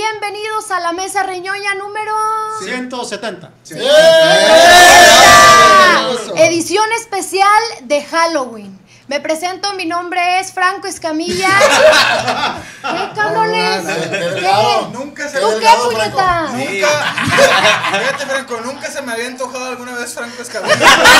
bienvenidos a la mesa reñoña número 170. Sí. Edición especial de Halloween. Me presento, mi nombre es Franco Escamilla. ¿Qué cabrones? Nunca se ¿Tú me qué, puñeta? Nunca. Fíjate, Franco, nunca se me había antojado alguna vez Franco Escamilla.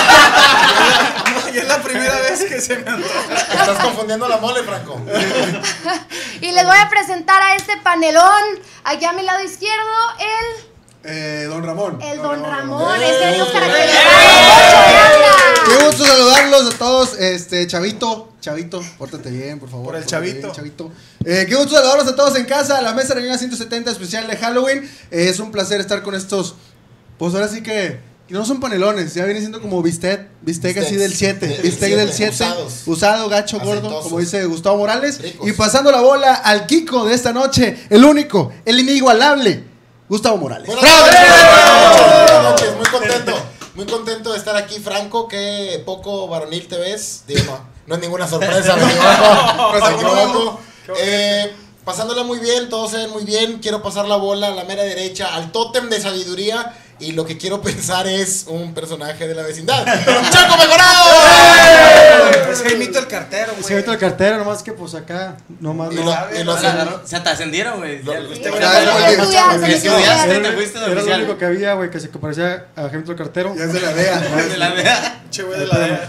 Y es la primera vez que se me antoja. Estás confundiendo la mole, Franco. Y les voy a presentar a este panelón. Aquí a mi lado izquierdo, Don Ramón. el Don Ramón. Este de los caracteres. Qué gusto saludarlos a todos. Chavito, pórtate bien, por favor. Por el pórtate chavito. bien, chavito. Qué gusto saludarlos a todos en casa. La mesa reñoña 170 especial de Halloween. Es un placer estar con estos. Pues ahora sí que no son panelones, ya viene siendo como bistec así del 7. Bistec del 7. Usado, gacho, gordo, aceitosos, como dice Gustavo Morales. ricos. Y pasando la bola al Kiko de esta noche, el único, el inigualable, Gustavo Morales. Buenas noches, muy contento de estar aquí, Franco. Qué poco varonil te ves. Digo, no es ninguna sorpresa, me equivoco. Pasándola muy bien, todos se ven muy bien. Quiero pasar la bola a la mera derecha, al tótem de sabiduría. Y lo que quiero pensar es un personaje de la vecindad. ¡Chaco Mejorado! Es Jaimito el cartero, güey. Se el cartero, nomás que pues acá, nomás no. Se te ascendieron, güey. Era Te fuiste de lo oficial. único que había, güey, que se parecía a Jaime el cartero. Ya es de la DEA. De la DEA. Che, güey, de la DEA.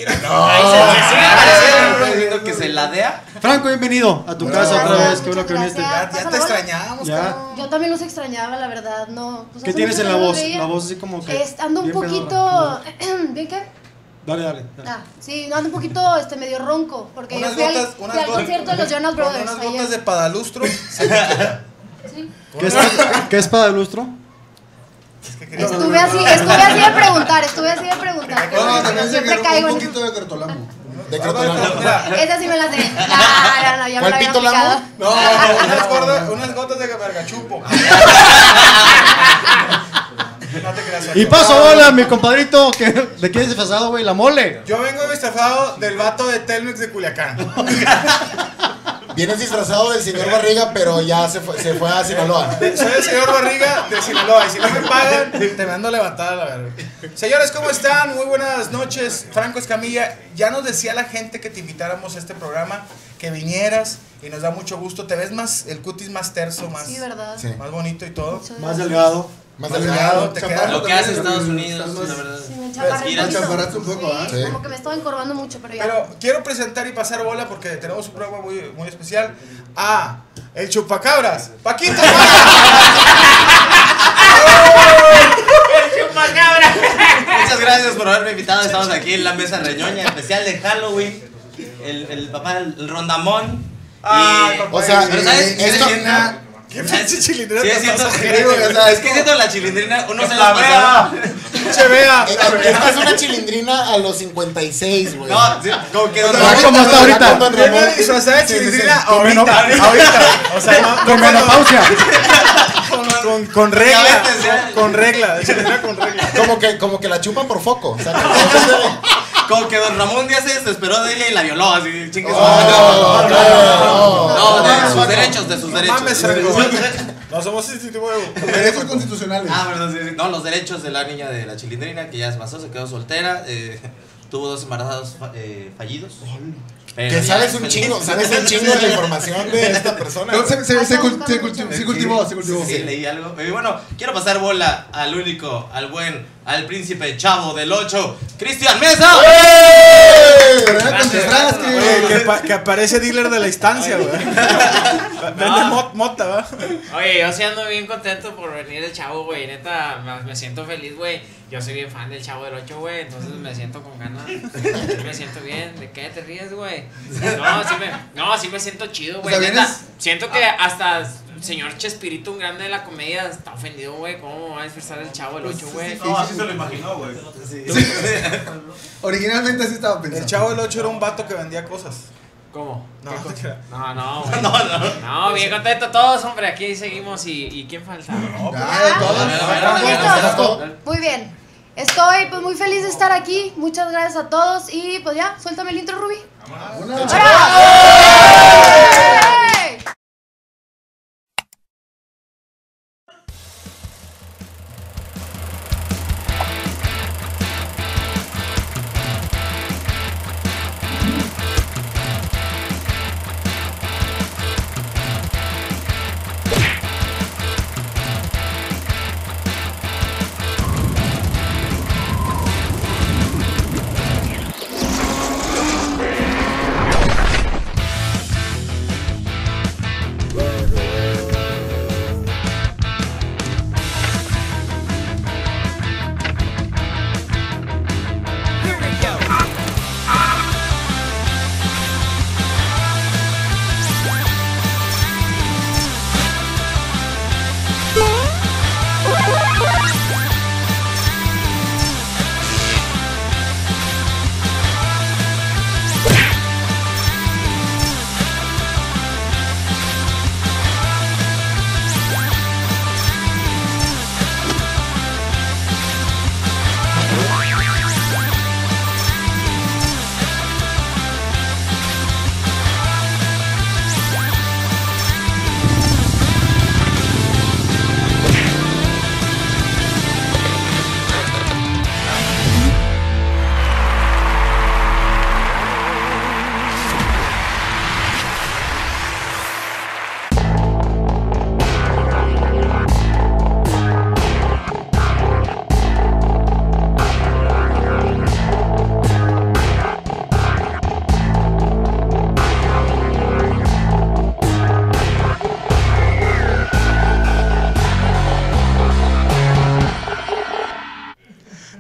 Que se ladea. Franco, bienvenido a tu casa otra vez. Qué bueno que Muchas viniste. gracias. Ya te extrañamos, Ya. cabrón. Yo también los extrañaba, la verdad. No. Pues ¿Qué hace tienes mucho en la que no voz? los veía. La voz así como que. Ando un bien poquito. pedorra. ¿Bien qué? Dale. Ah, sí, ando un poquito medio ronco. Porque yo Unas fui al gotas, concierto de los Jonas Brothers. Unas ayer. gotas de padalustro. Sí. ¿Qué es para el lustro? Estuve así de preguntar. No, también se Siempre quedó caigo un en poquito de Crotolamo. De Crotolamo. esa sí me la sé. No, ya me ¿Cuál la habían pito lamo? aplicado. No, unas gotas de vergachupo. No te creas. Y paso bola, mi compadrito. ¿De quién es disfrazado, güey? La mole. Yo vengo disfrazado del vato de Telmex de Culiacán. Vienes disfrazado del señor Barriga, pero ya se fue a Sinaloa. Soy el señor Barriga de Sinaloa. Y si no me pagan, te mando levantada, la verdad. Señores, ¿cómo están? Muy buenas noches. Franco Escamilla, ya nos decía la gente que te invitáramos a este programa, que vinieras, y nos da mucho gusto. Te ves más, el cutis más terso, más, Sí, ¿verdad? Sí. más bonito y todo. Muchas Más gracias. delgado. Más Más delgado, delgado, te chaparro queda Lo que también, hace Estados estás Unidos, más- la verdad. Sí, me enchaparré Giras. un poquito. Chaparraste un poco, ¿ah? Sí, Sí. como que me estaba encorvando mucho, pero ya. Pero quiero presentar y pasar bola porque tenemos un programa muy, muy especial a el chupacabras, Paquito. Muchas gracias por haberme invitado. Estamos aquí en la mesa reñoña especial de Halloween. El papá, el rondamón. Ay, papá. O sea, Pero ¿sabes? esto, ¿Qué pinche chilindrina Sí, te siento, pasa? es que siento la chilindrina. Uno se la pasaba. Pinche vea. esta es una chilindrina a los 56, güey. No, sí, como que Ah, ¿cómo está ahorita? Don Viene Ramón. disfrazada de chilindrina Con ahorita. O sea, no, Con menopausia. con regla. Diabetes, ya. Con regla. De chilindrina con regla. Como que la chupan por foco. O sea, Como que Don Ramón un día se desesperó de ella y la violó así, chingue su no, madre. no, de sus derechos, de sus No derechos. mames, Franco. No somos ese tipo de. Derechos constitucionales. Ah, perdón, sí. No, los derechos de la niña de la chilindrina que ya se pasó, se quedó soltera, tuvo 2 embarazos fallidos. Pero que ya sabes es un feliz. chingo, sabes un chingo de la información de esta persona. No, se Sí. cultivó. Sí, leí algo. Y bueno, quiero pasar bola al único, al buen, al príncipe chavo del 8, Cristian Mesa. Que aparece dealer de la instancia, güey. Vende mota, ¿va? Oye, yo sí ando bien contento por venir el Chavo, güey. Neta, me siento feliz, güey. Yo soy bien fan del Chavo del 8, güey. Entonces me siento con ganas. Sí me siento bien. ¿De qué te ríes, güey? Sí me siento chido, güey. O sea, Neta, vienes- siento que hasta el señor Chespirito, un grande de la comedia, está ofendido, güey. ¿Cómo me va a disfrazar el Chavo del 8, güey? No, así se lo imaginó, güey. Originalmente así estaba pensando. El Chavo del 8 era un vato que vendía cosas. ¿Cómo? No, ¿Qué no cosa? te creas. No, güey. No, bien contento todos, hombre. Aquí seguimos. ¿Y quién falta? Listo. Muy bien. Estoy pues muy feliz de estar aquí. Muchas gracias a todos. Y pues ya, suéltame el intro, Ruby. Una-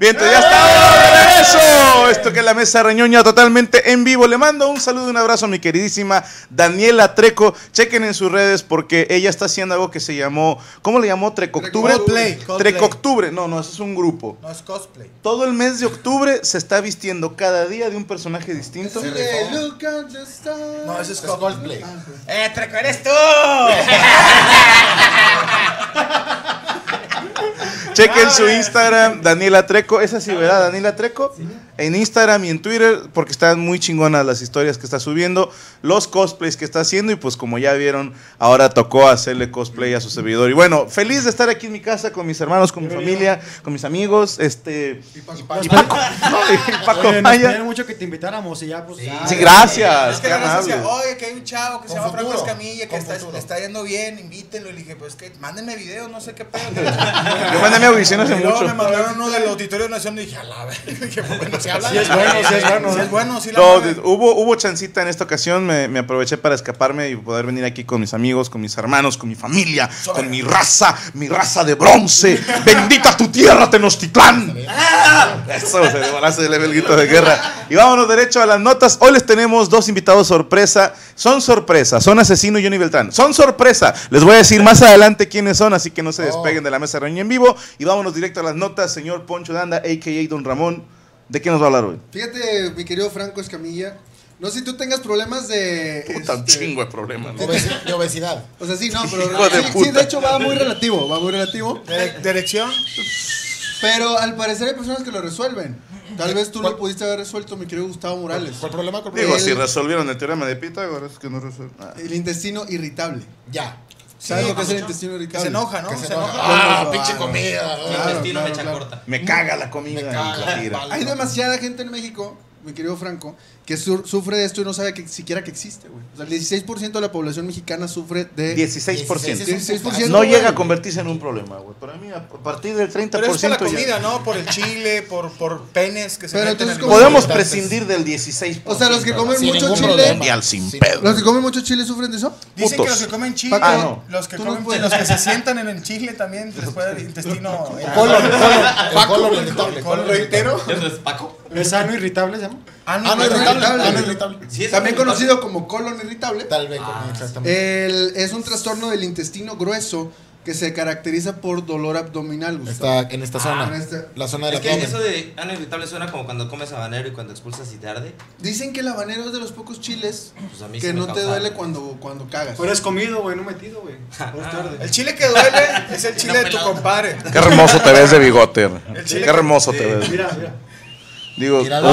Bien, entonces ya estamos de regreso. Esto que es la mesa reñoña totalmente en vivo. Le mando un saludo y un abrazo a mi queridísima Daniela Treco. Chequen en sus redes porque ella está haciendo algo que se llamó, ¿cómo le llamó? Trecoctubre. Coldplay. Trecoctubre. No, eso es un grupo. No, es cosplay. Todo el mes de octubre se está vistiendo cada día de un personaje distinto. No, ese es Coldplay. Treco, eres tú. Chequen su Instagram, Daniela Treco. Esa sí, ¿verdad? Daniela Treco. Sí. En Instagram y en Twitter, porque están muy chingonas las historias que está subiendo, los cosplays que está haciendo. Y pues como ya vieron, ahora tocó hacerle cosplay a su servidor. Y bueno, feliz de estar aquí en mi casa con mis hermanos, con mi familia, con mis amigos. Y Paco. Y Paco Maya. Me mucho que te invitáramos y ya, pues. Sí, gracias. Es que la decía, oye, que hay un chavo que se llama Franco Escamilla, que le está yendo bien, invítenlo. Y le dije, pues que mándenme videos, no sé qué pedo. Yo mandé mi audición hace mucho. Me mandaron uno del Auditorio Nacional y dije, a la verga. Dije, bueno, se habla. Sí es bueno, sí es bueno. Sí es bueno, sí la No, hubo chancita en esta ocasión, me aproveché para escaparme y poder venir aquí con mis amigos, con mis hermanos, con mi familia, con mi raza de bronce. Bendita tu tierra, Tenochtitlán. Eso, se le ve el grito de guerra. Y vámonos derecho a las notas. Hoy les tenemos dos invitados sorpresa. Son Asesino y Johnny Beltrán. Son sorpresa. Les voy a decir más adelante quiénes son, así que no se despeguen de la mesa reñoña en vivo. Y vámonos directo a las notas, señor Poncho Danda, a.k.a. Don Ramón. ¿De qué nos va a hablar hoy? Fíjate, mi querido Franco Escamilla, no sé si tú tengas problemas de... Puta, un chingo de problemas, ¿no? De obesidad. O sea, sí, no, pero... Sí, de hecho va muy relativo, ¿De erección? Pero al parecer hay personas que lo resuelven. Tal vez tú lo pudiste haber resuelto, mi querido Gustavo Morales. ¿Cuál problema? Digo, si resolvieron el teorema de Pitágoras, es que no resuelven. El intestino irritable. Ya. ¿Sabes lo que es el intestino irritable? Que se enoja, ¿no? Que se enoja. Pinche comida. El intestino me echa corta. Me caga la comida. Hay demasiada gente en México, mi querido Franco, que sufre de esto y no sabe siquiera que existe, güey. O sea, el 16% de la población mexicana sufre de... 16%. 16%. No llega a convertirse en un problema, güey. Para mí, a partir del 30%. Pero es por la comida, ya... ¿no? Por el chile, por penes que se pero meten en el... Podemos prescindir del 16%. O sea, los que comen sin mucho ningún chile... problema. Y al sin pedo. ¿Los que comen mucho chile sufren de eso? Dicen putos. que los que comen chile, Paco, los que tú comen no puedes. los que se sientan en el chile también les puede el intestino... Colon irritable. ¿Colon reitero? ¿Eso es Paco? ¿Es sano irritable, se llama? Ano irritable. Sí, También conocido como colon irritable. Tal vez, exactamente. Es un trastorno del intestino grueso que se caracteriza por dolor abdominal. Gustavo. Está en esta zona. La zona del Es que abdomen. eso de ano irritable suena como cuando comes habanero y cuando expulsas y te arde. Dicen que el habanero es de los pocos chiles Pues a mí que sí me no te causa duele algo. cuando cagas. Pero es comido, güey, no metido, güey. El chile que duele es el chile de tu compadre. Qué hermoso te ves de bigote. chile Qué hermoso te ves. Mira, mira. Digo, Míralo.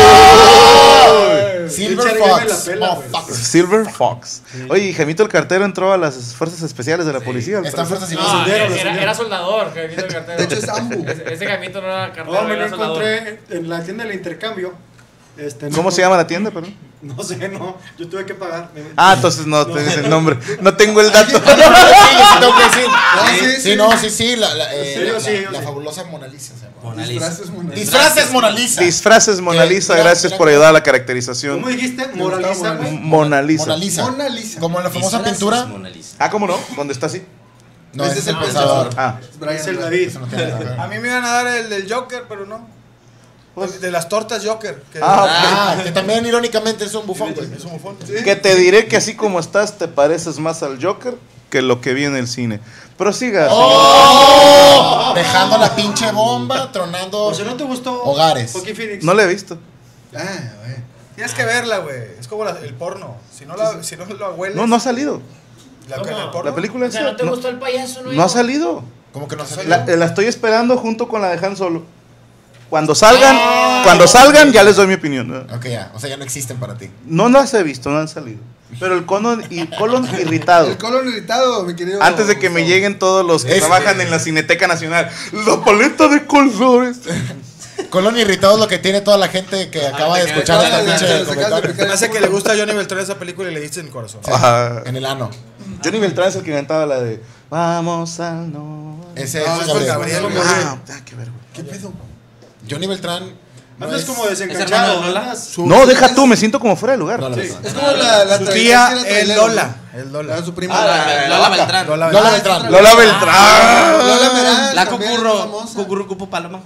Silver Échale, güey, la Fox. pela, Oh, güey. fuck. Silver Fox. Oye, y Gemito el cartero entró a las fuerzas especiales de la policía. al Están parecer. fuerzas y No, era soldador, Jaimito el cartero. De hecho es ambu. Ese Jaimito no era cartero, No, me lo era soldador. encontré en la tienda del intercambio. ¿Cómo se llama la tienda, perdón? No sé, no. Yo tuve que pagar. Ah, entonces no te dice el nombre. No tengo el dato. tengo que decir. Sí. La fabulosa Mona Lisa se llama. Mona Lisa. Disfraces Mona Lisa. Disfraces Mona Lisa, Mira, gracias mira por que- ayudar a la caracterización. ¿Cómo dijiste? Moraliza, güey. Mona Lisa. Mona Lisa. Mona Lisa. Como en la famosa Disfraces pintura. Mona Lisa. Ah, ¿cómo no? ¿Dónde está así? No, Ese ese es es el el pensador. Ah. Brian Es el Black. David. Eso no tiene nada que ver. A mí me iban a dar el del Joker, pero no. De las tortas Joker. Que Ah, Que también irónicamente es un bufón, güey. es un bufón. Que te diré que así como estás, te pareces más al Joker que lo que vi en el cine. Prosiga. ¡Oh! Dejando la pinche bomba, tronando O sea, ¿no te gustó? hogares. Joaquín Phoenix. No la he visto. Ah, güey. Tienes que verla, güey. Es como el porno. Si no lo hueles. No ha salido. el porno. La película O sea, ¿no te no, gustó el payaso, no? no ha salido. Como que no salió. La estoy esperando junto con la de Han Solo. Cuando salgan ya les doy mi opinión. Ok, ya. O sea, ya no existen para ti. No las he visto, no han salido. Pero el colon irritado. El colon irritado, mi querido. Antes de que me Gustavo. lleguen todos los que Este. trabajan en la Cineteca Nacional. La paleta de colores. Colon irritado es lo que tiene toda la gente que acaba de escuchar esta pinche comentario. Me hace que le gusta a Johnny Beltrán esa película y le diste en el corazón. Ajá. En el ano. Johnny Beltrán es el que cantaba la de Vamos al no. Ese No, es es Gabriel. Gabriel. Qué vergüenza. ¿Qué pedo? Johnny Beltrán. No Andas es- como ¿Es hermano desenganchado. de Lola? andas- No, deja tú, me siento como fuera de lugar. Lola Sí. Beltrán. Es como la Su tradición tía, que era el trailero, Lola. ¿no? El Lola. Era su prima. Lola Beltrán. Lola Lola Beltrán. Beltrán. Lola Beltrán. Lola Meraz La también es famosa. Cucurru Cupo Paloma.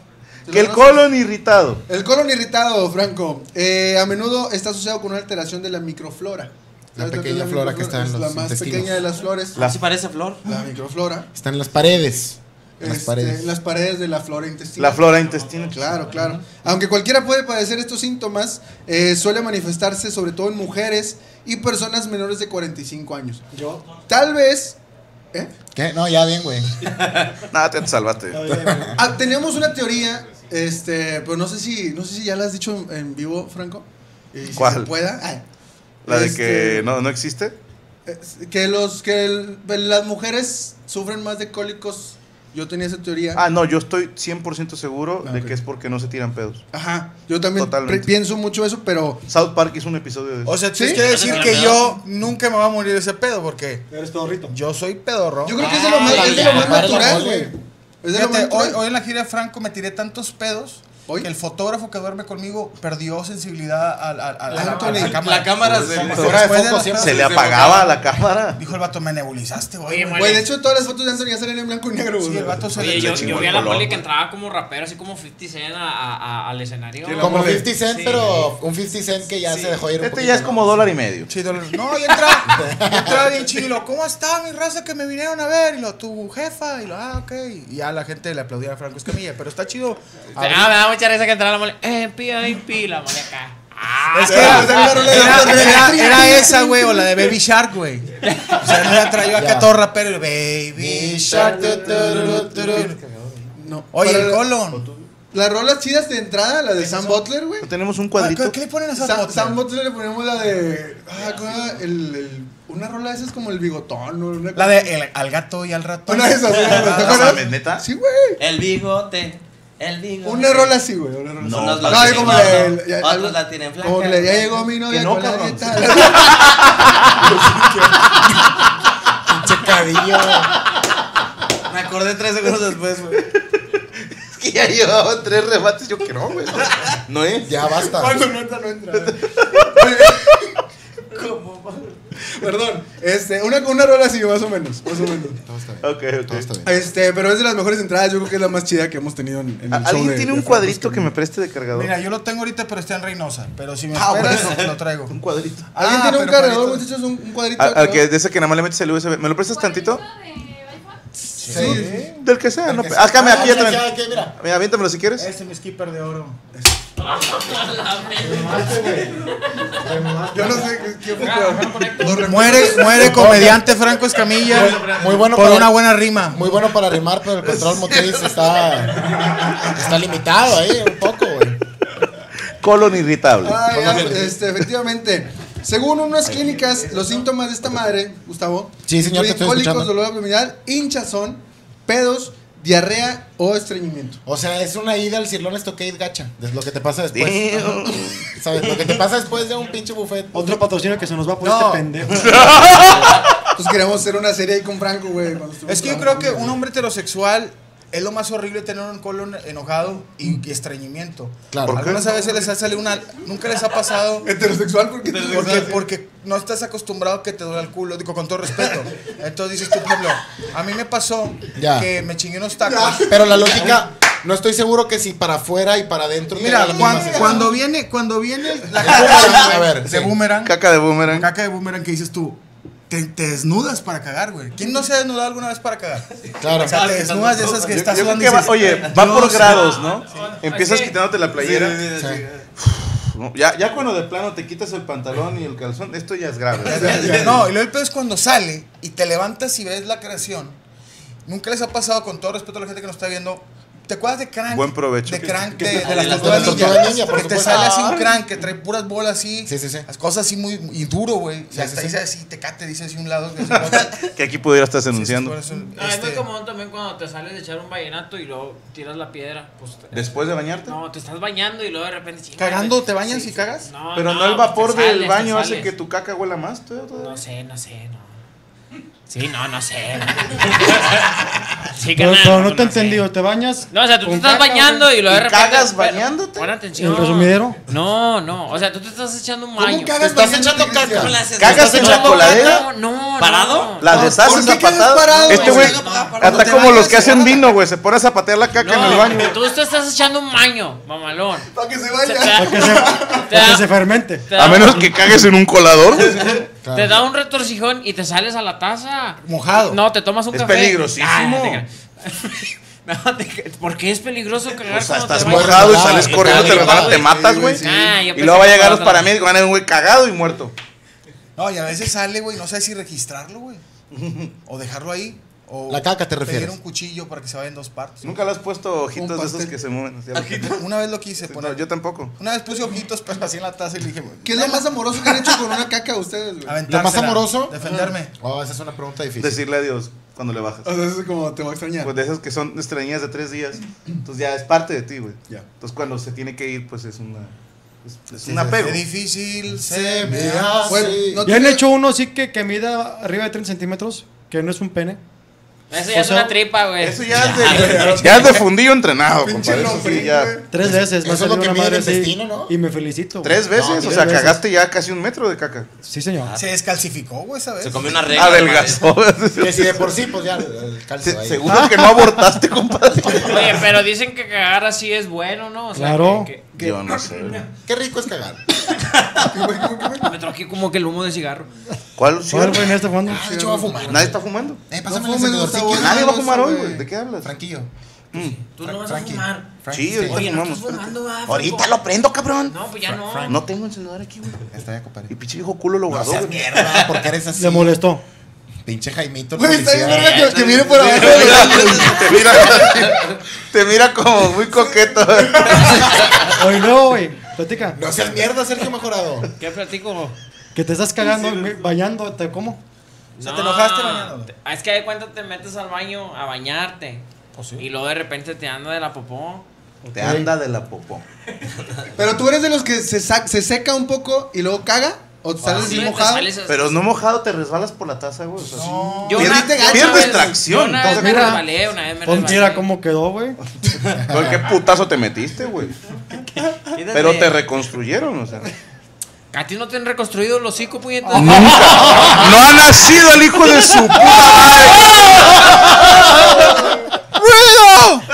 Que el colon irritado. El colon irritado, Franco, a menudo está asociado con una alteración de la microflora. La ¿Sabes lo que pequeña es flora que está en Es los la más intestinos. pequeña de las flores. ¿Sí parece flor? La microflora. Está en las paredes. En las En paredes. las paredes de la flora intestinal. La flora intestinal. Claro, claro. Aunque cualquiera puede padecer estos síntomas, suele manifestarse sobre todo en mujeres y personas menores de 45 años. Yo. Tal vez... ¿Eh? ¿Qué? No, ya bien, güey. Nada, te salvaste. Teníamos una teoría, pero no sé si ya la has dicho en vivo, Franco. Y si ¿Cuál? se pueda. Ay. La de que no existe. Que las mujeres sufren más de cólicos. Yo tenía esa teoría. Ah, no, yo estoy 100% seguro de ok. que es porque no se tiran pedos. Ajá. Yo también Totalmente. pienso mucho eso, pero South Park hizo un episodio de eso. O sea, ¿Sí? ¿sí? Quiere decir que yo nunca me voy a morir de ese pedo porque Eres pedorrito. yo soy pedorro. yo creo que es de lo más, es de lo más para la natural, mole. güey. Es de lo más Fíjate, natural. hoy en la gira de Franco me tiré tantos pedos ¿Hoy? que el fotógrafo que duerme conmigo perdió sensibilidad a Anthony, la cámara. La cámara Pues, se... fuera Después de de foco las siempre se pedas, le apagaba la cámara. dijo el vato, me nebulizaste, Oye, güey. Güey, de hecho todas las fotos de Anthony ya salen en blanco y negro, Sí, güey. el vato se Oye, le yo chingó vi a el la color, mole que güey. entraba como rapero, así como 50 Cent al escenario. Como 50 Cent, Sí. pero un 50 Cent que ya se dejó ir un Este poquito, ya es ¿no? como $1.50. Sí, no, y entra bien chilo. ¿Cómo está mi raza que me vinieron a ver? Y lo, tu jefa. Y lo, ok. Y ya la gente le aplaudía a Franco Escamilla. Pero está chido. Me da mucha risa que entrara la mole. PIP, la mole acá. Es que era esa, güey, o la de Baby Shark, güey. O sea, no la traía acá todo rapero. Baby Shark. No. Oye, Para el colon. Las rolas chidas de entrada, la de Sam Butler, güey. Tenemos un cuadrito. ¿Qué le ponen a esa Sam Butler le ponemos la de. ¿Cómo era? Una rola de esas como el bigotón, ¿no? La de al gato y al ratón. Una de esas, ¿te ¿No acuerdas? sabes, neta? Sí, güey. El bigote. Una rola así, güey. Una rola No, así. Unos no, la No, tienen como gorda, ya- otros algo- la tienen flaca. Como que ya llegó mi novia Que no, con la cabrón. dieta. Checadillo. Me acordé 3 segundos después, güey. Es que ya llevaban 3 remates. Yo que no, güey. No es. Ya basta. Cuando no entra, no entra. Perdón. Una rola así, más o menos. Más o menos. Todo está bien. Ok, Todo ok. está bien. Pero es de las mejores entradas. Yo creo que es la más chida que hemos tenido en el show. ¿Alguien de- tiene de un Franco cuadrito que Escamilla. me preste de cargador? Mira, yo lo tengo ahorita, pero está en Reynosa. Pero si me Ah, esperas, bueno. lo traigo. Un cuadrito. ¿Alguien tiene un pero cargador, cuadrito. muchachos? Un cuadrito. Al que de ese que nada más le metes el USB. ¿Me lo prestas tantito? Sí. Del que sea. No, Que sí. acá, aquí ya mira, también. aquí, mira. Mira, aviéntamelo si quieres. Ese es mi skipper de oro. Yo no sé qué fue peor. Muere comediante Franco Escamilla. Muy bueno por para una buena rima. Muy bueno para rimar, pero el control motriz está limitado ahí un poco, güey. Colon irritable. Efectivamente. Según unas clínicas, los síntomas de esta madre, Gustavo, Sí, señor, te estoy cólicos, escuchando. dolor abdominal, hinchazón, pedos, diarrea o estreñimiento. O sea, es una ida al Cirlón Stockade gacha. Es lo que te pasa después. Damn. ¿Sabes? Lo que te pasa después de un pinche buffet. Otro patrocinio que se nos va por No. este pendejo. Entonces queríamos hacer una serie ahí con Franco, güey. cuando estuvimos Es que yo creo que un hombre heterosexual es lo más horrible tener un colon enojado y estreñimiento. Claro. Algunas veces les ha salido nunca les ha pasado heterosexual porque no estás acostumbrado a que te duele el culo, digo con todo respeto. Entonces dices tú, por ejemplo, a mí me pasó Ya. que me chingué unos tacos. Pero la lógica, no estoy seguro que si para afuera y para adentro. Mira, tenga la misma cuando sensación. viene A ver, de sí. boomerang, Caca de boomerang. caca de boomerang que dices tú, te desnudas para cagar, güey. ¿Quién no se ha desnudado alguna vez para cagar? Claro. O sea, te desnudas de esas que estás Yo creo sudando que y va, dices, oye, va por Dios, grados, ¿no? Sí. Empiezas Sí. quitándote la playera. Sí. No, ya cuando de plano te quitas el pantalón y el calzón, esto ya es grave. No, y luego el pedo es cuando sale y te levantas y ves la creación. Nunca les ha pasado, con todo respeto a la gente que nos está viendo. ¿Te acuerdas de Crank? Buen provecho. De Crank, de de las las tortugas tortugas ninja. ninja, por Que te supuesto. sale así un Crank que trae puras bolas así. Sí, sí, sí. Las cosas así muy y duro, güey. Sí, Y hasta sí, dice sí. así, te cate, dice así un lado. Que así, Que aquí pudiera estar sí, denunciando. sí, sí, No, es muy común también cuando te sales de echar un vallenato y luego tiras la piedra. Pues, ¿Después de bañarte? No, te estás bañando y luego de repente... chinga, ¿Cagando güey. te bañas y cagas? No, Pero no el vapor pues te del sales, baño te hace sales. que tu caca huela más. No sé, no. Sí, no sé. Sí, Pero carnal, no te he sé. entendido, ¿te bañas? No, o sea, tú te con estás caca, bañando y luego de repente. ¿Cagas bañándote? Pon atención. ¿En el resumidero? No. O sea, tú te estás echando un baño. ¿Cómo cagas estás bañándote, echando Cristian? caca. ¿Cómo le haces? ¿Cagas ¿Estás en la echando coladera? caca? No. ¿Parado? La ¿Por deshaces qué a quedas patadas. parado, Este güey, Cuando hasta te como bañas, los que hacen ¿verdad? vino, güey, se pone a zapatear la caca en el baño. No, tú te estás echando un baño, mamalón. Para que se Se vaya. Para que se fermente. A menos que cagues en un colador, güey. Te da un retorcijón y te sales a la taza. Mojado. No, te tomas un Es café. peligrosísimo. Ah, te creas. No, ¿por qué es peligroso cagar O sea, cuando estás te bañas? mojado y Ah, sales y corriendo, te tal, resbalas, te sí, matas, güey. sí. Ah, yo Y pensé luego va a que llegar los estabas- paramédicos, van a ver un güey cagado y muerto. No, y a veces sale, güey, no sé si registrarlo, güey. O dejarlo ahí. O La caca, ¿te pedir refieres? un cuchillo para que se vaya en dos partes. Nunca le has puesto ojitos Un de esos pastel. que se mueven. Así a la- Una vez lo quise No, poner. yo tampoco. Una vez puse ojitos, pero así en la taza y le dije, güey, ¿Qué es lo más amoroso que han hecho con una caca ustedes, güey? aventársela, ¿Lo más amoroso? Defenderme. Oh, esa es una pregunta difícil. Decirle adiós cuando le bajas. O sea, eso es como te va a extrañar. Pues de esas que son extrañas de 3 días. Entonces ya es parte de ti, güey. Ya. Entonces cuando se tiene que ir, pues es una. Es Sí, un sí, apego. Qué difícil Se me hace. hace. Bueno, no ¿Ya han tiene- hecho uno así que mida arriba de 30 centímetros? Que no es un pene. Eso ya O es sea, una tripa, güey. Eso ya es de, ya es de fundido entrenado, Pinche compadre. Eso sí, nombre, ya. güey. 3 veces. Eso es lo que mide el intestino, ¿no? Y me felicito. 3 veces, No, o tres sea, veces. cagaste ya casi 1 metro de caca. Sí, señor. Se descalcificó, güey, esa vez. Ah, Se comió una regla. Adelgazó. Que si de por sí, pues ya el calcio ahí. Seguro que no abortaste, compadre. Oye, pero dicen que cagar así es bueno, ¿no? O sea, Claro. que Yo no sé. Qué rico es cagar. me trajo aquí como que el humo de cigarro. ¿Cuál? ¿Cuál, güey, en este fondo? Ah, de hecho, va a fumar. Nadie está fumando. Pásame No el fumen, encendedor está si bueno. quieres. Nadie va a fumar eso, hoy, güey. güey. ¿De qué hablas? Franquillo. Tú no vas Frankie. a fumar. Sí, ahorita Oye, no fumamos. estás fumando, va. Ahorita lo prendo, cabrón. No, pues ya no. No tengo encendedor aquí, güey. Está ya, compadre. Y pinche viejo culo lo No guardó, seas güey. mierda, porque eres así. Le molestó. Pinche Jaimito, el Güey, está bien policía. verga que viene por abajo. Te mira, te mira como muy coqueto. Oye, no, güey. Platica. No seas mierda, Sergio Mejorado. ¿Qué platico? Que te estás cagando, bañándote, ¿cómo? O sea, ¿te enojaste mañana? Es que de cuenta te metes al baño a bañarte. Y luego de repente te anda de la popó. Te anda de la popó. Pero tú eres de los que se seca un poco y luego caga. ¿O te sales Sí, así te mojado? sales así. Pero no mojado, te resbalas por la taza, güey. O sea, No. Yo Pierdes- una- pierdes una vez- tracción. yo Una vez Entonces, me mira, resbalé, una vez me Pon resbalé. mira cómo quedó, güey. ¿Con qué putazo te metiste, güey? Quítate. Pero te reconstruyeron, o sea. ¿A ti no te han reconstruido los hocico, puñetas? No ha nacido el hijo de su puta madre. ¡Ruido!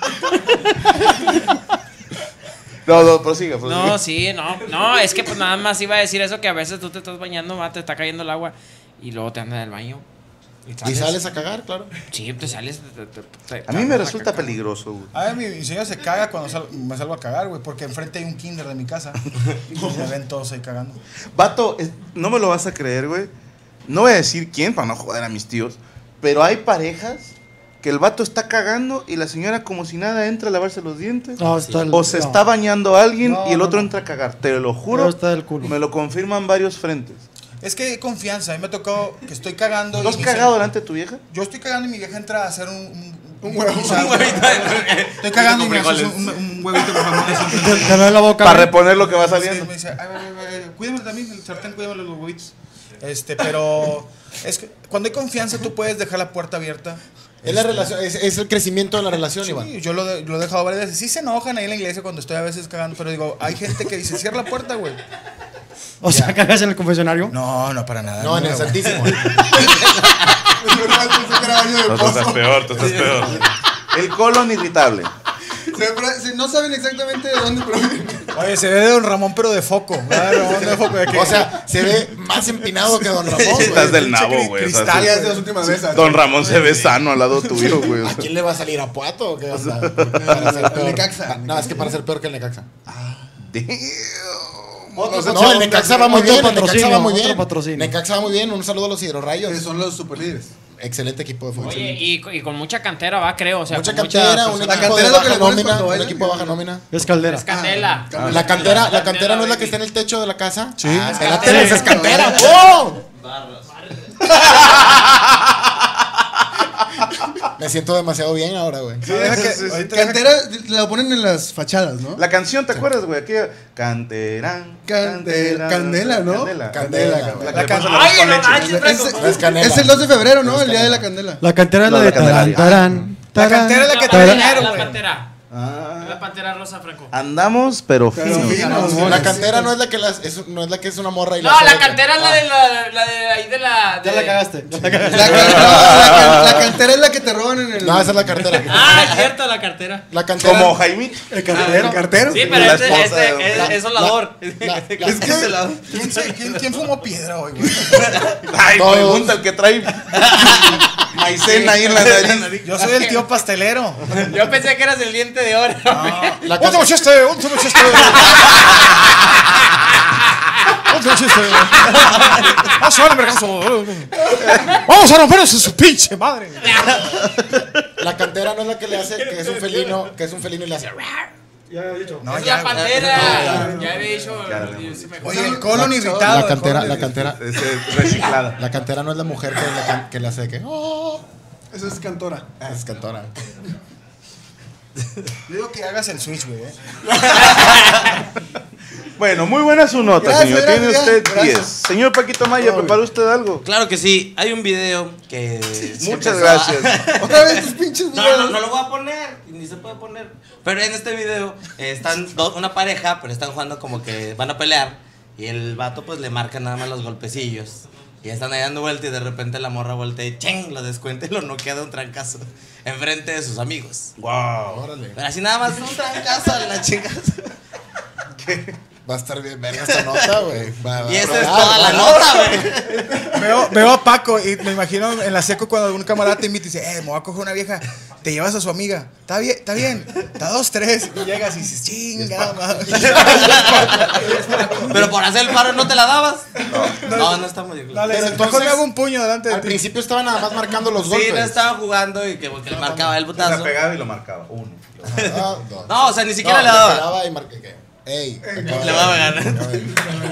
No, prosiga. No, sí, no, es que pues nada más iba a decir eso, que a veces tú te estás bañando, va, te está cayendo el agua y luego te andas del baño. Y sales a cagar, claro. Sí, te sales. A mí me resulta peligroso, güey. A ver, mi señora se caga cuando me salgo a cagar, güey, porque enfrente hay un kinder de mi casa. Y me ven todos ahí cagando. Vato, no me lo vas a creer, güey. No voy a decir quién para no joder a mis tíos. Pero hay parejas que el vato está cagando y la señora como si nada entra a lavarse los dientes. No, está el, O se no. está bañando a alguien No, y el no, otro no. entra a cagar. Te lo No, juro. está del culo. Me lo confirman varios frentes. Es que hay confianza. A mí me tocó que estoy cagando. ¿Tú has y mi cagado se- delante de tu vieja? Yo estoy cagando y mi vieja entra a hacer un huevo. o sea, estoy cagando y me hace un huevito con jamón. así. Te ve en la boca. Para güey. reponer lo que va Sí, saliendo. me dice, ay, cuídame también, el sartén, cuídame los huevitos. Pero es que cuando hay confianza tú puedes dejar la puerta abierta. Es la relación, es el crecimiento de la relación, Iván. Sí, yo lo he dejado varias veces. Sí se enojan ahí en la iglesia cuando estoy a veces cagando, pero digo, hay gente que dice, cierra la puerta, güey. O sea, cagas en el confesionario. No, no, para nada. No, en el güey. Santísimo. Tú estás peor, tú estás peor. El colon irritable. No saben exactamente de dónde proviene. Oye, se ve de Don Ramón, pero de foco. ¿verdad? Ramón de foco de que- O sea, se ve más empinado que Don Ramón, güey. Estás del pinche nabo, güey. o sea, cristal, sí. Ya es de las últimas veces. Don Ramón se ve sano al lado tuyo, güey. o ¿A sea. quién le va a salir a Puato o qué onda? Para ser peor. Necaxa. No, es que para ser peor que el Necaxa. Otro No, el Necaxa va muy otro bien, el Necaxa patrocinio, va muy otro bien. patrocinio. Necaxa va muy bien, un saludo a los Hidrorrayos. Que son los superlíderes. Excelente equipo de fútbol. Oye, y con mucha cantera va, creo. O sea, Mucha con cantera, un mucha La equipo cantera de es lo que baja le pones nómina. cuando Un bailan. equipo de baja nómina. Es caldera. Es candela. La cantera no es la que está en el techo de la casa. Sí. Es la tele, Sí. esa es cantera. ¡Oh! Me siento demasiado bien ahora, güey. Sí, deja que- ahorita deja Cantera la ponen en las fachadas, ¿no? La canción, ¿te acuerdas, güey? Aquí, Canterán. Candela, ¿no? Candela. Candela, La güey. que can- pasa la voz Ay, con no leche. manches, Es, Franco. Es Canela. es el 2 de febrero, ¿no? Es El día de Canela. la candela. La cantera es la No, de la Candelaria. Tarán. La cantera es la que trae dinero, La güey. pantera. Ah. La pantera rosa, Franco. Andamos, pero finos. La cantera no es la que no es la que es una morra y No, la cantera es la de ahí de la. Ya la cagaste. La cantera es la que te roban en el. No, esa es la cartera. Ah, es cierto, la cartera. La cantera. Como Jaime. El cartero. ¿El cartero? Sí, pero La esposa es soldador. Es que ¿Quién fumó piedra hoy, güey? Ay, Todos. pregunta el que trae maicena ahí en la nariz. Yo soy el tío pastelero. Yo pensé que eras el diente de oro. La Último chiste. Último chiste. Vamos a darle vergazo. Vamos a romper su pinche madre. La cantera no es la que le hace que es un felino y le hace. No, Es ya, la güey. pantera. Ya había dicho. Oye, el colon irritado. La cantera, el la colon cantera. Es reciclada. La cantera no es la mujer que le hace que. Oh, Eso es cantora. es cantora. Yo digo que hagas el switch, güey. Bueno, muy buena su nota, Gracias, señor. Tiene gracias, usted gracias. 10. Señor Paquito Maya, ¿preparó usted algo? Claro que sí, hay un video que... se Muchas empezó a- gracias. Otra vez tus pinches videos. No lo voy a poner, ni se puede poner. Pero en este video están una pareja, pero están jugando como que van a pelear. Y el vato pues le marca nada más los golpecillos. Y están ahí dando vuelta y de repente la morra voltea y ¡ching! Lo descuenta y lo noquea de un trancazo enfrente de sus amigos. Wow. Órale. Pero así nada más un trancazo a la chingada. Va a estar bien verga esta nota, güey. Y esa es toda la nota, güey. Veo a Paco y me imagino en la seco cuando algún camarada te invita y dice, me voy a coger una vieja, te llevas a su amiga, está bien, está 2, 3, y llegas y dices, chinga, madre. Pero por hacer el paro no te la dabas. No está muy bien. Dale, Pero mejor entonces, le hago un puño delante de Al ti. principio estaban nada más marcando los Sí, golpes. no estaban jugando y que le marcaba el La putazo. pegaba y lo marcaba. Uno. Ah, dos. No, o sea, ni siquiera No, le daba. pegaba y marqué que. Ey, acaba Le de- va a ganar. acaba de-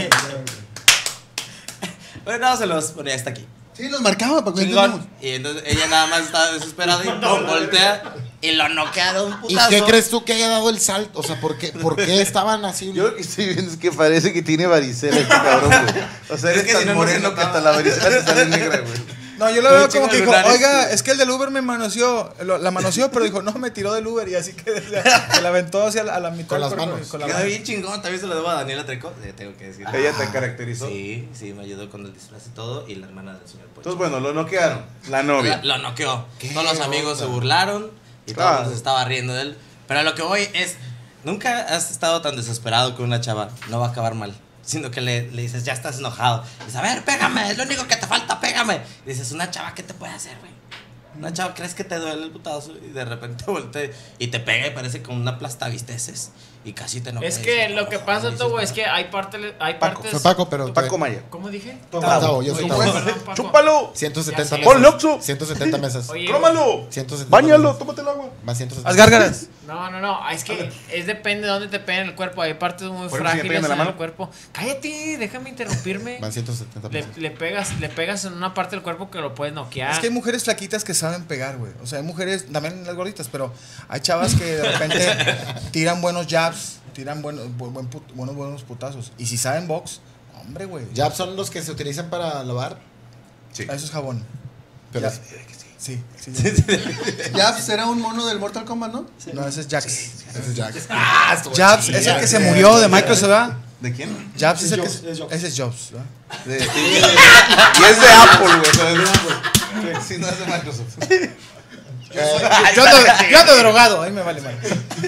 Bueno, no, se los ponía hasta aquí. Sí, los marcaba para que Chingón. entendamos. Y entonces ella nada más estaba desesperada y pum, voltea y lo noquea de un ¿Y putazo. qué crees tú que haya dado el salto? O sea, ¿por qué estaban así? Yo lo que estoy viendo es que parece que tiene varicela este cabrón, güey. O sea, Es eres que tan si no, no moreno se que hasta notaba. la varicela te sale negra, güey. No, yo lo veo Un como chingo que de dijo, lunares. oiga, es que el del Uber me manoseó, la manoseó, pero dijo, no, me tiró del Uber y así que se la aventó hacia a la mitad Con del las cuerpo, manos. con la Quedó mano. bien chingón, también se lo debo a Daniela Treco, tengo que decir. Ella te caracterizó. Sí, me ayudó con el disfraz y todo, y la hermana del señor Pocho. Entonces, bueno, lo noquearon. La novia. Lo noqueó. ¿Qué Todos los amigos se onda? burlaron y todo el Claro. mundo se estaba riendo de él. Pero a lo que voy es, nunca has estado tan desesperado con una chava, no va a acabar mal. Sino que le dices, ya estás enojado. Dices, a ver, pégame, es lo único que te falta, pégame. Y dices, una chava, ¿qué te puede hacer, güey? Una chava, ¿crees que te duele el putazo? Y de repente voltea y te pega y parece como una plastavisteces. Y casi te enojas. Es que lo que pasa, Togo, es que hay Paco, partes. fue Paco, pero. Paco Maya. ¿Cómo dije? Tavo, yo soy Oye, Tavo. perdón, Paco. ¡Chúpalo! 170 Ya sé. mesas. ¡Ponle Oxxo! 170 mesas. Oye, ¡Crómalo! 170 ¡Báñalo! mesas. ¡Tómate el agua! Más 170. Haz gárgaras. No, es que es depende de dónde te peguen el cuerpo. Hay partes muy Por ejemplo, si me frágiles pegan en la en el mano. cuerpo. Cállate, déjame interrumpirme. Van 170 Le, mesas. le pegas en una parte del cuerpo que lo puedes noquear. Es que hay mujeres flaquitas que saben pegar, güey. O sea, hay mujeres, también las gorditas, pero hay chavas que de repente tiran buenos jabs, tiran buenos putazos. Y si saben box, hombre, güey. Jabs son los que se utilizan para lavar. Sí. Eso es jabón. Pero Ya. Sí. Ya, pues era un mono del Mortal Kombat, ¿no? No, ese es Jax. ese es Jax. Jabs es el que se murió de Microsoft, ¿verdad? ¿De quién? Jabs es el que. Es Jobs. Ese es Jobs, ¿verdad? Y es de Apple, güey. O sea, es de Apple. Sí, no es de Microsoft. Yo ando drogado, ahí me vale mal.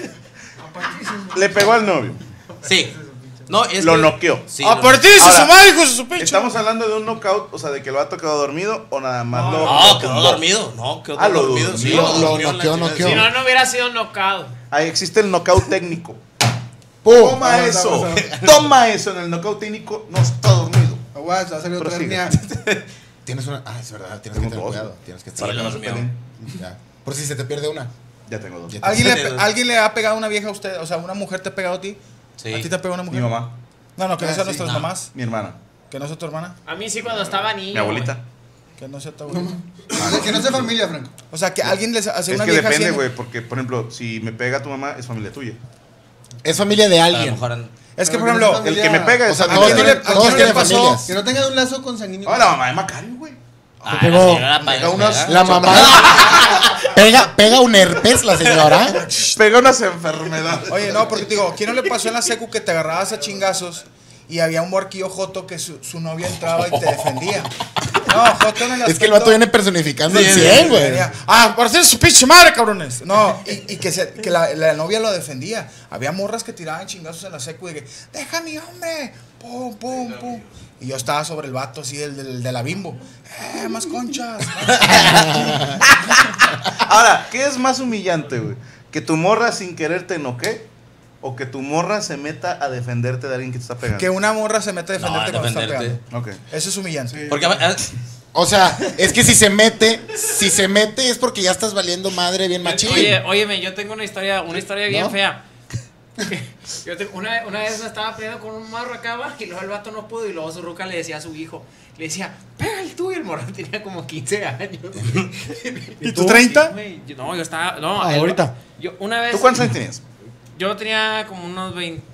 Le pegó al novio. Sí. No, es Lo que- noqueó. Sí, ¡A lo- partir de Ahora, su madre, hijo de su pinche! ¿Estamos hablando de un knockout? O sea, de que el vato quedó dormido o nada más lo. No, lo quedó tumbó? dormido. No, quedó Ah, lo dormido. durmió. Sí, Lo durmió noqueó, la noqueó. Si no, no hubiera sido knockout. Ahí existe el knockout técnico. ¡Pum! Toma eso. Toma eso. En el knockout técnico no está dormido. Aguas, va a salir otra Prosigue. hernia. Tienes una. Ah, es verdad, tienes que Tengo tener dos. cuidado. Tienes que Para que no se dormió. peleen. Ya. Por si se te pierde una. Ya tengo dos. Ya ¿Alguien le ha pegado a una vieja a usted? O sea, ¿una mujer te ha pegado a ti? Sí. ¿A ti te ha pegado una Mi mujer? mamá, No, que no sean sí. nuestras No. mamás. mi hermana, Que no sea tu hermana. A mí sí cuando estaba niño. mi abuelita. Que no sea tu abuelita. Que no sea familia, Franco. O sea, que alguien les hace Es una que vieja depende, así. güey, porque, por ejemplo, si me pega tu mamá, es familia tuya. Es familia de A lo alguien. mejor Es que, Pero por que no ejemplo, sea El que me pega O es sea, ¿a todos quién no tienen, le- a todos quién no le tienen pasó? familias. Que no tenga un lazo consanguíneo. Ah, la mamá de Macario, güey. Ah, pegó- la señora pegó unos- Pérez, La mamá. Pega un herpes la señora. Pega unas enfermedades. Oye, no, porque te digo, ¿quién no le pasó en la secu que te agarrabas a chingazos y había un barquillo joto que su novia entraba y te defendía? No, joto en el aspecto... Es que el vato viene personificando el 100, güey. Por hacer su pinche madre, cabrones. No, y que la novia lo defendía. Había morras que tiraban chingazos en la secu y que, deja a mi hombre. Pum, pum, pum. Y yo estaba sobre el vato así, el de la Bimbo. Más conchas. Ahora, ¿qué es más humillante, güey? ¿Que tu morra sin querer te enoque? ¿O que tu morra se meta a defenderte de alguien que te está pegando? Que una morra se mete a defenderte cuando está pegando. Ok. Eso es humillante. Sí. Porque o sea, es que si se mete es porque ya estás valiendo madre bien machín. Óyeme, yo tengo una historia bien ¿no? fea. Una vez me estaba peleando con un marro acá abajo y luego el vato no pudo y luego su ruca le decía a su hijo, le decía, pégale tú, y el morro tenía como 15 años. ¿Y tú 30? No, yo estaba, no. Ahorita. Yo una vez. ¿Tú cuántos años tenías? Yo tenía como unos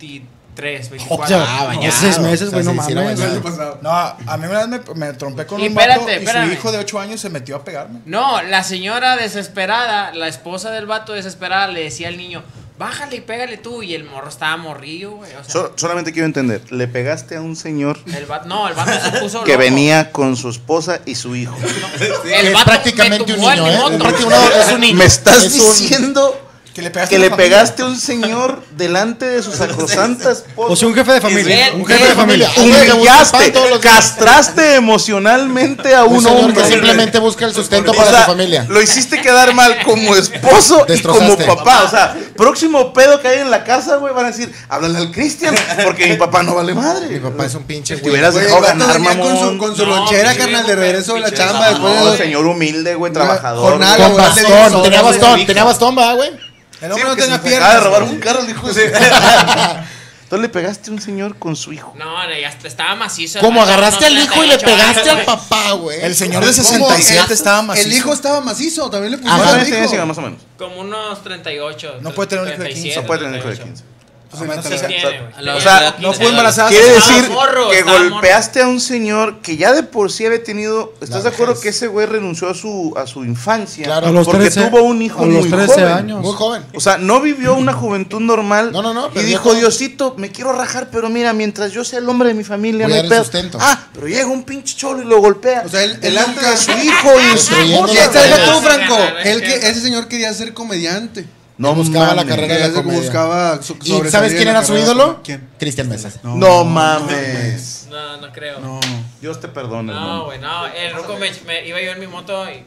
23, 24. Bañado. 6 meses, güey, no mames. No, a mí una vez me trompé con Y un vato espérame. y su hijo de 8 años se metió a pegarme. No, la señora desesperada, la esposa del vato desesperada, le decía al niño, bájale y pégale tú. Y el morro estaba morrillo, güey. O sea, Solamente quiero entender, ¿le pegaste a un señor el vato se puso que loco. venía con su esposa y su hijo? El Es vato prácticamente me un tumbó al niño, mimoto. Es un niño. ¿Me estás Es un- diciendo Que le pegaste, que a la le familia. pegaste a un señor delante de su sacrosanta esposa? O sea, un jefe de familia. Él- Un jefe de él- familia. Humillaste, castraste emocionalmente a Un un señor hombre. que simplemente busca el sustento O para sea, su familia. Lo hiciste quedar mal como esposo y como Destrozaste. papá. O sea, próximo pedo que hay en la casa, güey, van a decir, háblale al Cristian, porque mi papá no vale madre. Mi papá es un pinche Te güey. hubieras Güey, el dejado vato ganar, venía mamón. con su No, lonchera, pinche carnal, de viejo, regreso de la pinche chamba. Después No, de señor humilde, güey, trabajador. jornada güey. Con laboral de 10 bastón, horas, tenía bastón, ¿verdad, güey? El Sí, hombre no porque tenía se me acaba de piernas. robar un carro, el hijo de... Entonces le pegaste a un señor con su hijo. No, ya estaba macizo. Como el vato, agarraste al hijo y le 38 pegaste años, al güey. papá, güey. El señor de ¿Cómo? 67 estaba macizo. El hijo estaba macizo, también le pusieron ¿Cuántos al años tenías, hijo. más o menos? Como unos 38. No puede tener un hijo de 37, No puede tener un hijo de 38. 15. O sea, Sí no sé, tiene, güey. O sea, no fue embarazada. Quiere Estaba decir morro, que estaba golpeaste a un señor que ya de por sí había tenido. ¿Estás La de acuerdo vejez. que ese güey renunció a su infancia? Claro. A los porque 13, tuvo un hijo a los muy 13 joven. años. Muy joven. O sea, no vivió una juventud normal. No, Y perdió dijo, todo. Diosito, me quiero rajar, pero mira, mientras yo sea el hombre de mi familia, Voy no a hay dar el pedo. sustento. Ah, pero llega un pinche cholo y lo golpea. O sea, él delante nunca- de su hijo y su Destruyendo Y la esta es carrera. tú, Franco. Es que- Ese señor quería ser comediante. No buscaba la mames. carrera de la comedia. Buscaba ¿Y sabes quién era su ídolo? ¿Quién? Cristian Mesa. No mames. No creo. No. Dios te perdone. No, hermano. güey, no. El ruco me iba yo en mi moto y.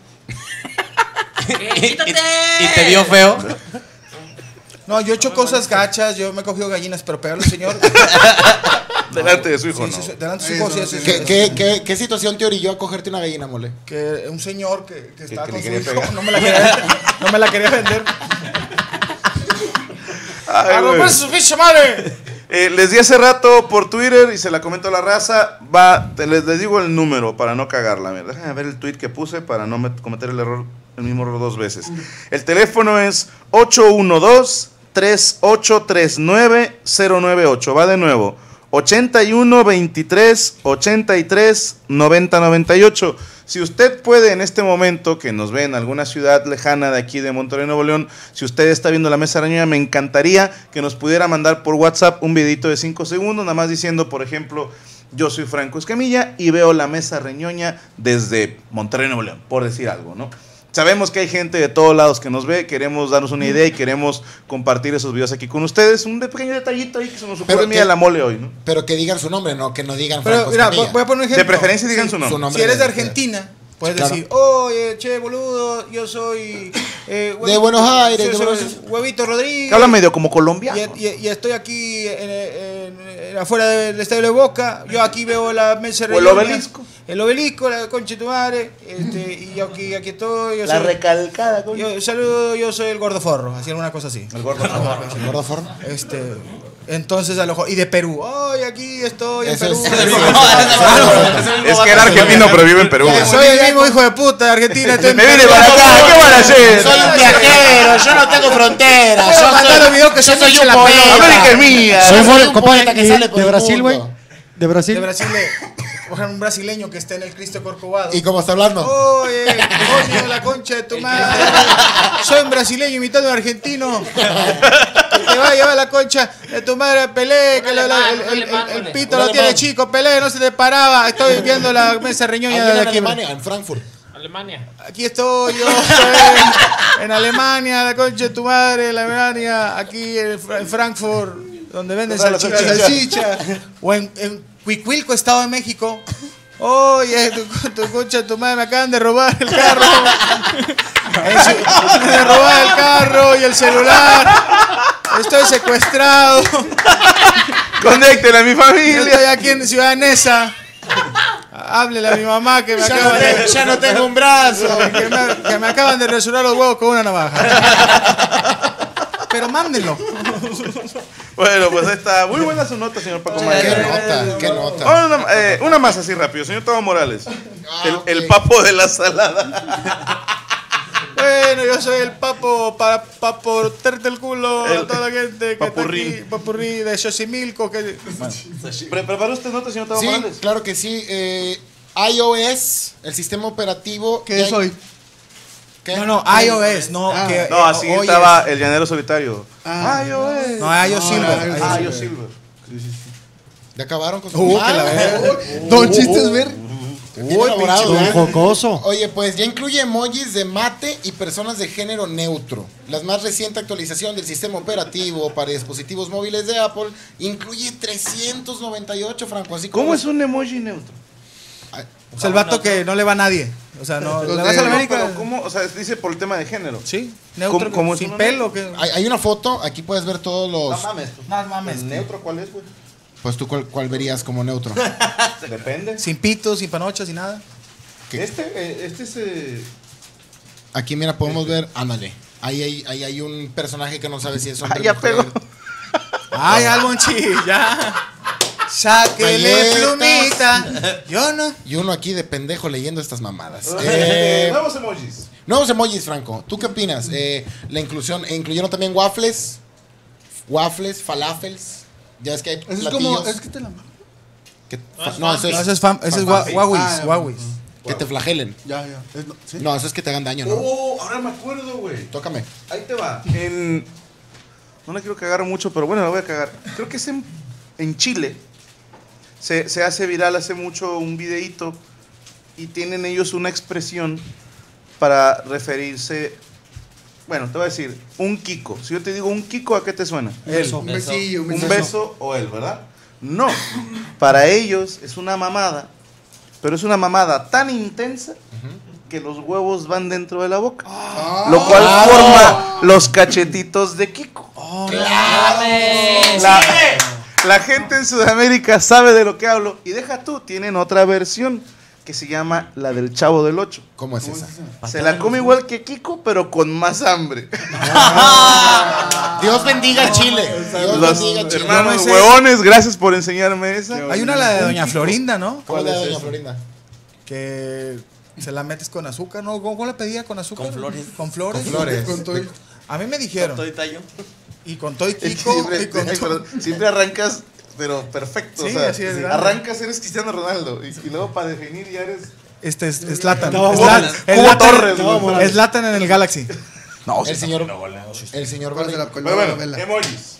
y te vio feo. No, yo he hecho cosas gachas, yo me he cogido gallinas, pero pegarle al señor. Delante de su hijo, Sí, no. sí, delante de su Sí, hijo, sí, no, sí, sí. sí. ¿Qué situación te orilló a cogerte una gallina, mole? Que un señor que estaba que con le su quería hijo pegar. no me la quería vender. Ay, ¡A güey. romper su pinche madre! Les di hace rato por Twitter y se la comento a la raza. Les digo el número para no cagarla. Mira, déjame ver el tweet que puse para no cometer el mismo error 2 veces. El teléfono es 812-3839-098. Va de nuevo. 81 23 83 90 98. Si usted puede en este momento, que nos ve en alguna ciudad lejana de aquí de Monterrey, Nuevo León, si usted está viendo la mesa reñoña, me encantaría que nos pudiera mandar por WhatsApp un videito de 5 segundos, nada más diciendo, por ejemplo, yo soy Franco Escamilla y veo la mesa reñoña desde Monterrey, Nuevo León, por decir algo, ¿no? Sabemos que hay gente de todos lados que nos ve, queremos darnos una idea y queremos compartir esos videos aquí con ustedes. Un pequeño detallito ahí que se nos ocurre a mí a la mole hoy, ¿no? Pero que digan su nombre, no que no digan Pero Franco mira, Escamilla. voy a poner un ejemplo. De preferencia digan su nombre. su nombre Si eres de de- Argentina, puedes Claro. decir, oye, che, boludo, yo soy... De Buenos Aires, yo de soy Buenos- Huevito Rodríguez. Que habla medio como colombiano. Y estoy aquí afuera del estadio de Boca. Yo aquí veo la mesa O el reñoña, obelisco. El obelisco, la concha de tu madre. Y yo aquí estoy. Yo La soy, recalcada, coño. yo, saludo, yo soy el gordoforro. Así alguna cosa así. El gordo. ¿El gordo forno? Entonces, a lo mejor. Y de Perú. Ay, aquí estoy en Eso Perú. es- Es que era argentino, pero vive en Perú. güey. Soy el mismo hijo de puta de Argentina. Estoy en Me vine Perú. para acá, ¿qué van a hacer? Soy un viajero, yo no tengo fronteras. Voy a mandar los videos que yo son soy de un la poeta. América es mía. Soy Soy un compadre, poeta que ¿y sale por de el Brasil, mundo. güey. ¿De Brasil? De Brasil. un brasileño que esté en el Cristo Corcovado. ¿Y cómo está hablando? Oye, coño, la concha de tu madre. Soy un brasileño imitando a un argentino. Te va a llevar la concha de tu madre, Pelé, que el pito lo tiene chico, Pelé, no se te paraba. Estoy viendo la mesa reñoña de aquí. En Alemania, en Frankfurt. Alemania. Aquí estoy yo, en Alemania, la concha de tu madre, en Alemania, aquí en Frankfurt, donde venden salchicha. O en Cuicuilco, Estado de México. Oye, tu concha de tu madre, me acaban de robar el carro. Me robar el carro y el celular. Estoy secuestrado. Conéctenle a mi familia. Estoy aquí en Ciudad Neza. Háblele a mi mamá que me acaban de... Ya no tengo un brazo. Que me acaban de rasurar los huevos con una navaja. Pero mándenlo. Bueno, pues está muy buena su nota, señor Paco Mayer. Qué nota. Una más así rápido, señor Tavo Morales. El ok. papo de la salada. Bueno, yo soy el papo para portarte el culo a toda la gente que papurrí. está aquí. Papurrí de Xochimilco. ¿Preparó usted nota, señor Tavo Sí, Morales? claro que sí. iOS, el sistema operativo. ¿Qué es hoy? ¿Qué? No, iOS, no. Que, No, así hoy estaba el llanero solitario. es- No, iOS Silver. iOS Silver. ¿Ya acabaron con su que la verga. Don Chistes Ver. Bien elaborado, Don ¿eh? Jocoso. Oye, pues ya incluye emojis de mate y personas de género neutro. La más reciente actualización del sistema operativo para dispositivos móviles de Apple incluye 398, Franco. Así como ¿Cómo es un emoji neutro? Es el vato que no le va a nadie. O sea, no. ¿Le vas a la América? Pero ¿cómo? O sea, dice por el tema de género. Sí, neutro. ¿Cómo es sin uno pelo. Que... Hay una foto, aquí puedes ver todos los... mames. No mames. ¿El neutro cuál es, güey? Pues tú, ¿cuál verías como neutro? Depende. Sin pito, sin panochas, sin nada. ¿Qué? Este es... Aquí, mira, podemos ver... Ándale. Ahí hay un personaje que no sabe si es hombre o ya mujer. pegó. Ay, Almonchi, ya. Sáquele Galletas. plumita. Yo no. Y uno aquí de pendejo leyendo estas mamadas. Nuevos emojis. Nuevos emojis, Franco. ¿Tú qué opinas? La inclusión... ¿Incluyeron también waffles? Waffles, falafels. Ya es que hay Eso es platillos como. Es que te la. no, eso No, es... ese es Huawei. Huawei. Que te flagelen. Ya. ¿Sí? No, eso es que te hagan daño, ¿no? Oh, ahora me acuerdo, güey. Tócame. Ahí te va. No la quiero cagar mucho, pero bueno, la voy a cagar. Creo que es en Chile. Se hace viral hace mucho un videíto y tienen ellos una expresión para referirse. Bueno, te voy a decir, un Kiko. Si yo te digo un Kiko, ¿a qué te suena? Un besillo, Un beso o él, ¿verdad? No. Para ellos es una mamada, pero es una mamada tan intensa que los huevos van dentro de la boca. Lo cual forma los cachetitos de Kiko. La gente en Sudamérica sabe de lo que hablo. Y deja tú, tienen otra versión que se llama la del Chavo del Ocho. ¿Cómo es esa? Se la come igual que Kiko, pero con más hambre. Dios bendiga Chile. Dios Los bendiga Chile. Yo hermanos me sé- huevones, gracias por enseñarme esa. Hay una, la de Doña Florinda, ¿no? ¿Cuál es la de Doña Florinda? Que se la metes con azúcar, ¿no? ¿Cómo la pedía? ¿Con azúcar? Con flores. Con flores. Con flores. Con todo. A mí me dijeron. Todo tallo. Y con Toy Es que Kiko. siempre, Y con siempre arrancas, pero perfecto. Sí, o sea, así es, arrancas, eres Cristiano Ronaldo. Y luego para definir ya eres. Es Zlatan. Cubo Torres, güey. Zlatan en el Galaxy. No, El señor ¿Cuál se la Berry. peló? Bueno, Vela. emojis.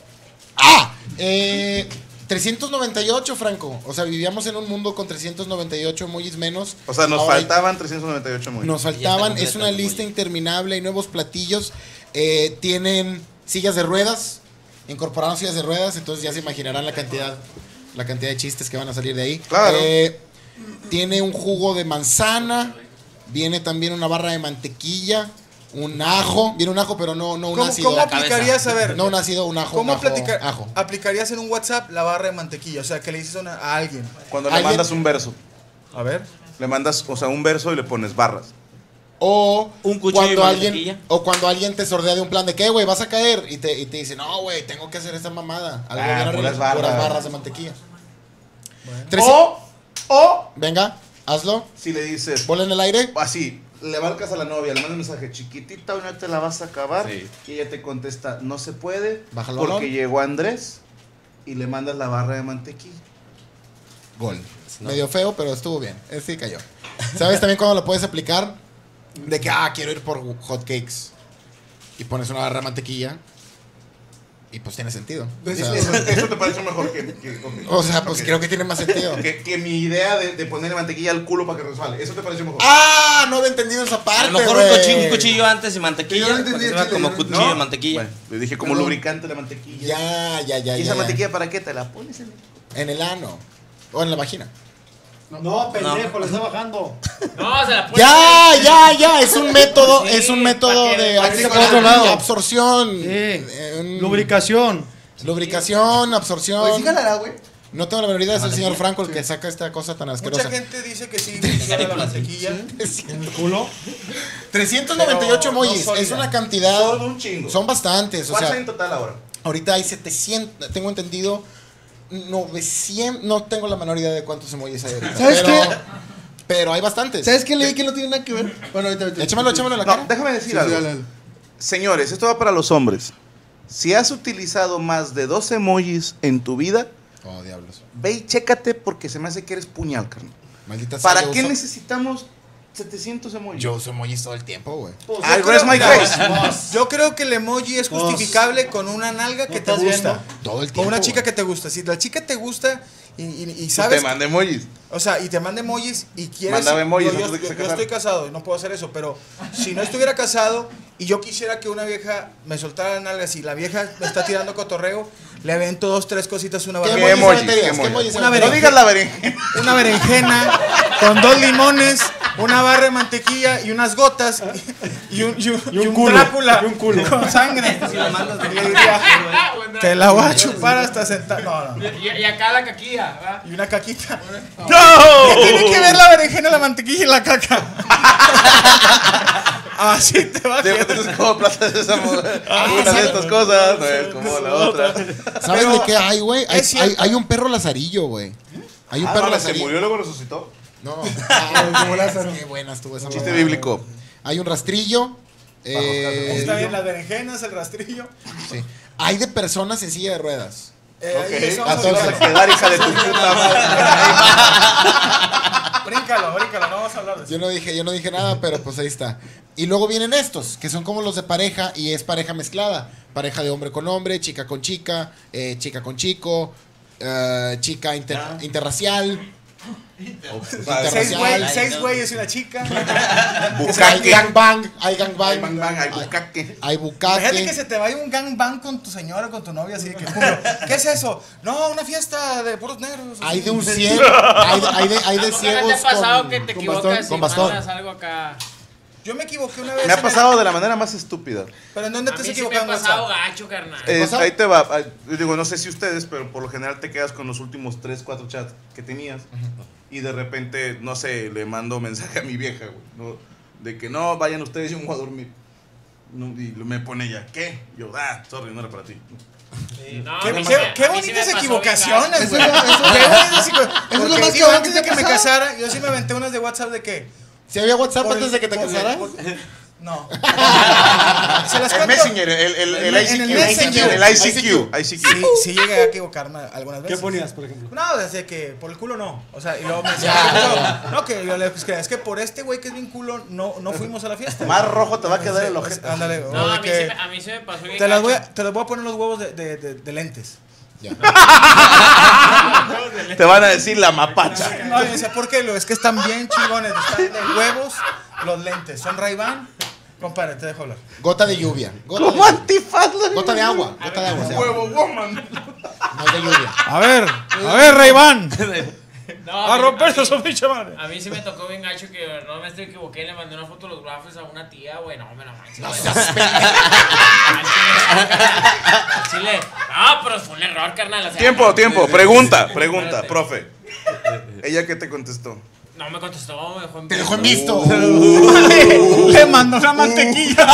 398, Franco. O sea, vivíamos en un mundo con 398 emojis menos. O sea, nos Ahora faltaban 398 emojis. Nos Ya faltaban, está es una completo el lista emoji. interminable, hay nuevos platillos, tienen sillas de ruedas, incorporaron sillas de ruedas, entonces ya se imaginarán la cantidad de chistes que van a salir de ahí. Claro. Tiene un jugo de manzana, viene también una barra de mantequilla, un ajo, viene un ajo pero no un ¿Cómo, ácido. cómo aplicarías, a ver? No un ácido, un ajo. ¿Cómo un ajo, aplicarías en un WhatsApp la barra de mantequilla? O sea, que le dices a alguien. Cuando le ¿Alguien? mandas un verso. A ver. Le mandas, o sea, un verso y le pones barras. O Un cuchillo cuando de alguien mantequilla. o cuando alguien te sordea de un plan de qué, güey, vas a caer y te dice, "No, güey, tengo que hacer esta mamada." Algo bien arriba, puras barras. puras barras de mantequilla. O, Venga, hazlo. si le dices, Bola en el aire. así, le marcas a la novia, le mandas un mensaje, chiquitita, hoy no te la vas a acabar. Sí. Y ella te contesta, no se puede, Baja el porque balón. llegó Andrés y le mandas la barra de mantequilla. Gol. Medio feo, pero estuvo bien. Sí cayó. ¿Sabes también cómo lo puedes aplicar? De que, quiero ir por hot cakes. Y pones una barra de mantequilla. Y pues tiene sentido. Eso te parece mejor o sea, pues creo que tiene más sentido. Que mi idea de ponerle mantequilla al culo para que resbale. Eso te parece mejor. No había entendido esa parte. A lo mejor un cuchillo antes y mantequilla. Yo no entendí para que se vea como cuchillo de mantequilla. Bueno, le dije como lubricante la mantequilla. Ya. ¿Y esa mantequilla para qué? ¿Te la pones en el ano? O en la vagina. No, pendejo, le está bajando. No, se la pone. Ya. Es un método, Sí, es un método para que de practique por otro lado. absorción. Lubricación. Lubricación, absorción. Oye, ¿sí jalará, güey? No tengo la menor idea, es el señor Franco el que saca esta cosa tan asquerosa. Mucha gente dice que sí, funciona la mantequilla. ¿En el culo? 398 Pero emojis, no es sólida. una cantidad. Son un chingo. Son bastantes, o ¿Cuántos sea, hay en total ahora? ahorita hay 700, tengo entendido 900, no tengo la menor idea de cuántos emojis hay ahorita. ¿Sabes qué? Pero hay bastantes. ¿Sabes qué leí que no tiene nada que ver? Bueno, ahorita. Échamelo en la cara. No, déjame decir Sí, algo. dale. Señores, esto va para los hombres. Si has utilizado más de 2 emojis en tu vida, Oh, diablos. ve y chécate porque se me hace que eres puñal, carnal. Maldita sea. ¿Para yo qué uso- necesitamos 700 emojis? Yo uso emojis todo el tiempo, güey. I rest my case. Yo creo que el emoji es justificable con una nalga que te estás gusta. viendo? Todo el tiempo. Con una chica güey. que te gusta. Si la chica te gusta y Pues sabes. te manda emojis. O sea, y te manda emojis y quieres. Mándame emojis yo antes de que se yo casaran. estoy casado y no puedo hacer eso, pero si no estuviera casado y yo quisiera que una vieja me soltara nalgas y la vieja me está tirando cotorreo, le avento 2, 3 cositas, una ¿Qué barra. emojis emojis? meterías? ¿Qué ¿Qué emojis? emojis Una meterías? No digas la berenjena. Una berenjena con 2 limones, una barra de mantequilla y unas gotas y un culo, Drácula y un culo. con sangre. Y le diría, te la voy a chupar hasta sentar. No. Y acá la caquilla, ¿verdad? Y una caquita. ¡No! ¿Qué tiene que ver la berenjena, la mantequilla y la caca? Así te va a Siempre quedar. tienes como Plaza Sésamo. Una de estas cosas no es como la otra. ¿Sabes Pero de qué hay, güey? es cierto. Hay un perro lazarillo, güey. Hay un perro ¿Se lazarillo. murió y luego resucitó? No. Qué buena estuvo esa. Chiste mamada. bíblico. Hay un rastrillo. Está bien, las berenjenas, el rastrillo. Sí. Hay de personas en silla de ruedas. Ahí eso A vamos todos a a quedar, hija de tu puta madre. Bríncalo, no vamos a hablar de eso. Yo no dije nada, pero pues ahí está. Y luego vienen estos, que son como los de pareja y es pareja mezclada. Pareja de hombre con hombre, chica con chica, chica con chico, chica interracial. Interracial. 6 güeyes y una chica. Hay Bucaque. gangbang, Hay bang bang, hay bucaque. hay Imagínate que bucaque. se te vaya un gangbang con tu señora, con tu novia, así de que, ¿qué es eso? No, una fiesta de puros negros. Hay así. de un ciego, hay de ¿Nunca ciegos te ha pasado con, que te con equivocas bastón, y con bastón. mandas algo acá? Yo me equivoqué una vez. Me ha pasado de la manera más estúpida. ¿Pero en dónde A te mí has sí me equivocado? ha en pasado WhatsApp? gacho, carnal. ¿Cosa? Ahí te va. Yo digo, no sé si ustedes, pero por lo general te quedas con los últimos 3, 4 chats que tenías. Y de repente, no sé, le mando mensaje a mi vieja, güey. ¿No? De que no, vayan ustedes, yo me voy a dormir. No, y me pone ella, ¿qué? Yo, sorry, no era para ti. Sí, no, Qué, a mí qué- me- qué a mí sí me bonitas pasó equivocaciones, Eso güey. es lo- eso- Qué bonitas eso es lo Porque, más digo, cabrón antes que de te que ha me pasado. casara, yo sí me aventé unas de WhatsApp de que. ¿Si había WhatsApp por antes el- de que te por el- casaras? No. Se las El cuento. Messenger, el ICQ. En el Messenger. El ICQ. Sí, sí llegué a equivocarme algunas veces. ¿Qué ponías, por ejemplo? No, desde que por el culo no. O sea, y luego me decía, no, que yo le dije, es que por este güey que es bien culo, no fuimos a la fiesta. Más rojo te va a quedar el ojete. Ándale, o No, de a mí, que a mí sí me pasó bien te las gacho. voy a poner los huevos de lentes. Ya. Te van a decir la mapacha. No, yo decía, ¿por qué? Es que están bien chingones, están de huevos los lentes. Son Ray-Ban. Compadre, te dejo hablar. Gota de lluvia. Como antifaz. Gota de agua. Gota de agua. Huevo woman. No es de lluvia. A ver, Ray-Ban. No, A romperse mí- su pinche madre. A mí sí me tocó bien gacho que no me equivoqué, le mandé una foto de los waffles a una tía, güey, no me la manches. No güey. seas Chile. No, pero fue un error, carnal. O sea, Tiempo. Pregunta, profe. ¿Ella qué te contestó? No me contestó, me dejó en Te dejó en visto. Le mandó una mantequilla.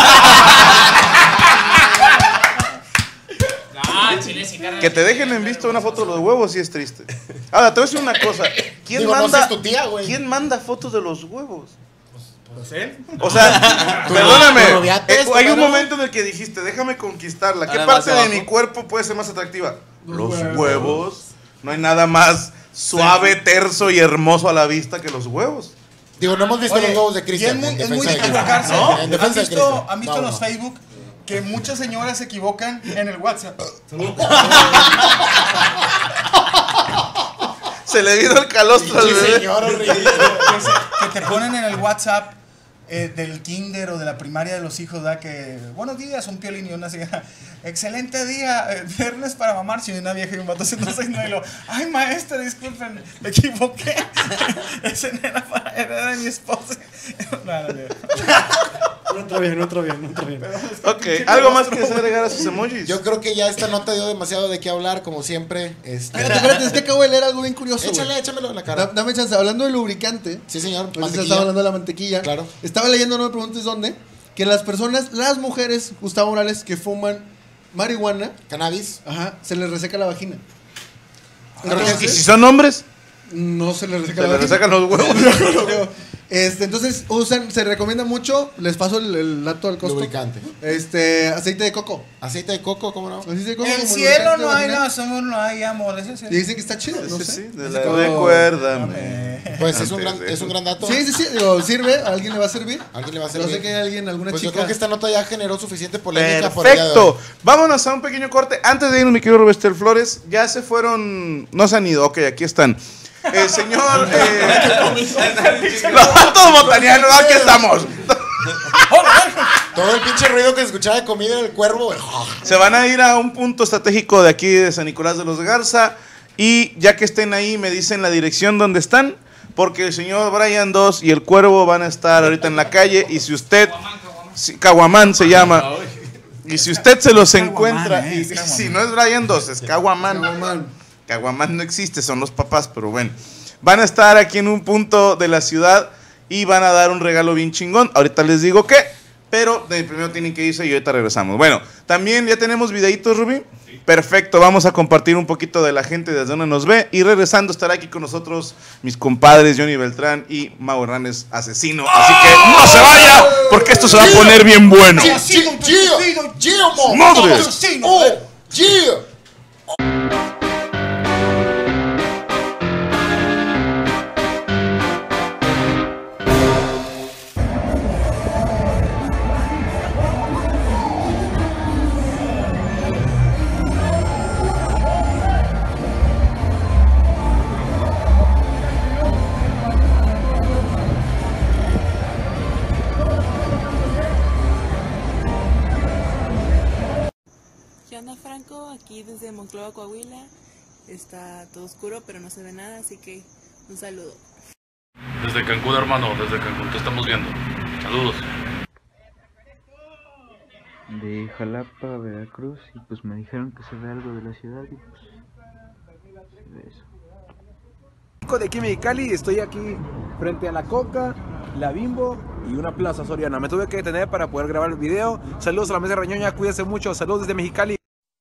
No, Chile sí, carnal. Que te dejen en visto una foto de los huevos sí es triste. Ahora, te voy a decir una cosa. ¿Quién Digo, no manda, seas tu tía, güey. ¿quién manda fotos de los huevos? Pues él. O sea, perdóname. ¿tu noviate es, Hay un claro? momento en el que dijiste, déjame conquistarla. ¿Qué Ahora parte más de abajo. mi cuerpo puede ser más atractiva? Los huevos. No hay nada más suave, terso y hermoso a la vista que los huevos. Digo, no hemos visto los huevos de Cristian. Es muy de equivocarse. ¿No? ¿Han visto en los Facebook que muchas señoras se equivocan en el WhatsApp? Se le vino el calostro al bebé. Señor horrible. Que te ponen en el WhatsApp del kinder o de la primaria de los hijos, ¿verdad? Que buenos días, un piolín y una señora. Excelente día, viernes para mamar. Si una vieja y un vato haciendo seis, no, y lo, ay maestra, disculpen, me equivoqué. Ese era de mi esposa. No entra bien. Ok, ¿algo más que agregar a sus emojis? Yo creo que ya esta nota dio demasiado de qué hablar, como siempre. Espérate, es que acabo de leer algo bien curioso. Échamelo en la cara. Dame chance, hablando de lubricante. Sí, señor. Pues estaba hablando de la mantequilla. Claro. Estaba leyendo, no me preguntes dónde, que las mujeres, Gustavo Morales, que fuman marihuana, Cannabis. ajá, se les reseca la vagina. ¿Y si son hombres? No se les reseca Se la les vagina. resecan los huevos. Entonces se recomienda mucho, les paso el dato al costo. Lubricante. Aceite de coco. Aceite de coco, ¿cómo no? Aceite de coco En el como cielo lubricante no hay, vaginal. no hay amor. Y dicen que está chido, no Sí, sé. sí, Recuérdame. Pues es un gran dato. Sí, digo, sirve, ¿a alguien le va a servir? ¿Alguien le va a No servir? sé que alguna Pues yo chica. creo que esta nota ya generó suficiente polémica por el día de hoy. Perfecto. Vámonos a un pequeño corte. Antes de irnos, mi querido Roberto Flores, ya se fueron. No se han ido. Ok, aquí están. Señor. Todos montañanos, aquí estamos. Todo el pinche ruido que se escuchaba de comida en el cuervo, güey. Se van a ir a un punto estratégico de aquí de San Nicolás de los Garza. Y ya que estén ahí, me dicen la dirección donde están. Porque el señor Brian 2 y el cuervo van a estar ahorita en la calle. Y si usted. Caguamán se llama. Y si usted se los encuentra. Y si no es Brian 2, es Caguamán. Caguamán no existe, son los papás, pero bueno. Van a estar aquí en un punto de la ciudad y van a dar un regalo bien chingón. Ahorita les digo qué, pero primero tienen que irse y ahorita regresamos. Bueno, también ya tenemos videitos, Rubí. Perfecto, vamos a compartir un poquito de la gente desde donde nos ve. Y regresando estará aquí con nosotros mis compadres Johnny Beltrán y Mau Hernández, asesino. Así que no se vaya, porque esto se va a poner bien bueno. ¡Madre! ¿Qué onda, Franco? Aquí desde Monclova, Coahuila. Está todo oscuro, pero no se ve nada, así que un saludo. Desde Cancún, hermano, desde Cancún te estamos viendo. Saludos. De Jalapa a Veracruz, y pues me dijeron que se ve algo de la ciudad y pues se ve eso. De aquí Mexicali, estoy aquí frente a la Coca, la Bimbo y una Plaza Soriana. Me tuve que detener para poder grabar el video. Saludos a la Mesa Reñoña, cuídense mucho. Saludos desde Mexicali.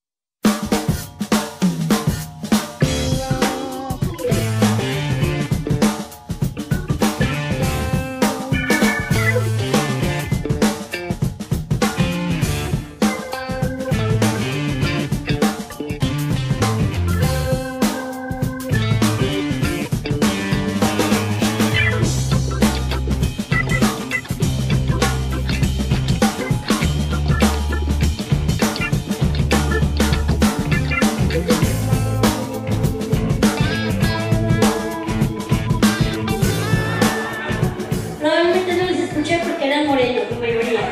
Probablemente no les escuché porque eran morenos, la mayoría.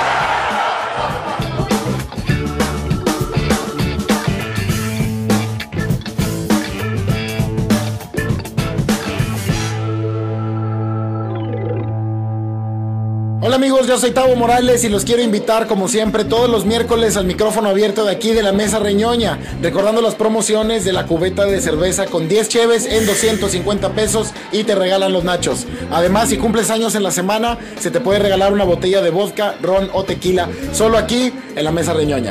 Hola amigos, yo soy Tavo Morales y los quiero invitar como siempre todos los miércoles al micrófono abierto de aquí de la Mesa Reñoña, recordando las promociones de la cubeta de cerveza con 10 cheves en 250 pesos y te regalan los nachos. Además, si cumples años en la semana, se te puede regalar una botella de vodka, ron o tequila, solo aquí en la Mesa Reñoña.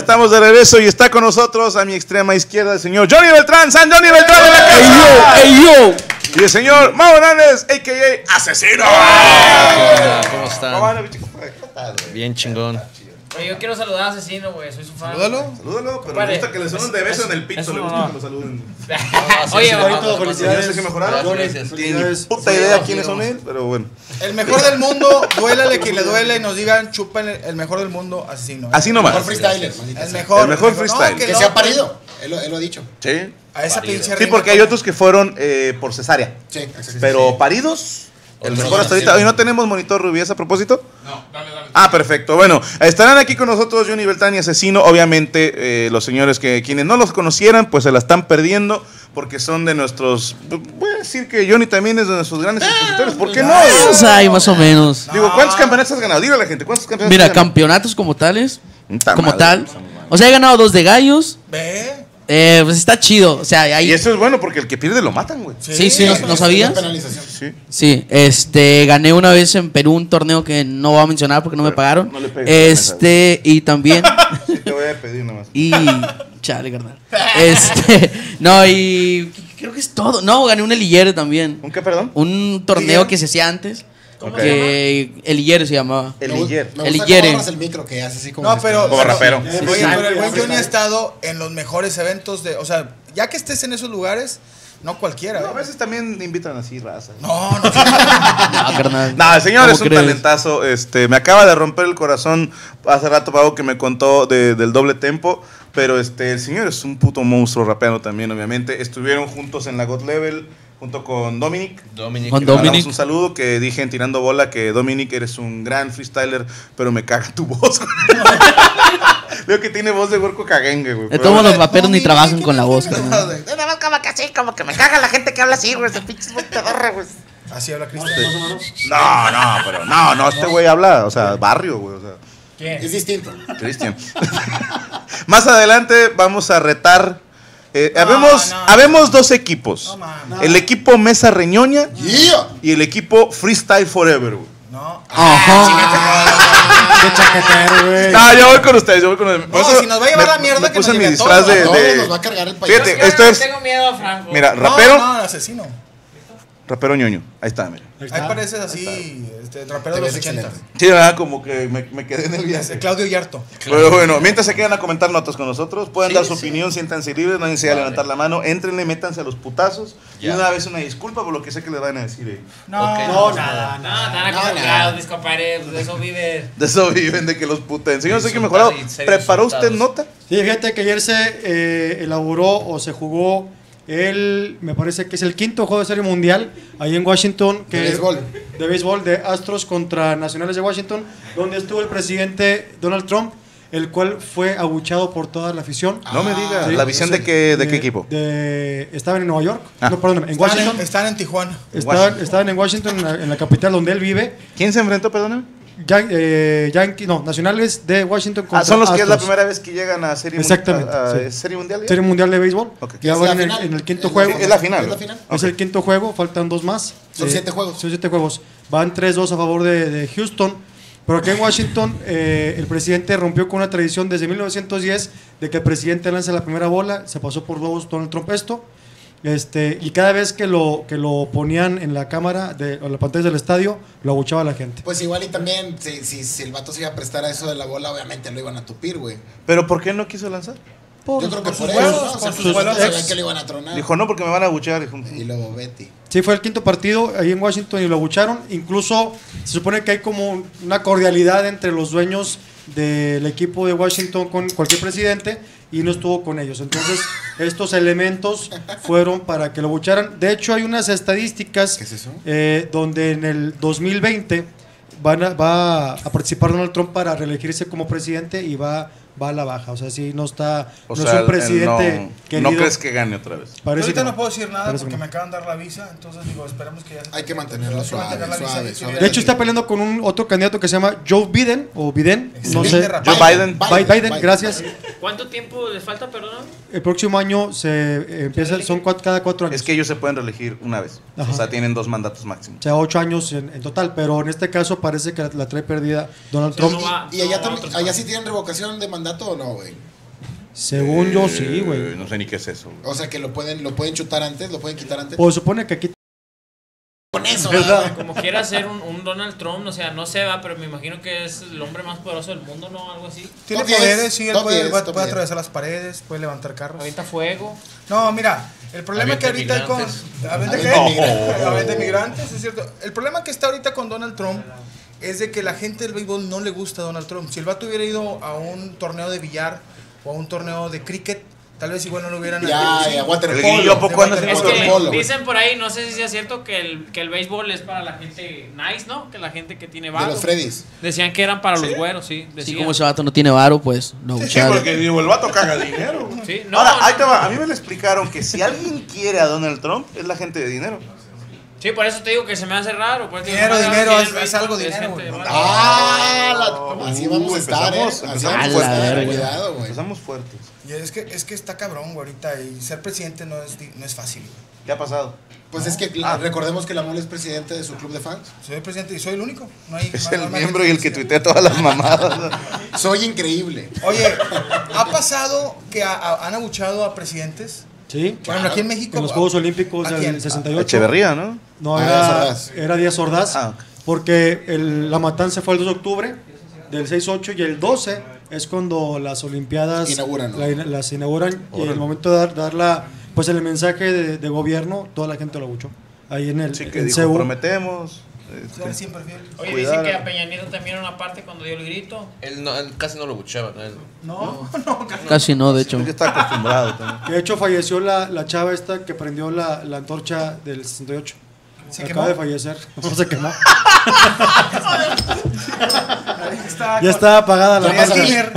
estamos de regreso y está con nosotros a mi extrema izquierda el señor Johnny Beltrán, San Johnny Beltrán de la casa. ¡Ey, yo! Y el señor Mau Hernández, a.k.a. Asesino. ¿Cómo están? Bien chingón. Oye, yo quiero saludar a Asesino, güey. Soy su fan. Salúdalo, pero me gusta que le suenen un de beso en el pito. Le gusta que lo saluden. Oye, felicidades. Que mejoraron. Tienen puta idea quiénes son él, pero bueno. El mejor del mundo, duélale que le duele y nos digan, chupen el mejor del mundo, Asesino. Así nomás. El mejor freestyler. El mejor freestyle. Que se ha parido. Él lo ha dicho. Sí. A esa pinche Sí, porque hay otros que fueron por cesárea. Sí, pero paridos. El mejor hasta ahorita. ¿Hoy no tenemos monitor Rubies a propósito? No, dame. Ah, perfecto. Bueno, estarán aquí con nosotros Johnny Beltrán y Asesino. Obviamente, los señores quienes no los conocieran, pues se la están perdiendo porque son de nuestros... Voy a decir que Johnny también es de nuestros grandes expositores. ¿Por qué no? Pues hay más o menos. Digo, ¿cuántos campeonatos has ganado? Dile a la gente, ¿cuántos campeonatos Mira, has ganado? campeonatos como tales. Como madre, tal. O sea, he ganado 2 de gallos. Ve. Pues está chido. O sea, ahí... Y eso es bueno porque el que pierde lo matan, güey. Sí, ¿no sabías? Sí. Sí, gané una vez en Perú un torneo que no voy a mencionar porque no me pagaron. No le pegues y también... Sí, te voy a pedir nomás. Y... Chale, carnal. No, y... Creo que es todo. No, gané un Elillere también. ¿Un qué, perdón? Un torneo que se hacía antes. Que Elillere se llamaba. Elillere. Elillere. el micro que hace así como... No, pero... Como rapero. Oye, pero el buen Johnny ha estado en los mejores eventos de... O sea, ya que estés en esos lugares... No cualquiera. No, a veces también invitan así raza. No. No, carnal. No, el señor ¿Cómo es un crees? talentazo. Me acaba de romper el corazón hace rato, Pau, que me contó del doble tempo. Pero el señor es un puto monstruo rapeando también, obviamente. Estuvieron juntos en la God Level, junto con Dominic. Con Le Dominic. mandamos un saludo, que dije en Tirando Bola que Dominic eres un gran freestyler, pero me caga tu voz. Veo que tiene voz de huerco caguengue, güey. De todos los raperos ni trabajan con la voz, carnal. Como que me caga la gente que habla así, güey. De pinches pedorra, güey. Así habla Cristian. No, este güey habla, o sea, barrio, güey. O sea. ¿Quién? Es distinto. Cristian. Más adelante vamos a retar. Habemos 2 equipos. El equipo Mesa Reñoña y el equipo Freestyle Forever, güey. No. Qué chaquetero, güey. No, yo voy con ustedes, No, si nos va a llevar la mierda, que puse nos mi lleve disfraz todo. de... Todos nos va a cargar el payaso. Fíjate, esto es... Tengo miedo a Franco. Mira, rapero. No, Asesino. Rapero ñoño. Ahí está, mira. Ahí pareces así, rapero de los 80. Sí, ¿verdad? Como que me quedé en el viaje. Claudio Yarto. Pero bueno, mientras se quedan a comentar notas con nosotros, pueden dar su opinión, siéntanse libres, no necesitan levantar la mano, entrenle, métanse a los putazos. Y una vez una disculpa por lo que sé que les van a decir. Nada, están acostumbrados, mis compadres, de eso viven. De eso viven, de que los puten. Señor, sé que mejorado. ¿Preparó usted nota? Sí, fíjate que ayer se elaboró o se jugó me parece que es el 5º juego de serie mundial ahí en Washington. De béisbol de Astros contra Nacionales de Washington, donde estuvo el presidente Donald Trump, el cual fue abuchado por toda la afición. No me digas. Sí, ¿La visión de qué equipo? Estaban en Nueva York. No, perdón, en Washington. Están en Tijuana. Estaban en Washington, en la capital donde él vive. ¿Quién se enfrentó, perdóname? Nacionales de Washington contra son los que Astros. es la primera vez que llegan a Serie Mundial. Exactamente. ¿Serie Mundial? Serie Mundial de béisbol. Okay. Ya van en el 5º juego. Es la final. Es el 5º juego, faltan 2 más. Son 7 juegos. Son 7 juegos. Van 3-2 a favor de Houston. Pero aquí en Washington, el presidente rompió con una tradición desde 1910 de que el presidente lanza la primera bola. Se pasó por 2 Donald Trump esto. Y cada vez que lo ponían en la cámara o la pantalla del estadio, lo abuchaba la gente. Pues igual y también, si el vato se iba a prestar a eso de la bola, obviamente lo iban a tupir, güey. ¿Pero por qué no quiso lanzar? Yo creo que por sus eso, huevos, ¿no? O sea, por sus sus sabían que lo iban a tronar. Dijo, no, porque me van a abuchear. Y luego Betty. Sí, fue el 5º partido ahí en Washington y lo abucharon. Incluso se supone que hay como una cordialidad entre los dueños del equipo de Washington con cualquier presidente, y no estuvo con ellos. Entonces, estos elementos fueron para que lo abucharan. De hecho, hay unas estadísticas. ¿Qué es eso? Donde en el 2020 va a participar Donald Trump para reelegirse como presidente y va a la baja. O sea, sí, no está. O no sea, es un presidente querido. ¿No crees que gane otra vez? Yo ahorita que no puedo decir nada Parece porque que me acaban de dar la visa. Entonces, digo, esperemos que ya se... Hay que mantenerlo suave. De hecho, está peleando con un otro candidato que se llama Joe Biden, o Biden, no sé. Joe Biden, gracias. ¿Cuánto tiempo les falta, perdón? El próximo año se empieza, son cada 4 años. Es que ellos se pueden reelegir una vez. Ajá. O sea, tienen 2 mandatos máximos. O sea, 8 años en total, pero en este caso parece que la trae perdida Donald Trump. ¿Y allá sí tienen revocación de mandato o no, güey? Según yo, sí, güey. No sé ni qué es eso. O sea, que lo pueden chutar antes, lo pueden quitar antes. Pues supone que aquí... Con eso, ¿verdad? Como quiera ser un Donald Trump, o sea, no se va, pero me imagino que es el hombre más poderoso del mundo, ¿no? Algo así. Tiene poderes, sí, él puede atravesar las paredes, puede levantar carros. Avienta fuego. No, mira, el problema que ahorita hay con... ¿Avienta qué? Avienta migrantes, es cierto. El problema que está ahorita con Donald Trump es de que la gente del béisbol no le gusta a Donald Trump. Si el vato hubiera ido a un torneo de billar o a un torneo de cricket, tal vez igual no lo hubieran... Ya, waterpolo. Es que dicen por ahí, no sé si sea cierto, que el béisbol es para la gente nice, ¿no? Que la gente que tiene varo. De los Freddys. Decían que eran para los güeros, sí. Sí, como ese vato no tiene varo, pues no. Sí, porque digo, el vato caga dinero. Sí, no, ahora, ahí te va. A mí me le explicaron que si alguien quiere a Donald Trump, es la gente de dinero. Sí, por eso te digo que se me hace raro. Pues, dinero, es algo dinero. Así vamos a estar, Cuidado, güey. Empezamos fuertes. Y es que está cabrón, güey, ahorita. Y ser presidente no es fácil. ¿Qué ha pasado? Pues es que recordemos que la Mole es presidente de su club de fans. Soy presidente y soy el único. Es el miembro y el que tuitea todas las mamadas. Soy increíble. Oye, ¿ha pasado que han abuchado a presidentes? Sí. Bueno, aquí en México. En los Juegos Olímpicos del 68. Echeverría, ¿no? No, era Díaz Ordaz. Porque la matanza fue el 2 de octubre del 6-8 y el 12 es cuando las Olimpiadas las inauguran. Y en el momento de dar pues el mensaje de gobierno, toda la gente lo abuchó. Ahí en el que dijo, prometemos. Oye, dicen que a Peña Nieto también una parte cuando dio el grito. Él casi no lo buchaba. No, casi no, de hecho. Él está acostumbrado también. De hecho, falleció la chava esta que prendió la antorcha del 68. ¿Se acaba quemó? de fallecer. No se quemó. Ya estaba apagada la mano.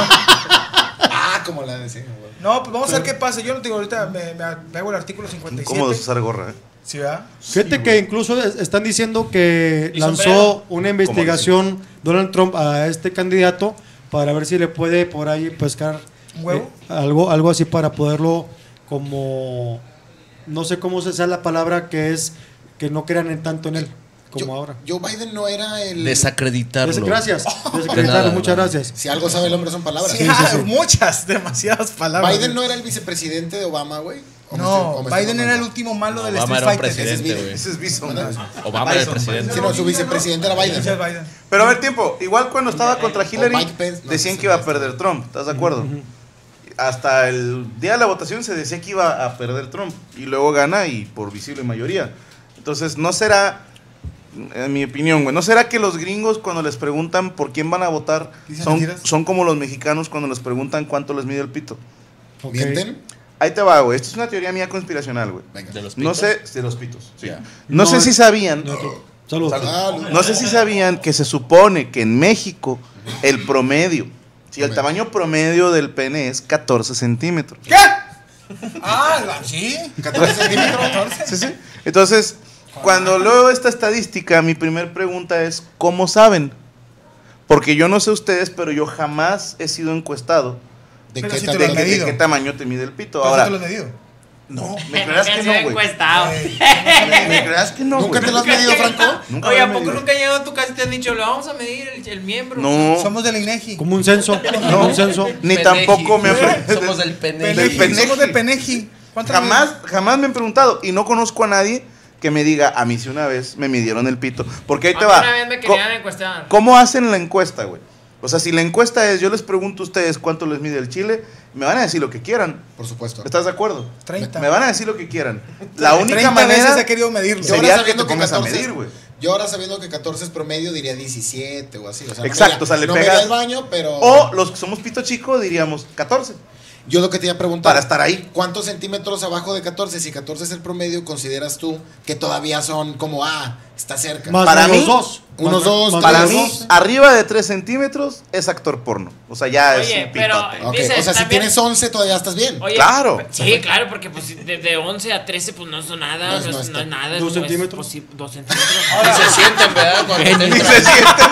Como la decía. No, pues vamos a ver qué pasa. Yo no te digo, ahorita me pego el artículo 57. ¿Cómo usar gorra? Sí, ¿verdad? Fíjate que incluso están diciendo que lanzó una investigación Donald Trump a este candidato para ver si le puede por ahí pescar ¿un huevo? Algo así para poderlo como... No sé cómo se sea la palabra que es que no crean en tanto en él como ahora. Joe Biden no era el... Desacreditarlo. Gracias. Desacreditarlo, muchas gracias. Si algo sabe el hombre son palabras. Sí, muchas, demasiadas palabras. Biden no era el vicepresidente de Obama, güey. No, Biden era el último malo del Street Fighter. Ese es Bison. Obama era el presidente. Sí, no, su vicepresidente era Biden. Pero a ver, tiempo. Igual cuando estaba contra Hillary, decían que iba a perder Trump. ¿Estás de acuerdo? Hasta el día de la votación se decía que iba a perder Trump. Y luego gana y por visible mayoría. Entonces, no será, en mi opinión, güey, no será que los gringos cuando les preguntan por quién van a votar son como los mexicanos cuando les preguntan cuánto les mide el pito. ¿Mienten? Ahí te va, güey. Esto es una teoría mía conspiracional, güey. ¿De los pitos? No sé, de los pitos. Sí. No sé si sabían. Saludos. No sé si sabían que se supone que en México el promedio, el tamaño promedio del pene es 14 centímetros. ¿Qué? ¿Sí? 14 centímetros. Sí. Entonces, cuando leo esta estadística, mi primer pregunta es, ¿cómo saben? Porque yo no sé ustedes, pero yo jamás he sido encuestado. ¿De qué tamaño te mide el pito? Ahora, ¿te lo has medido? No, me creas que no, güey. Me creas que no, ¿Nunca te lo has medido, Franco? Oye, ¿a poco nunca han llegado a tu casa y te han dicho, le vamos a medir el miembro? No. Somos del INEGI. Como un censo. No, un censo. Ni tampoco me han Somos del Peneji. Somos del Peneji. Jamás me han preguntado y no conozco a nadie que me diga, a mí sí una vez me midieron el pito. Porque ahí te va. Una vez me querían encuestar. ¿Cómo hacen la encuesta, güey? O sea, si la encuesta es, yo les pregunto a ustedes cuánto les mide el chile, me van a decir lo que quieran. Por supuesto. ¿Estás de acuerdo? 30. Me van a decir lo que quieran. La única manera veces he querido medirlo. Sería que te pongas a medir, güey. Yo ahora sabiendo que 14 es promedio diría 17 o así. O sea, exacto, o sea, le pegas al baño, pero... O los que somos pito chico diríamos 14. Yo lo que te iba a preguntar, para estar ahí, ¿cuántos centímetros abajo de 14? Si 14 es el promedio, ¿consideras tú que todavía son como, está cerca? Más para mí, unos dos. Para mí, arriba de 3 centímetros es actor porno. O sea, ya es un pero pitote. Okay. O sea, también, si tienes 11 todavía estás bien. Oye, claro. Sí, claro, porque pues de 11 a 13 pues no es nada. No es nada. 2 centímetros. 2 centímetros. Ni se sienten, ¿verdad? Ni se sienten.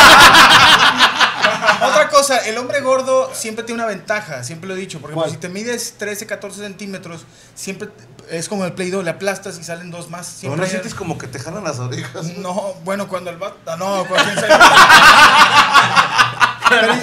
Otra cosa, el hombre gordo siempre tiene una ventaja, siempre lo he dicho, porque pues, si te mides 13, 14 centímetros, siempre es como el Play Doh, le aplastas y salen dos más. Siempre ¿No sientes como que te jalan las orejas? No, bueno, cuando el vato... No,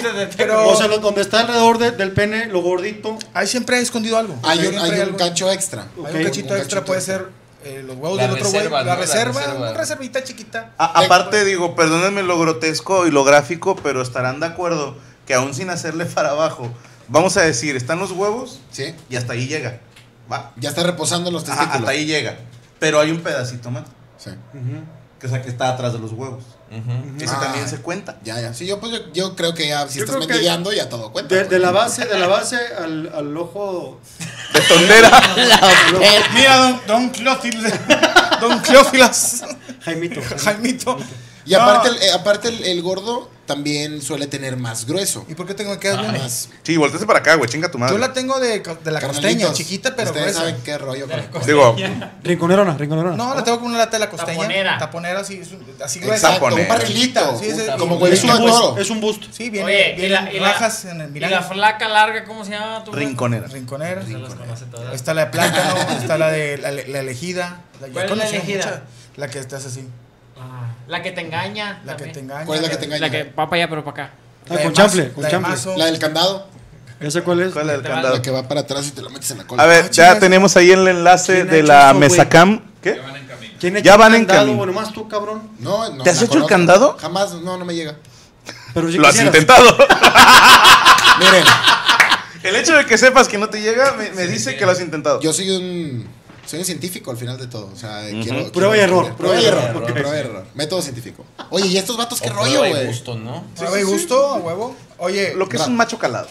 Pero, o sea, donde está alrededor del pene, lo gordito. Ahí siempre he escondido algo. Hay un cancho extra. Hay un cachito extra, puede ser los huevos del otro güey. La reserva, una reservita chiquita. Aparte, digo, perdónenme lo grotesco y lo gráfico, pero estarán de acuerdo que aún sin hacerle para abajo, vamos a decir, están los huevos, sí, y hasta ahí llega. Va. Ya está reposando los testículos. Hasta ahí llega. Pero hay un pedacito más. Sí. Que, o sea, que está atrás de los huevos. Ese también se cuenta. Ya. Sí, yo creo que ya, si estás mendigando, ya todo cuenta. De la base al ojo de tondera. Mira, don Cleófilas. Jaimito. Y aparte el gordo también suele tener más grueso. ¿Y por qué tengo que quedar más? Sí, volteate para acá, güey, chinga tu madre. Yo la tengo de la costeña, chiquita, pero ustedes saben qué rollo. Digo, rinconerona. No, la tengo con una lata de la costeña. Taponera, así gruesa. Exacto, un barrilito. Sí, como huele toro. Es un bust. Sí, viene rajas en el Milán. ¿Y la flaca larga cómo se llama? Rinconera. Se las conoce todas. Está la de plátano, está la de la elegida. ¿Cuál es la elegida? La que estás así. La que te engaña. La que te engaña. ¿Cuál es la que te engaña? La que va para allá, pero para acá. Con chanfle. La del candado. ¿Ese cuál es? ¿Cuál es el candado? La que va para atrás y te lo metes en la cola. A ver, ya tenemos ahí el enlace de la Mesacam. ¿Qué? Ya van en camino. Bueno, más tú, cabrón. No, ¿Te has hecho el candado? Jamás, no me llega. Pero si lo has intentado. Miren. El hecho de que sepas que no te llega me dice que lo has intentado. Yo soy un científico al final de todo. O sea, quiero. Prueba y error. Prueba y error. Método científico. Oye, ¿y estos vatos qué rollo, güey? Prueba y gusto, ¿no? Prueba y gusto, a huevo. Oye. Lo que es un macho calado.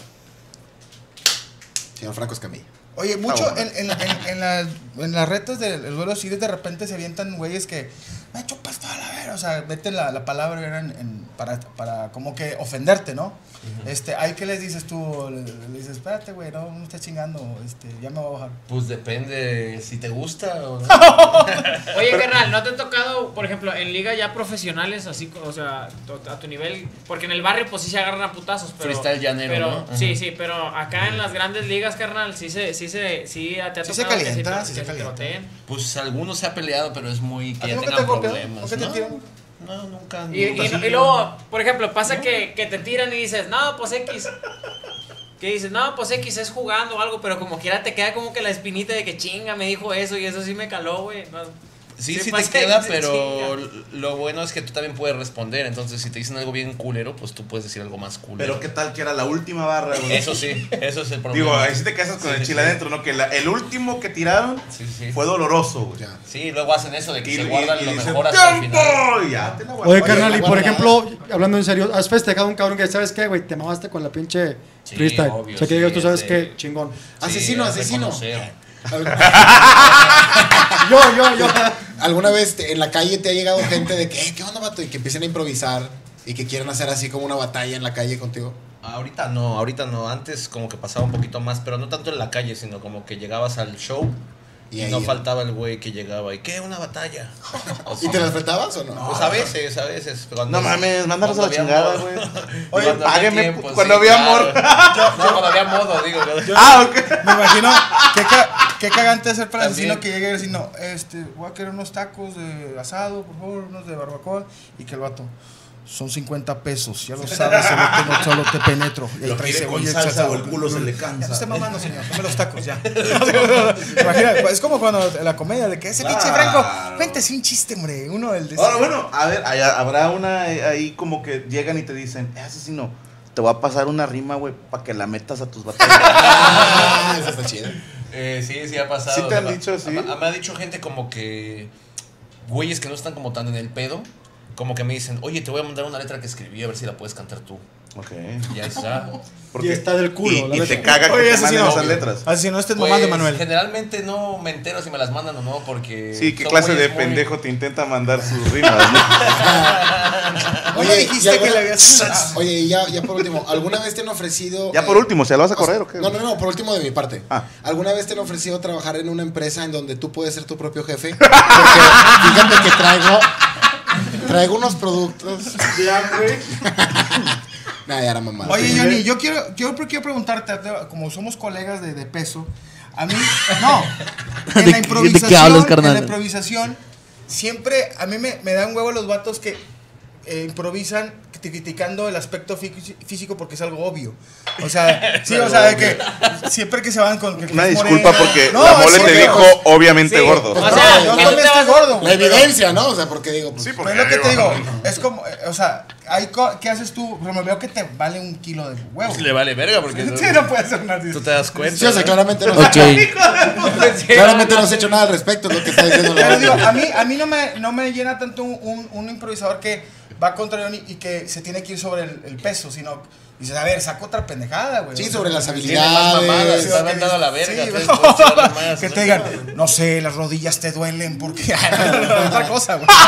Señor Franco Escamilla. Oye, mucho en las retas del duelo así de repente se avientan güeyes que me chupas toda la vera, o sea, meten la palabra para como que ofenderte, ¿no? ¿Ahí qué les dices tú? Le dices, espérate, güey, no me estés chingando, ya me voy a bajar. Pues depende si te gusta o no. Oye, carnal, ¿no te ha tocado, por ejemplo, en ligas ya profesionales, así, o sea, a tu nivel? Porque en el barrio, pues sí se agarran a putazos, pero... Freestyle llanero, ¿no? Sí, pero acá en las grandes ligas, carnal, sí te ha tocado se calienta, que se troteen. Pues algunos se ha peleado, pero es muy que ya nunca tengan te problemas, ¿Por qué te tiran? No, nunca. Y luego, por ejemplo, pasa que te tiran y dices, no, pues X. Que dices, no, pues X es jugando o algo, pero como quiera te queda como que la espinita de que chinga, me dijo eso y eso sí me caló, güey. No. Sí te queda, pero lo bueno es que tú también puedes responder. Entonces, si te dicen algo bien culero, pues tú puedes decir algo más culero. Pero qué tal que era la última barra, güey. Eso sí, eso es el problema. Digo, ahí sí te casas con el chile adentro, ¿no? Que el último que tiraron fue doloroso, güey. Sí, luego hacen eso de que se guardan lo mejor hasta el final. Ya te la Oye, carnal, y por ejemplo, hablando en serio, ¿has festejado un cabrón que sabes qué, güey? Te mamaste con la pinche freestyle. Obvio, o sea, que digas, tú sabes qué, chingón. Asesino. Yo. ¿Alguna vez en la calle te ha llegado gente de que, qué onda, vato? Y que empiecen a improvisar y que quieren hacer así como una batalla en la calle contigo. Ahorita no. Antes como que pasaba un poquito más, pero no tanto en la calle, sino como que llegabas al show y no faltaba el güey que llegaba y ¿qué? Una batalla. ¿Y te las enfrentabas o no? Pues a veces. No mames, mándalos a la chingada, güey. Oye, págueme cuando había amor. Cuando había modo, digo. Ok. Me imagino qué cagante es ser para el asesino que llegue y decir, no, voy a querer unos tacos de asado, por favor, unos de barbacoa, y que el vato, son 50 pesos, ya lo sabes, solo te penetro. Y lo quiere con salsa o el culo se le cansa. Ya esté mamando, señor, dame los tacos, ya. Imagina, es como cuando la comedia de que ese pinche Franco, cuéntese un chiste, hombre, uno del de... Ahora, bueno, a ver, habrá una ahí como que llegan y te dicen, asesino, te voy a pasar una rima, güey, para que la metas a tus batallas. Eso está chido. Sí ha pasado. ¿Sí te han dicho así? Me ha dicho gente como que güeyes que no están como tan en el pedo, como que me dicen, oye, te voy a mandar una letra que escribí, a ver si la puedes cantar tú. Ok. Ya está. Porque está del culo. Y te caga que te manden esas letras. Así no estés mamando, Manuel. Generalmente no me entero si me las mandan o no, porque... Sí, ¿qué clase de pendejo te intenta mandar sus rimas, no? Oye, dijiste que le habías... Oye, y ya por último, ¿alguna vez te han ofrecido... Ya por último, ¿se lo vas a correr o qué? No, por último de mi parte. ¿Alguna vez te han ofrecido trabajar en una empresa en donde tú puedes ser tu propio jefe? Porque fíjate que traigo unos productos. Ya, güey. Nah, ya era mamá. Oye, Johnny, yo quiero preguntarte, como somos colegas de peso, a mí, no, en la improvisación, ¿de qué hablas, carnal? En la improvisación, siempre a mí me dan huevo los vatos que improvisan, que criticando el aspecto físico porque es algo obvio. O sea, sí, o sea, de que siempre que se van con... Que una disculpa porque la mole te dijo obviamente gordo. O sea, yo también estoy gordo. La evidencia, ¿no? O sea, porque digo... Sí, porque es lo que te digo. Es como, o sea, ¿qué haces tú? Pero me veo que te vale 1 kilo de huevo. Le vale verga porque... Sí, no puede hacer nada. Tú te das cuenta. Sí, o sea, claramente no has hecho nada al respecto, es lo que está diciendo la Pero digo, a mí no me llena tanto un improvisador que va contra Johnny y que se tiene que ir sobre el peso, sino dices, a ver, saca otra pendejada, güey. Sí, sobre las habilidades. Está aventando a la verga. Que te digan, no sé, las rodillas te duelen porque... otra cosa, güey.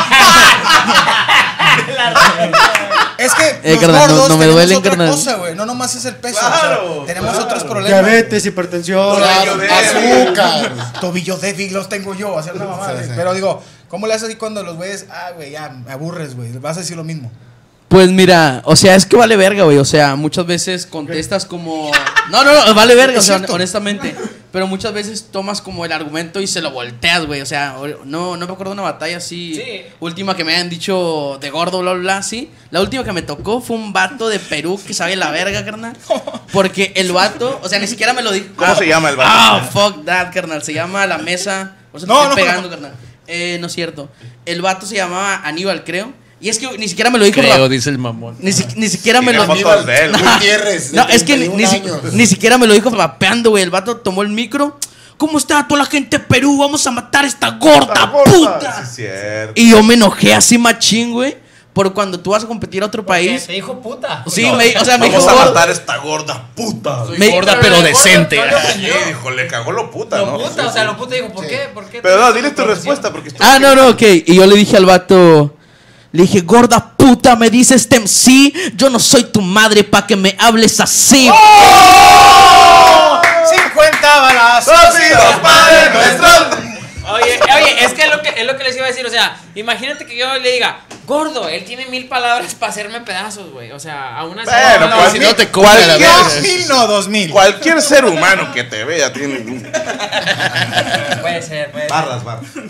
Es que los gordos no me tenemos duelen, otra carnal. cosa, güey. No nomás es el peso. Claro, o sea, tenemos otros problemas. Diabetes, hipertensión, azúcar, tobillo débil los tengo yo. Hacer una mamada. Sí. Pero digo, ¿cómo le haces así cuando los güeyes? Güey, ya me aburres, güey. Vas a decir lo mismo. Pues mira, o sea, es que vale verga, güey. O sea, muchas veces contestas como... No, vale verga, o sea, honestamente. Pero muchas veces tomas como el argumento y se lo volteas, güey. O sea, no me acuerdo de una batalla así. Sí. Última que me hayan dicho de gordo, bla, bla, bla, sí. La última que me tocó fue un vato de Perú que sabe la verga, carnal. Porque el vato, o sea, ni siquiera me lo dijo. ¿Cómo se llama el vato? Fuck that, carnal. Se llama La Mesa. O sea, te estoy pegando, carnal. No es cierto. El vato se llamaba Aníbal, creo. Y es que ni siquiera me lo dijo. Creo, dice el mamón. Ni siquiera me lo dijo. No, es que ni siquiera me lo dijo vapeando, güey. El vato tomó el micro. ¿Cómo está toda la gente de Perú? Vamos a matar a esta gorda puta. Sí, cierto. Y yo me enojé así machín, güey. Por cuando tú vas a competir a otro país. ¿Te dijo puta? Sí, no, me dijo. Vamos a matar a esta gorda puta. Soy gorda pero decente. Dijo, le cagó lo puta, ¿no? Lo puta, o sea, lo puta dijo, ¿por qué? ¿Por qué? Pero no, dile tu respuesta porque no, ok. Y yo le dije al vato. Le dije, gorda puta, me dices MC, yo no soy tu madre pa' que me hables así. ¡Oh! 50 balazos y los padres nuestros. Oye, es que es lo que les iba a decir, o sea, imagínate que yo le diga, gordo, él tiene 1000 palabras para hacerme pedazos, güey, o sea, aún así. Bueno, pues si no te comes la vez. 1000 no, 2000. Cualquier ser humano que te vea tiene... Puede ser. Barras.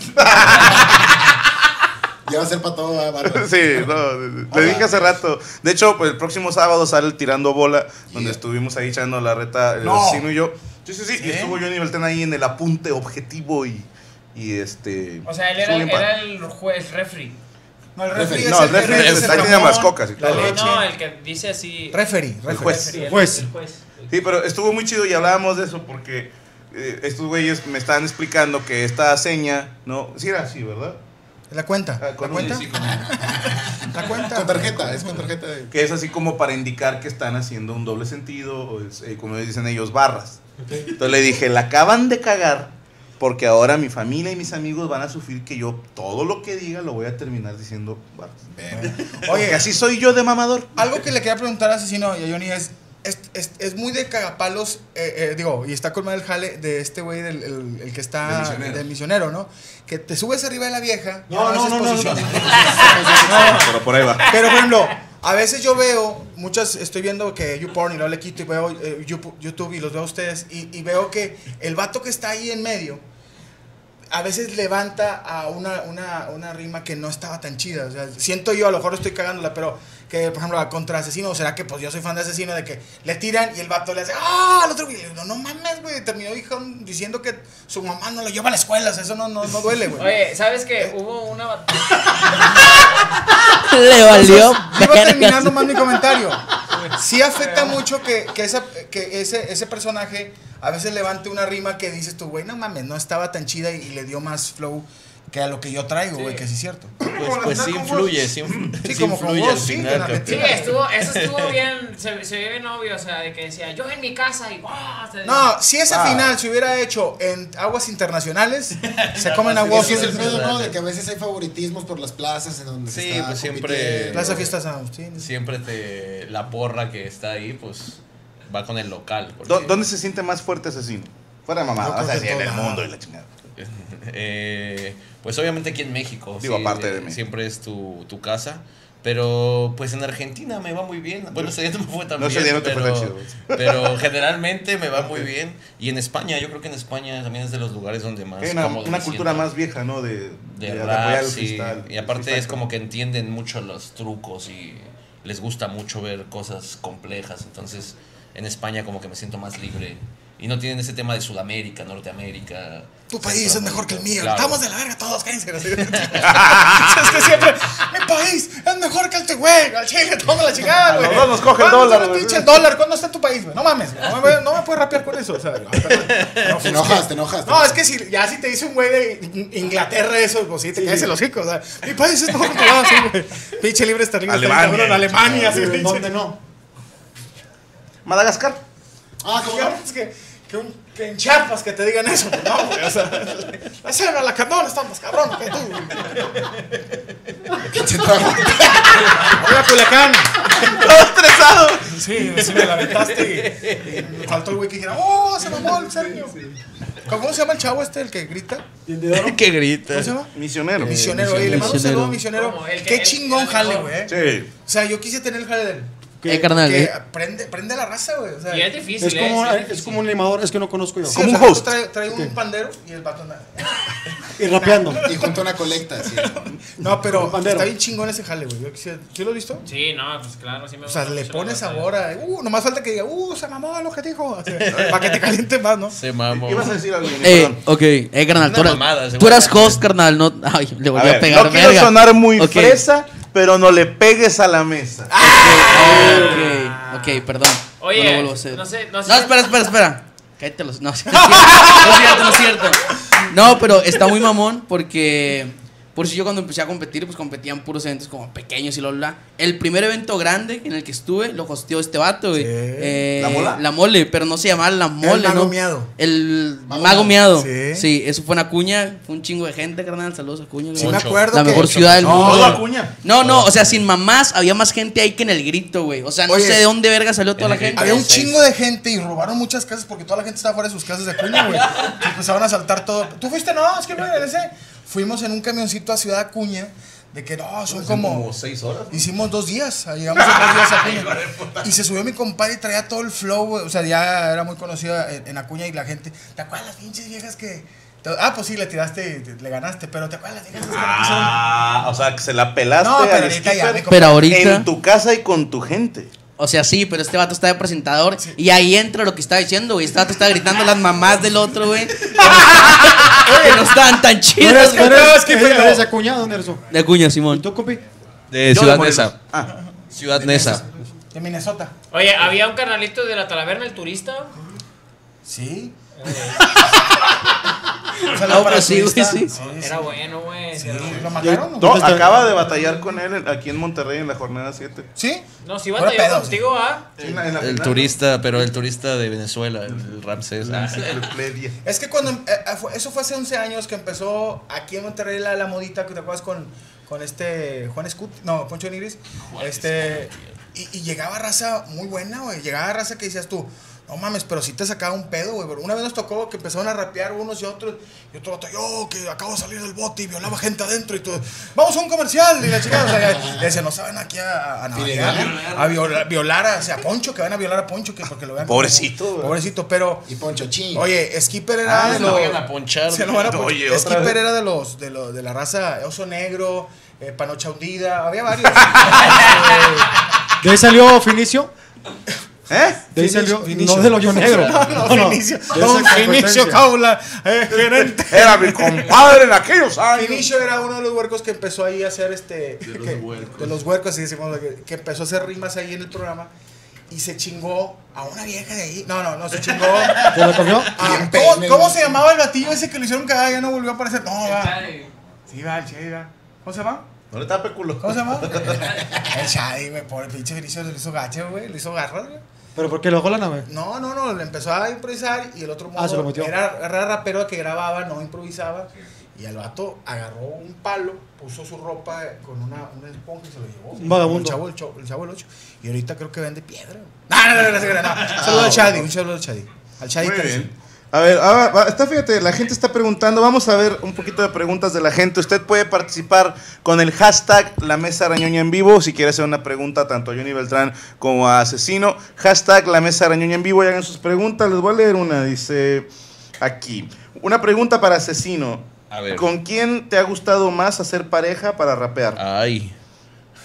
Ya va a ser para todo, barba. Sí, no, le dije hace rato. De hecho, pues, el próximo sábado sale el Tirando Bola, donde estuvimos ahí echando la reta, el vecino y yo. Sí. Y estuvo Johnny Beltrán ahí en el apunte objetivo y O sea, él era el juez refri. No, el refri No, el refri ahí tenía más cocas y todo. No, el que dice así. Referee. El juez. Sí, pero estuvo muy chido y hablábamos de eso porque estos güeyes me estaban explicando que esta seña, ¿no? Sí era así, ¿verdad? ¿La cuenta? ¿La cuenta? Sí, La cuenta. Con tarjeta, es con tarjeta. Que es así como para indicar que están haciendo un doble sentido, o es, como dicen ellos, barras. Okay. Entonces le dije, la acaban de cagar porque ahora mi familia y mis amigos van a sufrir que yo todo lo que diga lo voy a terminar diciendo barras. Oye, así soy yo de mamador. Algo que le quería preguntar a Asesino y a Johnny es muy de cagapalos, y está colmado el jale de este güey, el que está del misionero, ¿no? Que te subes arriba de la vieja. No. Pero por ahí va. Pero, por ejemplo, a veces yo veo, estoy viendo que YouPorn y luego le quito y veo YouTube y los veo a ustedes y veo que el vato que está ahí en medio a veces levanta a una rima que no estaba tan chida. O sea, siento yo, a lo mejor estoy cagándola, pero que, por ejemplo, contra Asesino, o será que pues yo soy fan de Asesino, de que le tiran y el vato le hace al otro güey, no mames, güey, terminó diciendo que su mamá no lo lleva a la escuela, o sea, eso no duele, güey. Oye, ¿sabes qué? Hubo una le valió. Iba a terminar nomás mi comentario. Sí afecta mucho que ese personaje a veces levante una rima que dices tú, güey, no mames, no estaba tan chida y le dio más flow que a lo que yo traigo, güey, que sí es cierto. Pues sí influye, sí influye al final. Sí, eso estuvo bien, se ve bien obvio, o sea, de que decía, yo en mi casa y no, si ese final se hubiera hecho en aguas internacionales, se comen aguas. Sí, es el pedo, ¿no? De que a veces hay favoritismos por las plazas en donde se está pues siempre. Plaza Fiesta San Agustín. Siempre la porra que está ahí, pues va con el local. ¿Dónde se siente más fuerte Asesino? Fuera de mamada, o sea, en el mundo y la chingada. Pues obviamente aquí en México. Digo, aparte de México. Siempre es tu casa. Pero pues en Argentina me va muy bien. Bueno, ese día no me fue tan bien. Ese día no te fue tan chido. Pero generalmente me va muy bien. Y en España, yo creo que en España también es de los lugares donde más. Hay una cultura más vieja, ¿no? De rap, sí. Y aparte es como que entienden mucho los trucos y les gusta mucho ver cosas complejas. Entonces, en España como que me siento más libre. Y no tienen ese tema de Sudamérica, Norteamérica. Tu país es mejor que el mío. Claro. Estamos de la verga todos, cállense. Es que siempre, mi país es mejor que el de güey. Al chile, toma la chingada, güey. No nos coge el dólar, güey. Pinche dólar, ¿cuándo está tu país, güey? No mames, no me puedes rapear con eso. O sea, te enojas. No, es que si te dice un güey de Inglaterra eso, pues sí, te caes el hocico. O sea, mi país es mejor que el sí, güey. Pinche libre esterlina. Alemania, sí. ¿Dónde no? Madagascar. ¿Cómo es que en Chiapas que te digan eso? Pues no, güey, o sea, la selva, la canola, está más cabrón que tú. Oiga, Culiacán. Todo estresado. Sí, me la aventaste y faltó el güey que dijera, se mamó el serio. ¿Cómo se llama el chavo el que grita? ¿Qué grita? ¿Cómo se llama? Misionero. Misionero, oye, le mando un saludo a Misionero. Qué chingón jale, güey. Sí. O sea, yo quise tener el jale de él. Carnal. Que prende la raza, güey. O sea, y es difícil, es como un animador, es que no conozco yo. Sí, como un host. Trae un pandero y el vato anda. Y rapeando. Y junto a una colecta, sí. No, pero está bien chingón ese jale, güey. ¿Sí lo has visto? Sí, no, pues claro, sí me gusta. O sea, le mucho pone sabor a. Nomás falta que diga, se mamó lo que dijo. O sea, para que te caliente más, ¿no? Se mamó. Ibas a decir algo. Ok, carnal, tú eras host, carnal. No, ay, le volví a pegar. No quiero sonar muy fresa, pero no le pegues a la mesa. Ok, perdón. Oye, no lo vuelvo a hacer. no sé. No, espera. Cállate los. No, no es cierto. No, pero está muy mamón porque. Por si yo cuando empecé a competir, pues competían puros eventos como pequeños y bla. El primer evento grande en el que estuve lo hosteó este vato, güey. ¿La mole? Pero no se llamaba La Mole, el Mago Miado. El Mago Miado. Sí, eso fue en Acuña. Fue un chingo de gente, carnal. Saludos a Acuña. Sí, me acuerdo. La mejor ciudad del mundo. Todo Acuña. No, o sea, sin mamás había más gente ahí que en el Grito, güey. O sea, no sé de dónde verga salió toda la gente. Había un chingo de gente y robaron muchas casas porque toda la gente estaba fuera de sus casas de Acuña, güey. Empezaron a saltar todo. ¿Tú fuiste? No, es que no regresé. Fuimos en un camioncito a Ciudad Acuña, de que son como 6 horas. Hicimos 2 días, llegamos en 2 días a Acuña. Y se subió mi compadre y traía todo el flow, güey. O sea, ya era muy conocido en Acuña y la gente, ¿te acuerdas las pinches viejas que...? Pues sí, le tiraste, le ganaste, pero ¿te acuerdas las viejas que o sea, que se la pelaste al skipper pero ahorita en tu casa y con tu gente. O sea, sí, pero este vato está de presentador y ahí entra lo que está diciendo, güey. Este vato está gritando las mamás del otro, güey. Que no estaban tan chidas. ¿Eres de Acuña? ¿Dónde eres tú? De Acuña, Simón. ¿Y tú, compi? De Ciudad Neza. Ciudad Neza. De Minnesota. Oye, había un carnalito de la Talaverna, el turista. Sí. No, pero sí, güey, sí. Era bueno, güey. ¿Lo mataron? Acaba de batallar con él aquí en Monterrey en la jornada 7. ¿Sí? No, sí batalló contigo, El turista, pero el turista de Venezuela, el Ramsés. Es que cuando eso fue hace 11 años que empezó aquí en Monterrey la modita, que te acuerdas con Juan Scut, no, Poncho Nigris. Y llegaba raza muy buena, güey. Llegaba raza que decías tú, no mames, pero sí te sacaba un pedo, güey. Una vez nos tocó que empezaron a rapear unos y otros. Y otro vato, yo que acabo de salir del bote y violaba gente adentro y todo. Vamos a un comercial. Y la chica, o sea, le decía, no saben aquí a violar a Poncho, que van a violar a Poncho, que porque lo vean. Pobrecito, pero. Y Poncho ching. Oye, Skipper era de los. Se lo vayan a ponchar. Skipper era de la raza Oso Negro, Panocha Hundida, había varios. ¿De ahí salió Finicio? De ahí salió Finicio. No del Hoyo Negro. No, Finicio Caula, gerente. Era mi compadre en aquellos años. Finicio era uno de los huercos que empezó ahí a hacer de los huercos, así decimos, que empezó a hacer rimas ahí en el programa. Y se chingó a una vieja de ahí. No, se chingó. ¿Se lo comió? ¿Cómo se llamaba el batillo ese que lo hicieron cagar? Ya no volvió a aparecer. No, va. Sí, va, el Chadi, va. ¿Cómo se llama? No le tape culo. ¿Cómo se llama? El Chadi, güey. Pobre pinche Finicio, le hizo gacho, güey. Le hizo garras, güey. ¿Pero por qué lo dejó la nave? No, le empezó a improvisar y el otro modo se lo metió. era rapero que grababa, no improvisaba. Y el vato agarró un palo, puso su ropa con una esponja y se lo llevó. Un vagabundo. El chavo del 8. Y ahorita creo que vende piedra. No. Un saludo al Chadi, Al Chadi. Muy bien. A ver, fíjate, la gente está preguntando. Vamos a ver un poquito de preguntas de la gente. Usted puede participar con el hashtag La Mesa Arañoña en Vivo. Si quiere hacer una pregunta tanto a Johnny Beltrán como a Asesino. Hashtag La Mesa Arañoña en Vivo y hagan sus preguntas. Les voy a leer una, dice aquí. Una pregunta para Asesino. A ver. ¿Con quién te ha gustado más hacer pareja para rapear? Ay.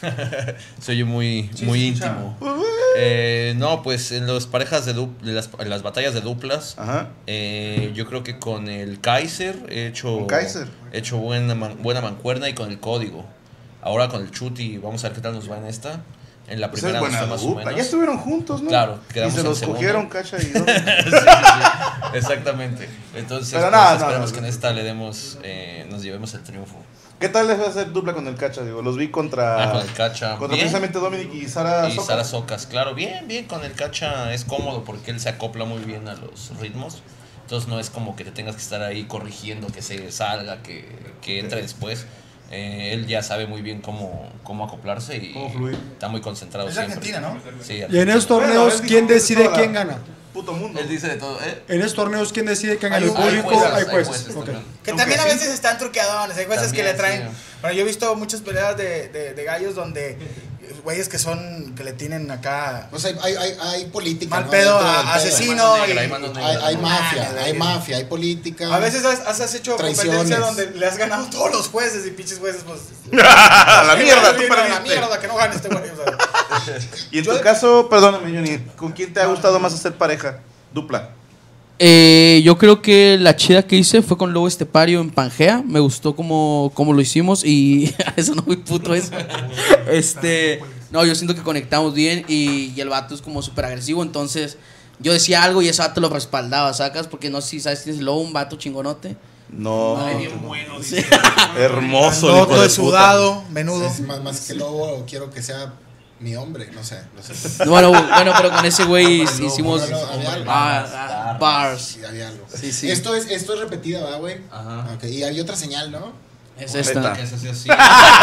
Soy muy íntimo. No, pues en las parejas en las batallas de duplas, yo creo que con el Kaiser he hecho buena mancuerna y con el Código. Ahora con el Chuti, vamos a ver qué tal nos va en esta. En la primera pues es más o menos. Ya estuvieron juntos, ¿no? Claro, y se los cogieron, Cacha y exactamente. Entonces, esperemos que en esta le demos, nos llevemos el triunfo. ¿Qué tal les va a hacer dupla con el Cacha? Digo, los vi contra con el Cacha. Contra precisamente Dominic y Sara Socas. Sara Socas, claro. Bien, con el Cacha es cómodo porque él se acopla muy bien a los ritmos. Entonces no es como que te tengas que estar ahí corrigiendo que se salga, que entre después. Él ya sabe muy bien cómo acoplarse y está muy concentrado. Es siempre. Argentina, ¿no? Sí, y en esos torneos, ¿quién decide quién gana? Puto mundo. Él dice de todo. En esos torneos, ¿quién decide quién gana? ¿El público? Hay jueces. Que también a veces están truqueadones. Hay jueces que le traen. Bueno, yo he visto muchas peleas de gallos donde güeyes que le tienen acá. O sea, hay política. Mal pedo, asesino. Hay mafia, hay política. A veces has hecho competencia donde le has ganado a todos los jueces y pinches jueces, pues. La mierda, tú perdiste. La mierda, que no gane este güey. Y en tu caso, perdóname, Johnny, ¿con quién te ha gustado más hacer pareja? Dupla. Yo creo que la chida que hice fue con Lobo Estepario en Pangea. Me gustó como lo hicimos y eso no muy puto eso. No, yo siento que conectamos bien y el vato es como súper agresivo. Entonces yo decía algo y ese vato lo respaldaba, ¿sacas? Porque no sé si sabes, tienes Lobo, un vato chingonote. No. Ay, bien bueno, sí. Hermoso. Todo de sudado, menudo. Más que Lobo, quiero que sea mi hombre, no sé. Bueno, pero con ese güey hicimos bars. Sí. Esto es repetida, ¿verdad, güey? Ajá. Okay. Y hay otra señal, ¿no? Es esta. Esa sí, así.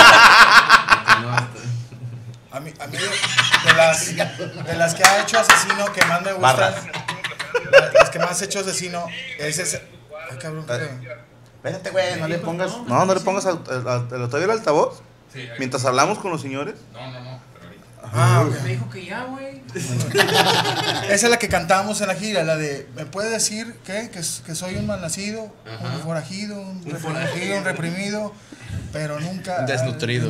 A mí de las que ha hecho Asesino que más me gustan, las que más ha hecho Asesino es ese. Ay, cabrón, espérate, güey, no le pongas todavía el altavoz. Sí, mientras hablamos con los señores. No. Me dijo que ya, güey. Esa es la que cantábamos en la gira, la de ¿me puede decir que soy un malnacido, un forajido, un reprimido, pero nunca un desnutrido.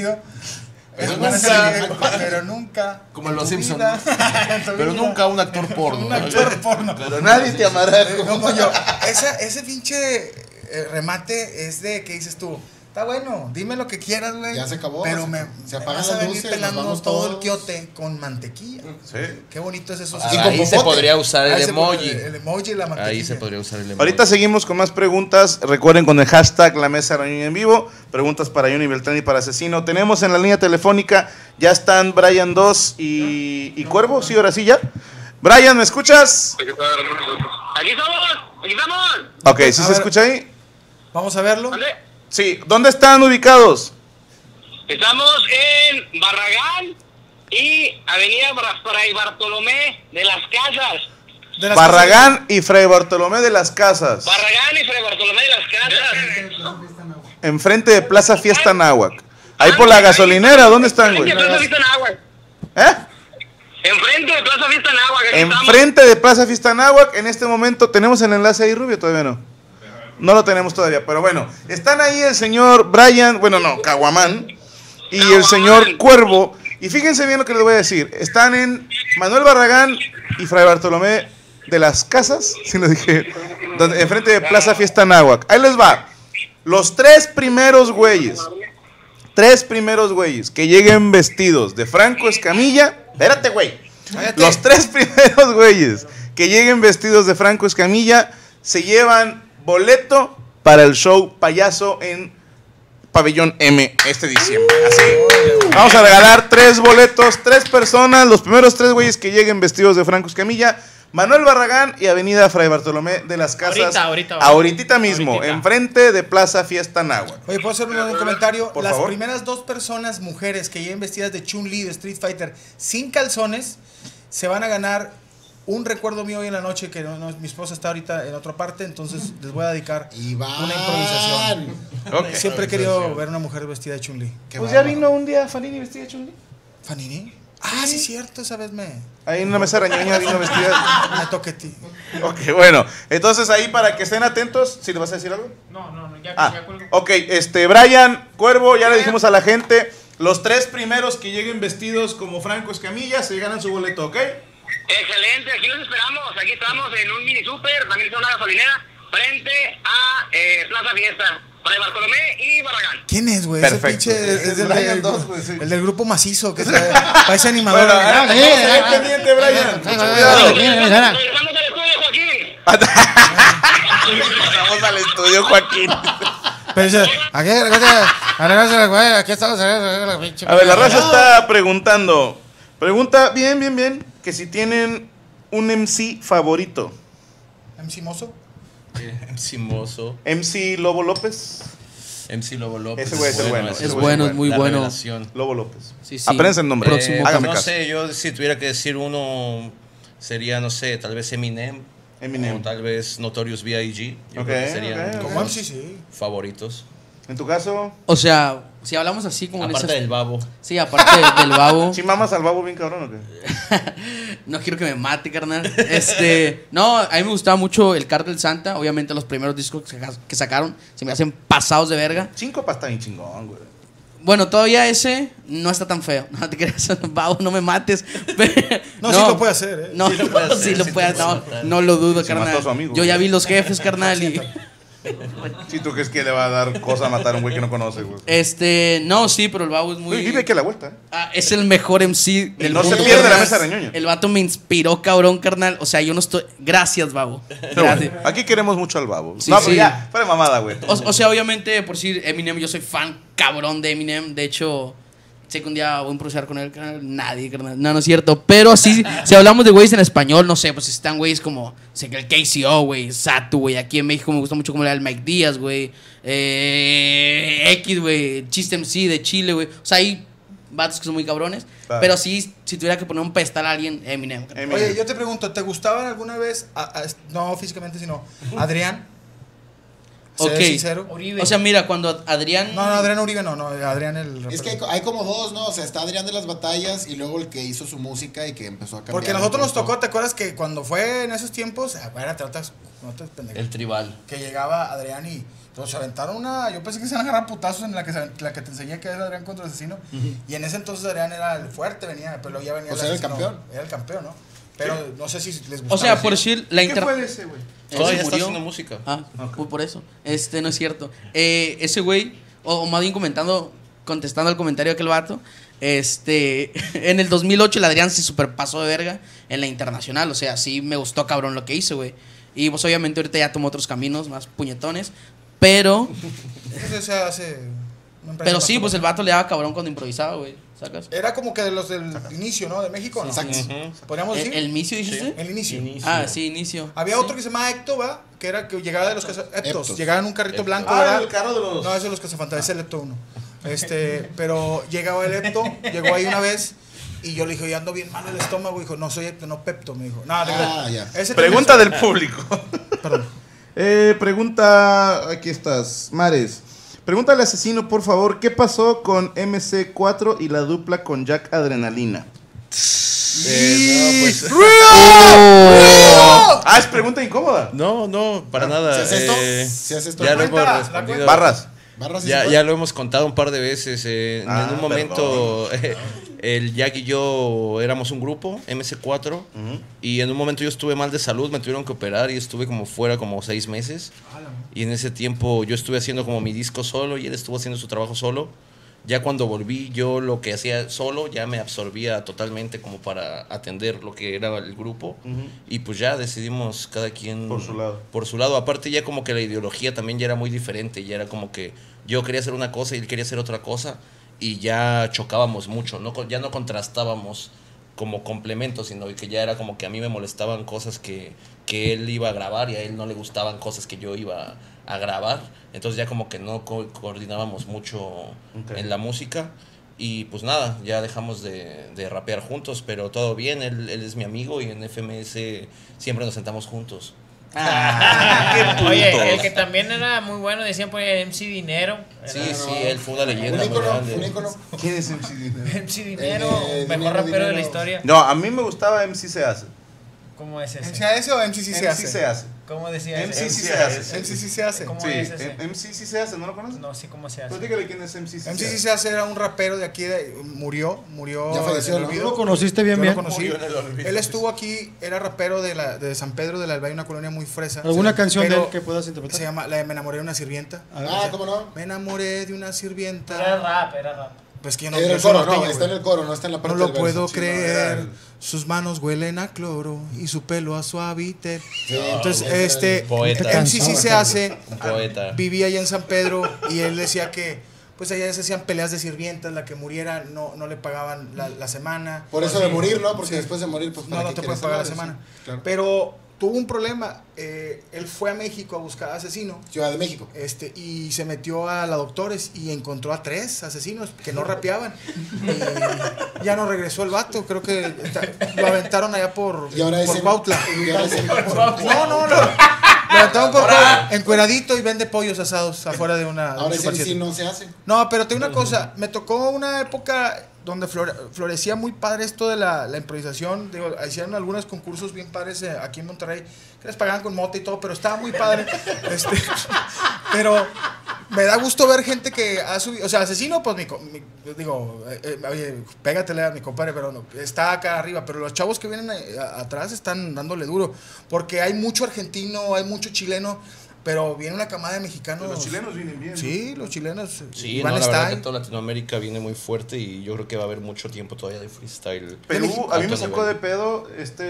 Pero nunca como en Los Simpsons. Pero nunca un actor porno. Un actor porno. Pero nadie te amará como yo. Ese pinche remate es de que dices tú. Está bueno, dime lo que quieras, güey. Ya se acabó. Pero se apagan vas a las venir luces, pelando todo el quiote con mantequilla. Sí. Qué bonito es eso. Ahí se podría usar el emoji. El emoji y la mantequilla. Ahí se podría usar el emoji. Ahorita seguimos con más preguntas. Recuerden con el hashtag La Mesa Rañoña en vivo. Preguntas para Johnny Beltrán y para Asesino. Tenemos en la línea telefónica, ya están Brian 2 y Cuervo. Sí, ahora sí ya. Brian, ¿me escuchas? Aquí estamos. Ok, ¿sí se escucha ahí? Vamos a verlo. ¿Dónde? Sí, ¿dónde están ubicados? Estamos en Barragán y Avenida Fray Bartolomé de las Casas. Barragán y Fray Bartolomé de las Casas. Barragán y Fray Bartolomé de las Casas. Enfrente de Plaza Fiesta Náhuac. Ahí por la gasolinera, ¿dónde están, güey? Enfrente de Plaza Fiesta Náhuac. Enfrente de Plaza Fiesta Náhuac. Enfrente de Plaza Fiesta Náhuac. En este momento, ¿tenemos el enlace ahí, Rubio? Todavía no. No lo tenemos todavía, pero bueno. Están ahí el señor Brian, Caguamán, y el señor Cuervo. Y fíjense bien lo que les voy a decir. Están en Manuel Barragán y Fray Bartolomé de las Casas, si lo dije, enfrente de Plaza Fiesta Náhuac. Ahí les va. Los tres primeros güeyes que lleguen vestidos de Franco Escamilla. Espérate, güey. Los tres primeros güeyes que lleguen vestidos de Franco Escamilla se llevan boleto para el show payaso en Pabellón M este diciembre. Así, vamos a regalar 3 boletos, 3 personas, los primeros 3 güeyes que lleguen vestidos de Franco Escamilla, Manuel Barragán y Avenida Fray Bartolomé de las Casas. Ahorita mismo, enfrente de Plaza Fiesta Náhuac. Oye, ¿puedo hacer un comentario? Por las favor. Primeras 2 personas, mujeres, que lleguen vestidas de Chun-Li, de Street Fighter, sin calzones, se van a ganar un recuerdo mío hoy en la noche, que mi esposa está ahorita en otra parte, entonces les voy a dedicar una improvisación. Okay. Siempre he querido ver una mujer vestida de Chun-Li. Pues ya vino un día Fanini vestida de Chun-Li. ¿Fanini? Ah, sí, cierto, esa vez ahí en una mesa rañoña vino vestida. Me toquetí. Ok, bueno, entonces ahí para que estén atentos, ¿sí le vas a decir algo? No, ya cuelgo. Ok, Brian, Cuervo, ya le dijimos a la gente. Los 3 primeros que lleguen vestidos como Franco Escamilla se ganan su boleto, ¿ok? Excelente, aquí los esperamos. Aquí estamos en un mini super, también es una gasolinera, frente a Plaza Fiesta, Fray Bartolomé y Barragán. ¿Quién es, güey? Perfecto. Ese pinche es el, Brian 2, güey, sí. el del grupo macizo, que parece animador. Bueno, pendiente, Brian. Regresamos al estudio, Joaquín. Vamos al estudio, Joaquín. Pero aquí estamos. A ver, la raza está preguntando. Pregunta bien, que si tienen un MC favorito. ¿MC Mozo? MC Mozo. MC Lobo López. MC Lobo López. Ese güey es bueno. Es bueno, es muy bueno. Lobo López. Sí. Apréndense el nombre. Hágame no caso. sé, yo si tuviera que decir uno, sería, no sé, tal vez Eminem. O tal vez Notorious B.I.G. Yo creo que serían como MC, sí. favoritos. ¿En tu caso? O sea, si hablamos así como aparte del babo. Sí, aparte del babo. ¿Si mamas al babo bien cabrón o qué? No quiero que me mate, carnal. No, a mí me gustaba mucho el Cartel Santa. Obviamente los primeros discos que sacaron se me hacen pasados de verga. 5 está bien chingón, güey. Bueno, todavía ese no está tan feo. No te creas, babo, no me mates. No, sí lo puede hacer, ¿eh? No, sí lo puede hacer. No lo dudo, Se carnal. mató a su amigo, Yo ya güey. vi Los Jefes, carnal. Si tú crees que le va a dar cosa a matar a un güey que no conoce, güey. No, sí, pero el babo es muy... Vive aquí a la vuelta. Es el mejor MC del no mundo. se pierde la mesa reñoña. El vato me inspiró, cabrón, carnal. O sea, yo no estoy... Gracias, babo. Gracias. Bueno, aquí queremos mucho al babo. Sí, no, sí. pero ya, fuera mamada, güey. O sea, obviamente, por decir Eminem, yo soy fan cabrón de Eminem. De hecho, sé que un día voy a improvisar con él, carnal. Nadie, carnal. No es cierto. Pero sí, si hablamos de güeyes en español, no sé, pues están güeyes como... Sé que el KCO, güey, Satu, güey. Aquí en México me gusta mucho como era el Mike Díaz, güey. X, güey. Chiste MC de Chile, güey. O sea, hay vatos que son muy cabrones. Claro. Pero sí, si tuviera que poner un pedestal a alguien, Eminem. Oye, yo te pregunto, ¿te gustaban alguna vez, no físicamente, sino Adrián? Ok. Sincero. O sea, mira, cuando Adrián... No, Adrián Uribe no, Adrián el... Es que hay como dos, ¿no? O sea, está Adrián de las Batallas y luego el que hizo su música y que empezó a cambiar. Porque a nosotros nos tocó, ¿te acuerdas que cuando fue en esos tiempos, espérate, no te pendejas. El tribal. Que llegaba Adrián y pues, se aventaron una... Yo pensé que se iban a agarrar putazos en la que te enseñé que es Adrián contra el asesino. Y en ese entonces Adrián era el fuerte, venía, pero ya venía... O sea, era el campeón. Era el campeón, ¿no? Pero no sé si les gustaba. O sea, por decir... ¿Qué fue de ese, güey? Todavía está haciendo música. Okay. Por eso. No es cierto. Ese güey, o más bien contestando al comentario de aquel vato, en el 2008 el Adrián se superpasó de verga en la internacional. O sea, sí me gustó cabrón lo que hizo, güey. Y pues obviamente ahorita ya tomó otros caminos más puñetones. Pero... Eso se hace... Pero sí, pues el vato le daba cabrón cuando improvisaba, güey. ¿Sacas? Era como que de los del inicio, ¿no? De México, ¿no? ¿Podríamos decir? ¿El inicio dijiste? Sí. El inicio. Ah, sí, inicio. Había otro que se llamaba Ecto, ¿va? Que era que llegaba de los Eptos. Llegaba en un carrito blanco, ¿verdad? ¿verdad? El carro de los... No, ese es los cazafantasmas, es el Epto 1. Pero llegaba el Epto, llegó ahí una vez y yo le dije, yo ando bien mal el estómago. Dijo, no soy Epto, no Pepto, me dijo. No, ya. Pregunta del público. Perdón. Pregunta, aquí estás, Mares. Pregúntale al asesino, por favor, ¿qué pasó con MC4 y la dupla con Jack Adrenalina? Pues... Es pregunta incómoda. No, para nada. ¿Se hace esto? ¿Se hace esto? Ya lo hemos respondido. Barras. Ya lo hemos contado un par de veces. En un momento, el Jack y yo éramos un grupo, MC4, y en un momento yo estuve mal de salud, me tuvieron que operar y estuve como fuera como 6 meses. Y en ese tiempo yo estuve haciendo como mi disco solo y él estuvo haciendo su trabajo solo. Ya cuando volví, yo lo que hacía solo ya me absorbía totalmente como para atender lo que era el grupo. Y pues ya decidimos cada quien por su lado. Aparte ya como que la ideología también ya era muy diferente. Ya era como que yo quería hacer una cosa y él quería hacer otra cosa. Y ya chocábamos mucho, ya no contrastábamos como complementos, sino que ya era como que a mí me molestaban cosas que él iba a grabar y a él no le gustaban cosas que yo iba a grabar. Entonces ya como que no coordinábamos mucho en la música. Y pues nada, ya dejamos de rapear juntos, pero todo bien, él es mi amigo y en FMS siempre nos sentamos juntos. Oye, el que también era muy bueno, decían por el MC Dinero. Sí, él fue una leyenda. Un ícono. ¿Quién es MC Dinero? MC Dinero, mejor rapero de la historia. No, a mí me gustaba MC Se Hace. ¿Cómo es ese? ¿MCAS o MCC se hace? MC se hace. ¿Cómo decía ese? MCC se hace. MCC se hace. ¿Cómo Sí, es ese? MCC se hace, ¿no lo conoces? No, sí, ¿cómo se hace? Pues dígale quién es MCC. MCC se hace, era un rapero de aquí, murió. Ya falleció, en el ¿no? olvido. ¿Lo conociste bien, Yo bien? lo conocí. Murió en el olvido. Él estuvo aquí, era rapero de San Pedro del Albay, una colonia muy fresa. ¿Alguna canción de Pero él que puedas interpretar? Se llama la de Me enamoré de una sirvienta. ¿Cómo no? Me enamoré de una sirvienta. Era rap. Pues que yo no, Era yo el soy coro, norteño, está en güey. el coro, no está en la parte No lo del verso. puedo Sí, creer. Sus manos huelen a cloro y su pelo a suavite. Sí, Entonces, poeta. MCC se hace. Un poeta. Vivía allá en San Pedro y él decía que pues allá se hacían peleas de sirvientas, la que muriera no le pagaban la semana. Por eso de morir, ¿no? Porque después de morir, pues no te pueden pagar la semana. Sí, claro. Pero tuvo un problema. Él fue a México a buscar asesino. Ciudad de México. Y se metió a la Doctores y encontró a 3 asesinos que no rapeaban. Y ya no regresó el vato. Creo que lo aventaron allá por Cuautla. No. Lo aventaron por encueradito y vende pollos asados afuera de una. Ahora ese sí no se hace. No, pero te digo una cosa. Me tocó una época donde florecía muy padre esto de la improvisación. Digo, hicieron algunos concursos bien padres aquí en Monterrey, que les pagaban con mota y todo, pero estaba muy padre. Pero me da gusto ver gente que ha subido, o sea, asesino, pues oye, pégatele a mi compadre, pero no, está acá arriba, pero los chavos que vienen atrás están dándole duro, porque hay mucho argentino, hay mucho chileno. Pero viene una camada de mexicanos. Los chilenos vienen bien. Sí, los chilenos. Sí, la verdad que toda Latinoamérica viene muy fuerte y yo creo que va a haber mucho tiempo todavía de freestyle. Perú, a mí me sacó de pedo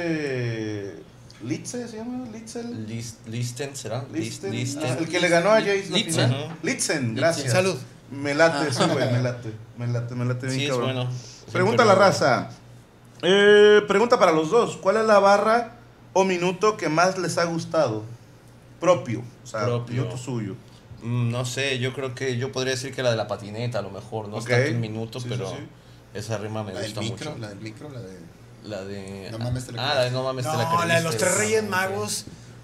Litze, ¿se llama? Listen, ¿será? Listen. El que le ganó a Jace la final. Litzen, gracias. Salud. Me late, sí, güey, me late bien, sí, cabrón. es bueno. Pregunta a la raza. Pregunta para los dos. ¿Cuál es la barra o minuto que más les ha gustado? Propio, o sea, minuto suyo. No sé, yo creo que yo podría decir que la de la patineta a lo mejor, no es tanto un minuto, pero esa rima me gusta mucho. La del micro, la de No mames te la la de No mames te la creíste. La de los 3 Reyes Magos.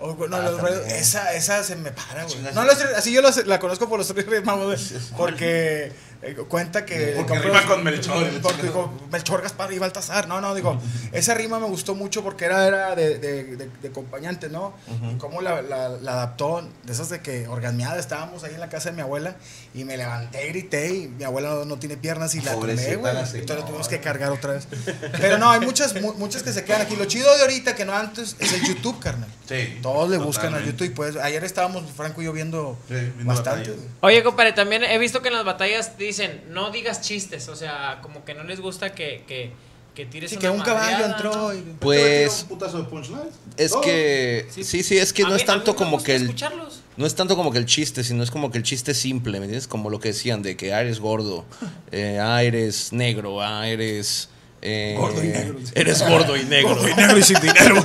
Esa se me para, güey. No, así yo la conozco por los 3 Reyes Magos, porque cuenta que porque rima con Melchor. Porque Melchor, Gaspar y Baltasar. Digo, esa rima me gustó mucho porque era de acompañante, ¿no? Y cómo la adaptó, de esas de que orgasmeada estábamos ahí en la casa de mi abuela y me levanté y grité y mi abuela no tiene piernas y la tomé, güey. Entonces la tuvimos que cargar otra vez. Pero no, hay muchas que se quedan aquí. Lo chido de ahorita, que no antes, es el YouTube, carnal. Sí. Todos le buscan a YouTube. Pues ayer estábamos Franco y yo viendo bastante. Oye, compadre, también he visto que en las batallas dicen, no digas chistes. O sea, como que no les gusta que tires sí, una que un caballo entró. ¿no? Y... Pues un putazo de punchline. Es que sí, es que no es tanto como que no es tanto como que el chiste, sino es como que el chiste simple, ¿me entiendes? Como lo que decían de que eres gordo, eres negro, eres gordo y negro. Eres gordo y negro. Gordo y negro y sin dinero.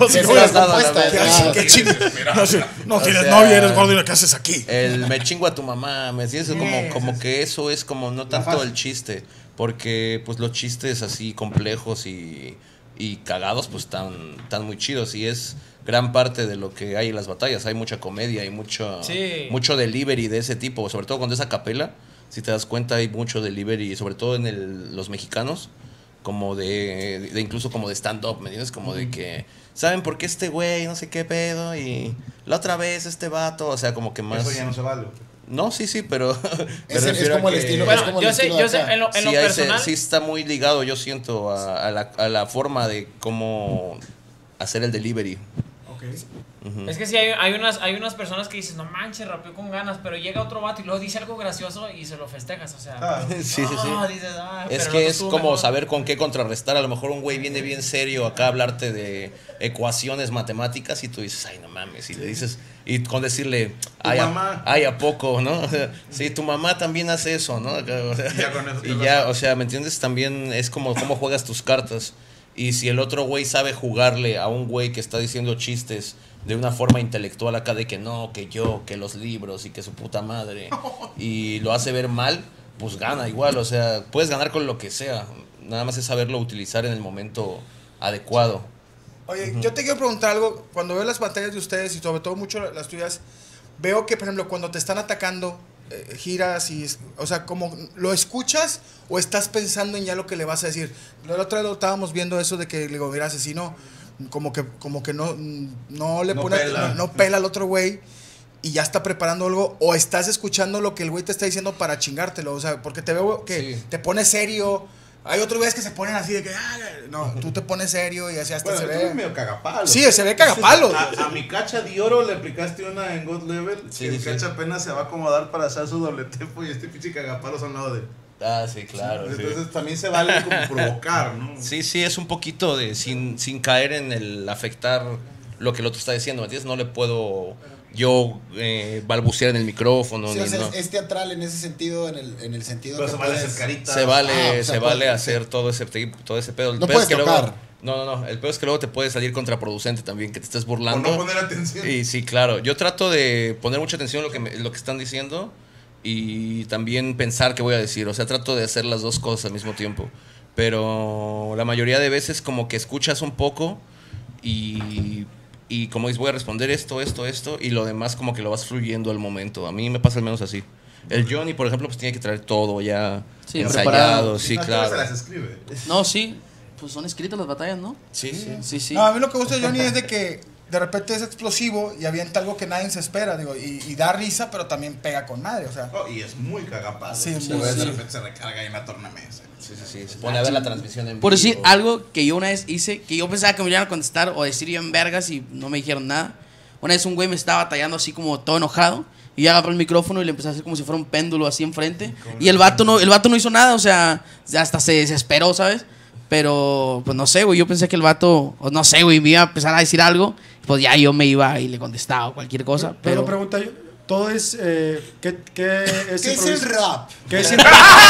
¿Qué no tienes novia, eres gordo y ¿qué haces aquí? Me chingo a tu mamá, ¿me entiendes? Como que eso es como no tanto el chiste, porque pues los chistes así complejos y cagados pues están muy chidos y es gran parte de lo que hay en las batallas. Hay mucha comedia, hay mucho delivery de ese tipo, sobre todo cuando es a capela. Si te das cuenta hay mucho delivery, sobre todo en los mexicanos, como de incluso como de stand-up, ¿me entiendes? Como de que, ¿saben por qué este güey no sé qué pedo? Y la otra vez este vato, o sea, como que más... Eso ya no se vale. No, sí, pero... es como el estilo. Bueno, yo sé, en lo personal... Sí está muy ligado, yo siento, a la forma de cómo hacer el delivery. Es que sí, hay unas personas que dicen, no manches, rapeó con ganas, pero llega otro vato y luego dice algo gracioso y se lo festejas, o sea. Sí. Dices, es que es como mejor saber con qué contrarrestar. A lo mejor un güey viene bien serio acá a hablarte de ecuaciones matemáticas y tú dices, ay, no mames, y le dices, y con decirle, ay, ¿a poco, no? O sea, sí, tu mamá también hace eso, ¿no? O sea, o sea, ¿me entiendes? También es como cómo juegas tus cartas. Y si el otro güey sabe jugarle a un güey que está diciendo chistes de una forma intelectual acá de que no, que yo, que los libros y que su puta madre, y lo hace ver mal, pues gana igual. O sea, puedes ganar con lo que sea. Nada más es saberlo utilizar en el momento adecuado. Oye, yo te quiero preguntar algo. Cuando veo las batallas de ustedes y sobre todo mucho las tuyas, veo que, por ejemplo, cuando te están atacando, giras y, o sea, como lo escuchas o estás pensando en ya lo que le vas a decir. La otra vez lo estábamos viendo eso de que le digo, mira, asesino, como que no le pone, no pela al otro güey y ya está preparando algo, o estás escuchando lo que el güey te está diciendo para chingártelo, o sea, porque te veo que te pones serio. Hay otros güeyes que se ponen así de que, no, tú te pones serio y así hasta se ve. Es medio cagapalo. Sí, se ve cagapalo. A mi cacha de oro le aplicaste una en God Level. Sí, el cacha apenas se va a acomodar para hacer su doble tempo y este pinche cagapalo son lado de. Ah, sí, claro. Entonces también se vale como provocar, ¿no? Sí, es un poquito de sin caer en el afectar lo que el otro está diciendo, ¿me entiendes? No le puedo yo balbucear en el micrófono. Sí, o sea, es teatral en ese sentido, en el sentido pero que se vale hacer caritas. Se vale hacer todo ese pedo. No puedes tocar. No, el peor es que luego te puede salir contraproducente también, que te estés burlando. O no poner atención. Y sí, claro. Yo trato de poner mucha atención en lo que están diciendo y también pensar qué voy a decir. O sea, trato de hacer las dos cosas al mismo tiempo. Pero la mayoría de veces como que escuchas un poco y como dices, voy a responder esto, y lo demás como que lo vas fluyendo al momento. A mí me pasa al menos así. El Johnny, por ejemplo, pues tiene que traer todo ya ensayado. Sí, claro. Se las escribe. No, sí. Pues son escritas las batallas, ¿no? Sí. No, a mí lo que me gusta de Johnny es de que de repente es explosivo y avienta algo que nadie se espera, digo, y da risa, pero también pega con madre, o sea. Y es muy cagapado. Sí, de repente se recarga ahí en la tornamesa. Sí. Se pone a ver la transmisión en vivo. Por decir algo que yo una vez hice, que yo pensaba que me iban a contestar o decir yo en vergas y no me dijeron nada. Una vez un güey me estaba batallando así como todo enojado y yo agarré el micrófono y le empecé a hacer como si fuera un péndulo así enfrente. Y el vato no hizo nada, o sea, hasta se desesperó, ¿sabes? Pero, pues no sé, güey, yo pensé que el vato, no sé, güey, me iba a empezar a decir algo. Pues ya yo me iba y le contestaba cualquier cosa. Pero pregunta yo, todo es, ¿qué es el rap? ¿Qué es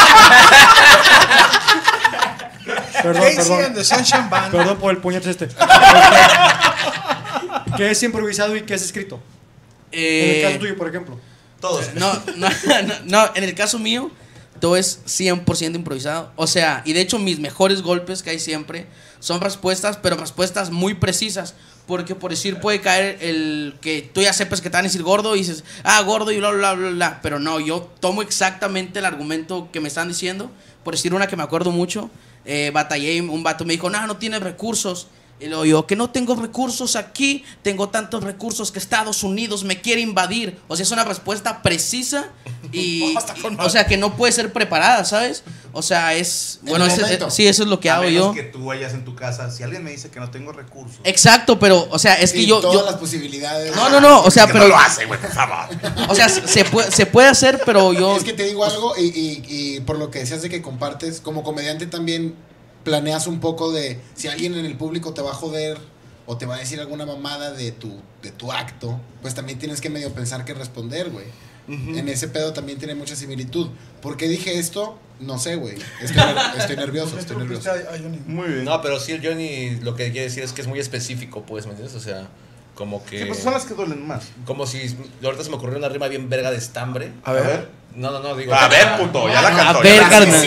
Perdón por el puñete este. ¿Qué es improvisado y qué es escrito? En el caso tuyo, por ejemplo. Todos. No, en el caso mío, todo es 100% improvisado. O sea, y de hecho mis mejores golpes que hay siempre son respuestas, pero respuestas muy precisas. Porque por decir puede caer el que tú ya sepas que te van a decir gordo y dices, gordo y bla, bla, bla, bla. Pero no, yo tomo exactamente el argumento que me están diciendo. Por decir una que me acuerdo mucho, batallé, un vato me dijo, no tienes recursos. Y luego yo, que no tengo recursos aquí, tengo tantos recursos que Estados Unidos me quiere invadir. O sea, es una respuesta precisa y, o sea, que no puede ser preparada, ¿sabes? O sea, bueno, sí, eso es lo que hago yo. Que tú vayas en tu casa, si alguien me dice que no tengo recursos. Exacto, pero, o sea, es que yo... Todas las posibilidades. No, o sea, pero... No lo hace, güey, por favor. O sea, se puede hacer, pero yo... Es que te digo algo y por lo que decías de que compartes, como comediante también... planeas un poco de si alguien en el público te va a joder o te va a decir alguna mamada de tu acto, pues también tienes que medio pensar qué responder, güey. En ese pedo también tiene mucha similitud. ¿Por qué dije esto? No sé, güey. Estoy nervioso. Muy bien. No, pero sí el Johnny lo que quiere decir es que es muy específico, pues, ¿me entiendes? O sea, como que... Sí, pues son las que duelen más. Como si ahorita se me ocurrió una rima bien verga de estambre. A ver. No, digo... A ver, puto, ya la cantó. A ver, carnal.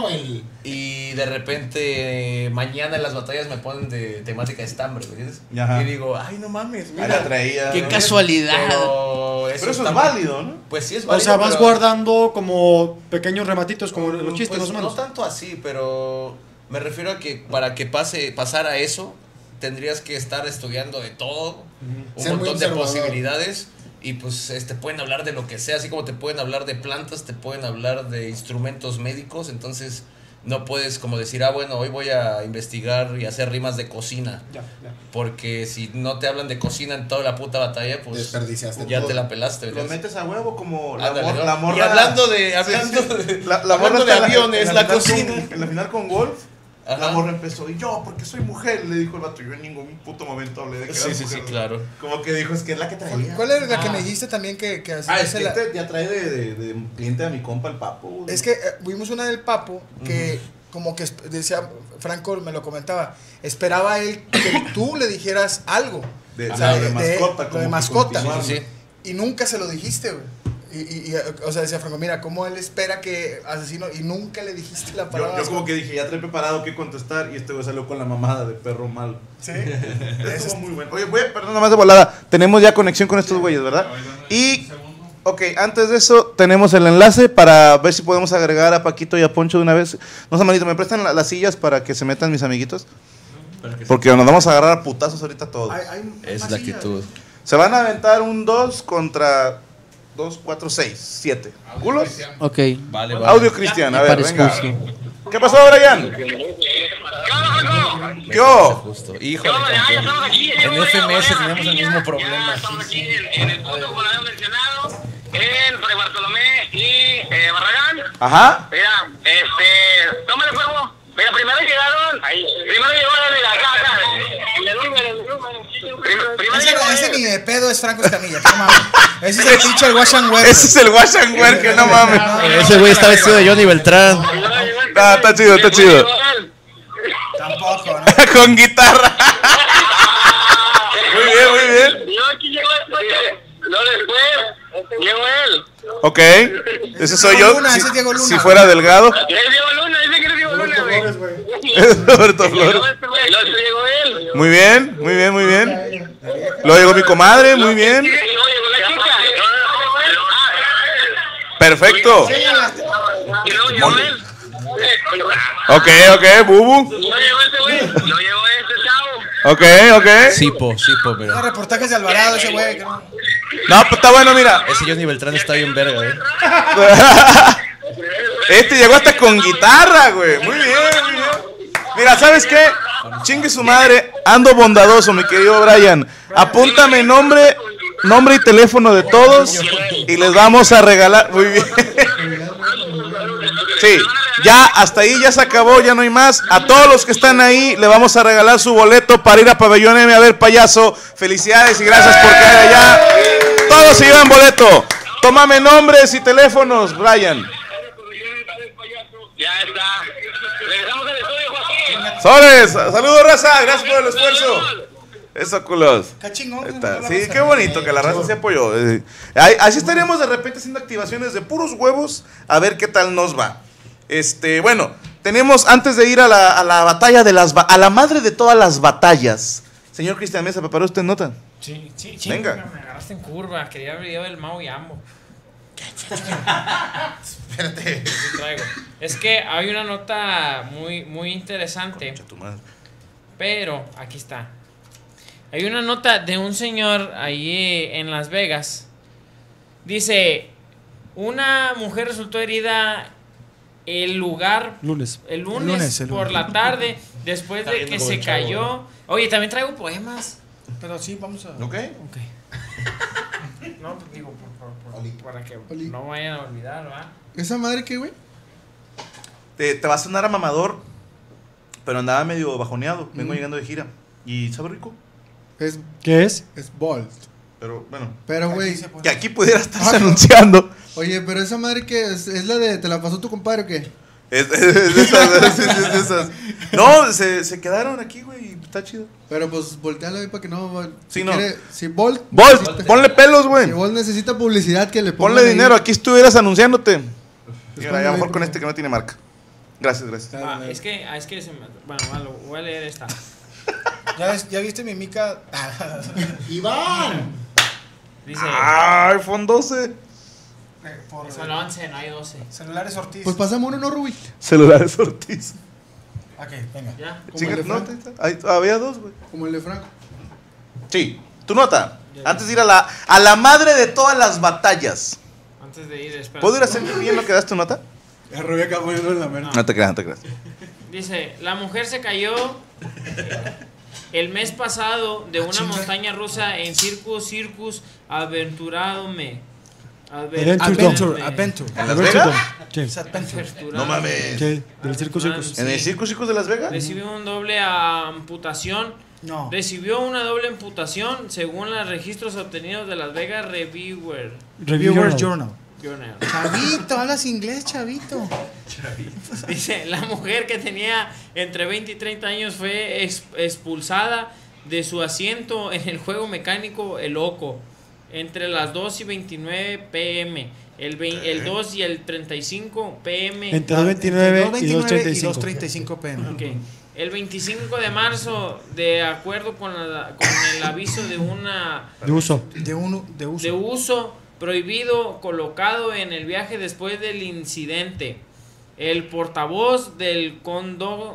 Y de repente mañana en las batallas me ponen de temática de estambre, ¿entiendes? Ajá. Y digo, ay, no mames, mira. La traía. Qué casualidad. Pero eso es válido, ¿no? Pues sí es válido. O sea, vas guardando como pequeños rematitos, como los chistes, pues más o menos. No tanto así, pero me refiero a que para que pasara eso, tendrías que estar estudiando de todo, un montón de posibilidades. Y pues pueden hablar de lo que sea, así como te pueden hablar de plantas, te pueden hablar de instrumentos médicos, entonces no puedes como decir, bueno, hoy voy a investigar y hacer rimas de cocina. Ya. Porque si no te hablan de cocina en toda la puta batalla, pues desperdiciaste ya todo. Te la pelaste. Lo metes a huevo como la morra. Y hablando de aviones, la cocina. En la final con Golf. Ajá. La morra empezó, y yo, porque soy mujer, le dijo el vato, yo en ningún puto momento hablé de que era mujer. Sí, claro. Como que dijo, es que es la que traía. ¿Cuál era la que me dijiste también que es que ya trae de cliente a mi compa el Papo. Es que vimos una del Papo que como que decía, Franco me lo comentaba, esperaba él que tú le dijeras algo. De mascota. Lo de mascota. Sí. Y nunca se lo dijiste, güey. O sea, decía Franco, mira, cómo él espera que asesino y nunca le dijiste la palabra. Yo como que dije, ya trae preparado qué contestar y güey salió con la mamada de perro malo. Sí. Eso es muy bueno. Oye, perdón, nada más de volada. Tenemos ya conexión con estos güeyes, ¿verdad? Y, ok, antes de eso, tenemos el enlace para ver si podemos agregar a Paquito y a Poncho de una vez. No sé, manito, ¿me prestan las sillas para que se metan mis amiguitos? Porque nos vamos a agarrar a putazos ahorita todos. Es la actitud. Se van a aventar un 2 contra 2, 4, 6, 7. ¿Culos? Ok. Vale. Audio Cristian, a ver, Parece venga. justo. ¿Qué pasó, Brian? ¿Qué hubo? Justo. Híjole, campeón. En FMS tenemos el mismo problema. Estamos aquí en el punto, como lo habíamos mencionado, en Fray Bartolomé y Barragán. Ajá. Mira, tómale fuego. Mira, primero llegaron. Primero llegó Ese ni de pedo es Franco Escamilla, no mames. Ese es el pinche del Wash and Wear. Ese es el Wash and Wear, que no mames. Ese güey está vestido de Johnny Beltrán. Está chido, está chido. Tampoco, ¿no? Con guitarra. Muy bien, muy bien. Yo aquí llego después. No, después llegó él. Ok. Ese soy yo. Luna, ese es Diego Luna. Si fuera delgado. Es Diego Luna, dice que es Diego Luna, güey. Es Roberto Flores. Luego llegó él. Muy bien, muy bien, muy bien. Luego llegó mi comadre, muy bien. Luego llegó la chica. Perfecto. Y luego llegó él. Ok, Bubu. Luego llegó este güey. Luego llegó este chavo. Ok. Sipo, pero. Los reportajes de Alvarado, ese güey. Que no. No, pues está bueno, mira. Ese Johnny Beltrán está bien verga, Este llegó hasta con guitarra, güey. Muy bien, muy bien. Mira, ¿sabes qué? Chingue su madre. Ando bondadoso, mi querido Brian. Apúntame nombre y teléfono de todos y les vamos a regalar. Muy bien. Sí, ya hasta ahí ya se acabó, ya no hay más. A todos los que están ahí le vamos a regalar su boleto para ir a Pabellón M a ver Payaso. Felicidades y gracias por caer allá. Todos se llevan boleto. Tómame nombres y teléfonos, Brian. Ya está. Regresamos al estudio, Joaquín. Sobres, saludos, raza, gracias por el esfuerzo. Eso, culos. Qué chingón. Sí, qué bonito que la raza se apoyó. Así estaríamos de repente haciendo activaciones de puros huevos a ver qué tal nos va. Bueno, tenemos antes de ir a la batalla de a la madre de todas las batallas. Señor Cristian Mesa, ¿preparó usted nota? Sí. Venga. Me agarraste en curva. Quería ver el video del Mau y Ambo. Espérate. Sí traigo. Es que hay una nota muy interesante. Pero aquí está. Hay una nota de un señor ahí en Las Vegas. Dice, una mujer resultó herida el lunes por la tarde después de que se cayó. Oye, también traigo poemas. Pero sí, vamos a... Ok. No, digo, para que no vayan a olvidar, ¿verdad? ¿Esa madre qué, güey? Te va a sonar a mamador, pero andaba medio bajoneado. Vengo llegando de gira. ¿Y sabe rico? ¿Qué es? Es Bolt. Pero bueno. Pero, güey. Que aquí pudiera estarse anunciando. Oye, pero esa madre que es la de. ¿Te la pasó tu compadre o qué? Es de esas. No, se quedaron aquí, güey. Está chido. Pero pues volteala ahí para que no. Sí, no. Si Bolt, ponle pelos, güey. Si Bolt necesita publicidad, que le ponga. Ponle dinero, aquí estuvieras anunciándote. Y ahora, a lo mejor con este que no tiene marca. Gracias. Es que bueno, voy a leer esta. ¿Ya viste mi mica? ¡Iván! Dice. iPhone 12. Son 11, no hay 12. Celulares Ortiz. Pues pasamos uno, ¿no, Rubí? Celulares Ortiz. Ok, venga. Ya. Había dos, güey. Como el de Franco. Sí. Tu nota. Antes de ir a la madre de todas las batallas. Antes de ir, espera. ¿Puedo ir a hacer bien lo que das tu nota? El Rubí acá poniendo en la mano. No te creas. Dice, la mujer se cayó el mes pasado de una montaña rusa en Circus Aventuradome. Adventure. ¿En Las Vegas? Sí. No mames. ¿Qué? ¿Del Circus? ¿En el Circus de Las Vegas? Recibió una doble amputación. No. Recibió una doble amputación según los registros obtenidos de Las Vegas Reviewer Journal. Chavito, hablas inglés, chavito. Dice, la mujer que tenía entre 20 y 30 años fue expulsada de su asiento en el juego mecánico El Loco entre las 2 y 29 pm. El 2 y el 35 pm. Entre 2:29 y 2:35 pm. Okay. El 25 de marzo, de acuerdo con el aviso de uso prohibido colocado en el viaje después del incidente. el portavoz del condado,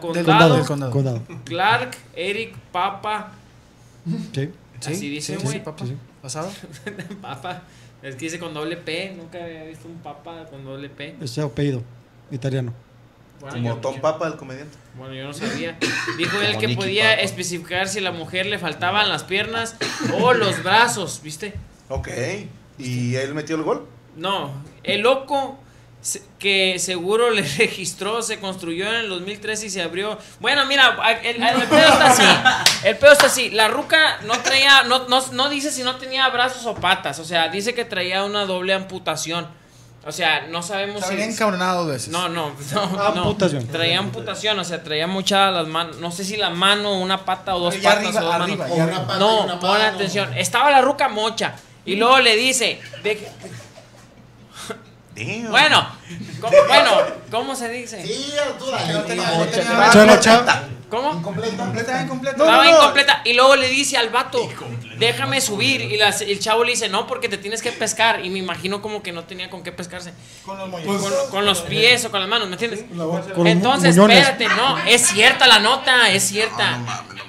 Clark Eric Papa. Sí. Así dice, güey. Sí, Papa. Sí. ¿Pasado? Papa. Es que dice con doble P. Nunca había visto un Papa con doble P. Ese apellido italiano. Bueno, como Tom Papa, el comediante. Bueno, yo no sabía. Dijo él que podía especificar si a la mujer le faltaban las piernas o los brazos, ¿viste? Ok. ¿Y él metió el gol? No, el loco que seguro le registró, se construyó en el 2013 y se abrió. Bueno, mira, el pedo está así. El pedo está así. La ruca no traía, no dice si no tenía brazos o patas. O sea, dice que traía una doble amputación. O sea, no sabemos si... Está encabronado dos veces. No. Amputación. Traía amputación, o sea, traía muchas las manos. No sé si la mano, una pata o dos patas arriba, o dos manos. Una pata no, pon atención. Estaba la ruca mocha. Y luego le dice... Bueno, ¿cómo se dice? Sí, tú dale. ¿Cómo? Incompleta. Estaba incompleta. Y luego le dice al vato, déjame subir. Y el chavo le dice, no, porque te tienes que pescar. Y me imagino como que no tenía con qué pescarse. Con los pies o con las manos, ¿me entiendes? Entonces, espérate, no, es cierta la nota, es cierta.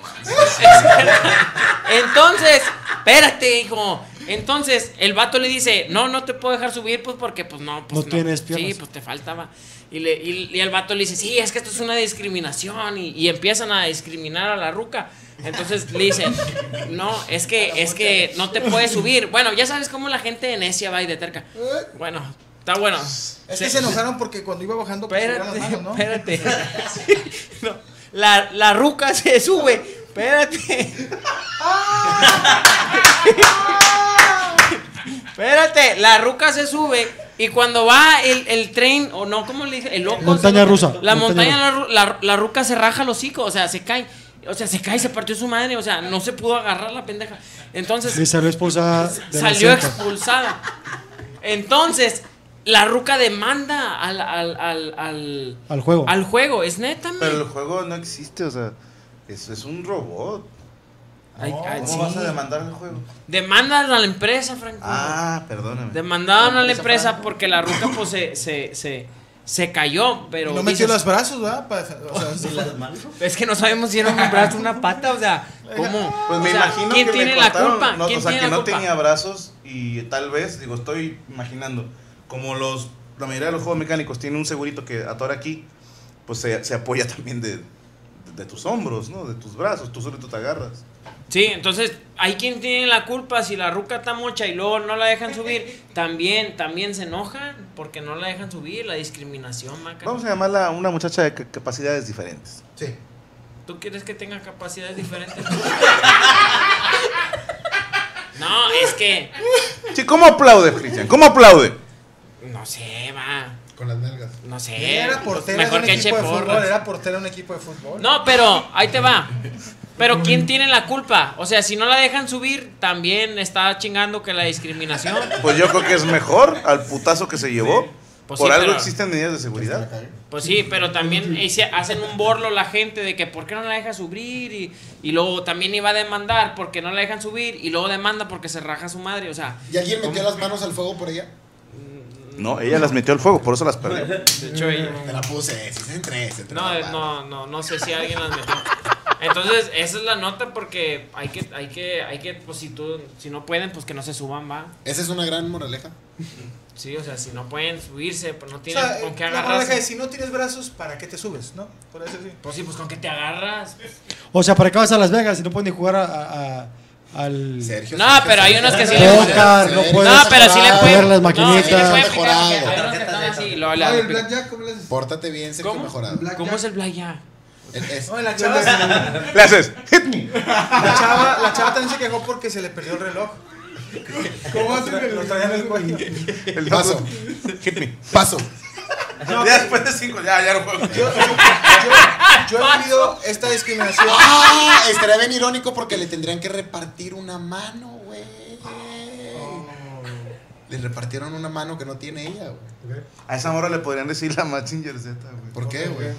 Entonces, espérate, hijo. Entonces, el vato le dice, no te puedo dejar subir, pues porque, pues no tienes piernas. Sí, pues te faltaba. Y el vato le dice, sí, es que esto es una discriminación. Y empiezan a discriminar a la ruca. Entonces le dicen, no, es que no te puedes subir. Bueno, ya sabes cómo la gente de necia va y de terca. Bueno, está bueno. Es que se enojaron porque cuando iba bajando, pues, espérate. No, la ruca se sube. Espérate. Espérate, la ruca se sube y cuando va el tren, o no, ¿cómo le dije? El loco. Montaña rusa. La montaña, la ruca se raja el hocico, o sea, se cae. O sea, se cae, se partió su madre, o sea, no se pudo agarrar la pendeja. Entonces. Y salió expulsada. Salió expulsada. Entonces, la ruca demanda al juego. Al juego, es neta, man. Pero el juego no existe, o sea, es un robot. ¿Cómo vas a demandar el juego? Demandan a la empresa, Franco. Perdóname. Demandaron a la empresa porque la ruca pues se cayó, pero... No metió los brazos, ¿verdad? Es que no sabemos si era un brazo o una pata, o sea, ¿cómo? Pues me imagino ¿quién que tiene le la cortaron, culpa? No, ¿Quién o sea, tiene que la no culpa? tenía brazos y tal vez, estoy imaginando, como la mayoría de los juegos mecánicos tienen un segurito que atora aquí, pues se apoya también de tus hombros, ¿no? De tus brazos, tú solito te agarras. Sí, entonces, hay quien tiene la culpa. Si la ruca está mocha y luego no la dejan subir, también se enojan porque no la dejan subir, la discriminación, maca. Vamos a llamarla una muchacha de capacidades diferentes. Sí. ¿Tú quieres que tenga capacidades diferentes? No, es que... Sí, ¿cómo aplaude, Cristian? ¿Cómo aplaude? No sé, va. Con las nalgas. No sé. Era portera mejor de un equipo de fútbol. Era portera de un equipo de fútbol. No, pero ahí te va. Pero ¿quién tiene la culpa? O sea, si no la dejan subir, también está chingando que la discriminación. Pues yo creo que es mejor al putazo que se llevó. Pues Por sí, algo pero... existen medidas de seguridad. Pues sí, pero también hacen un borlo la gente de que ¿por qué no la deja subir? Y luego también iba a demandar porque no la dejan subir y luego demanda porque se raja su madre, o sea... ¿Y alguien metió las manos al fuego por ella? No, ella las metió al fuego, por eso las perdió. De hecho, ella... Te la puse, si se entré. No sé si alguien las metió. Entonces, esa es la nota porque hay que, pues si no pueden, pues que no se suban, va. Esa es una gran moraleja. Sí, o sea, si no pueden subirse, pues no tienen con qué la agarrarse. moraleja es, si no tienes brazos, ¿para qué te subes, no? Por eso sí. Pues sí, pues con qué te agarras. O sea, ¿para qué vas a Las Vegas si no pueden ni jugar al Sergio? No, pero hay unos que sí le pueden. No, pero sí le pueden. Las maquinitas. El blackjack, ¿cómo le haces? Pórtate bien, Sergio, mejorado. ¿Cómo es el blackjack? No, la chava le haces hit me. La chava también se quejó porque se le perdió el reloj. ¿Cómo hace que lo traían en el cuello? El paso. Hit me. Paso. No, ya después de 5, ya no juego. Yo he vivido esta discriminación. Estaría bien irónico porque le tendrían que repartir una mano, güey. Le repartieron una mano que no tiene ella, güey. A esa morra le podrían decir la Mazinger Z, güey. ¿Por qué, güey?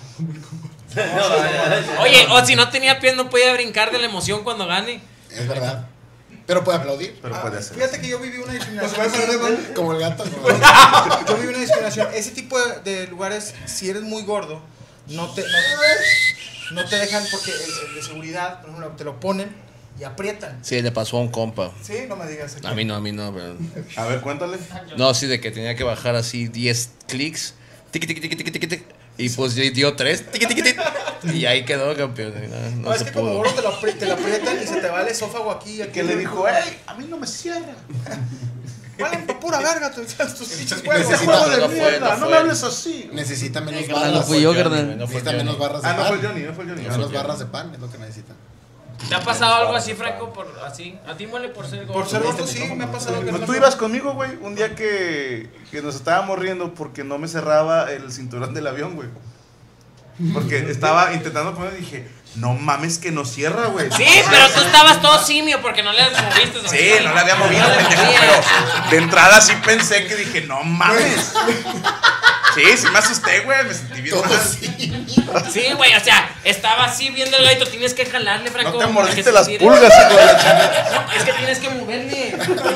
Oye, o si no tenía pies no podía brincar de la emoción cuando gane. Es verdad. Pero puede aplaudir. Pero puede hacer. Fíjate que yo viví una discriminación. Como el gato. Yo viví una discriminación. Ese tipo de lugares, si eres muy gordo, no te dejan porque el de seguridad, por ejemplo, te lo ponen y aprietan. Sí, le pasó a un compa. Sí, no me digas. A mí no, pero... A ver, cuéntale. No, sí, de que tenía que bajar así 10 clics. Tiqui, tiqui, tiqui, tiqui, tiqui, y pues dio 3. Tiqui, tiqui, tiqui, y ahí quedó, campeón. No es que como gordo te lo aprietan y se te va el esófago aquí. Que le dijo, ¡ey! A mí no me cierra. Valen pa' pura verga tus pinches huevos. No me hables así. Necesita menos barras. No fui yo, carnal. Necesita menos barras de pan. No fue el Johnny. Menos barras de pan es lo que necesita. ¿Te ha pasado algo así, Franco? ¿A ti muele por ser gordo? Por ser gordo, sí, me ha pasado. Pues tú ibas conmigo, güey, un día que nos estábamos riendo porque no me cerraba el cinturón del avión, güey. Porque estaba intentando poner y dije, no mames que no cierra, güey. Sí, pero tú estabas todo simio porque no le moviste. Sí, no le había movido, pendejo, pero de entrada sí pensé que dije, no mames. Sí, me asusté, güey, me sentí bien mal. Sí, güey, o sea, estaba así viendo el gaito, tienes que jalarle, Franco. No te mordiste las pulgas, hijo de la chingada. No, es que tienes que moverle.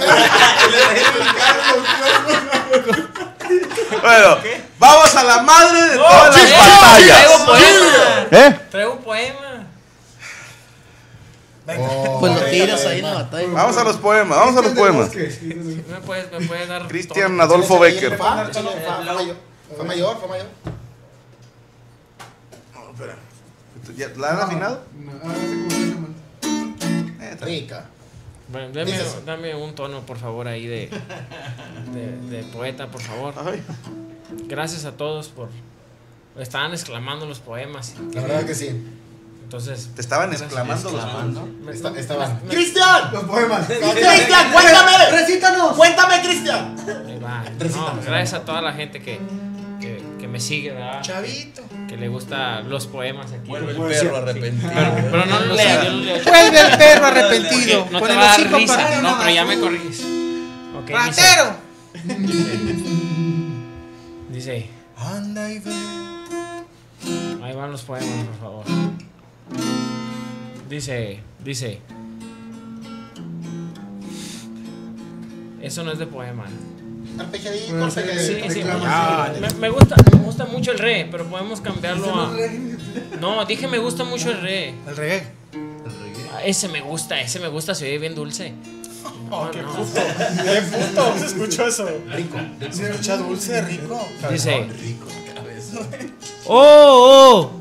Bueno, vamos a la madre de todas las batallas. Traigo poema. Traigo un poema. Pues lo tiras ahí en la batalla. Vamos a los poemas, ¿Me puedes dar Cristian Adolfo Becker. Fue mayor. No, espera. ¿La han afinado? Rica. Bueno, dame un tono, por favor, ahí de poeta, por favor. Gracias a todos por... Estaban exclamando los poemas. La verdad que sí. Entonces... ¿Te estaban exclamando los poemas? Estaban... ¡Cristian! Los poemas. ¡Cristian, cuéntame! ¡Recítanos! ¡Cuéntame, Cristian! Ahí va. No, gracias a toda la gente que me sigue, ¿verdad? Chavito. Que le gusta los poemas aquí. Vuelve el perro arrepentido. Pero no lo lea, yo lo leo. Vuelve el perro arrepentido. No te va a dar risa. No, pero ya me corriges. Okay, ¡ratero! Dice. Anda y ve. Ahí van los poemas, por favor. Dice. Eso no es de poema. Arpejadito, Sí. Me gusta mucho el re, pero podemos cambiarlo a... No, dije me gusta mucho el re. El reggae. Ese me gusta, se oye bien dulce. Qué puto. Se escuchó eso. Rico. Se escucha dulce, rico. Dice. ¡Oh!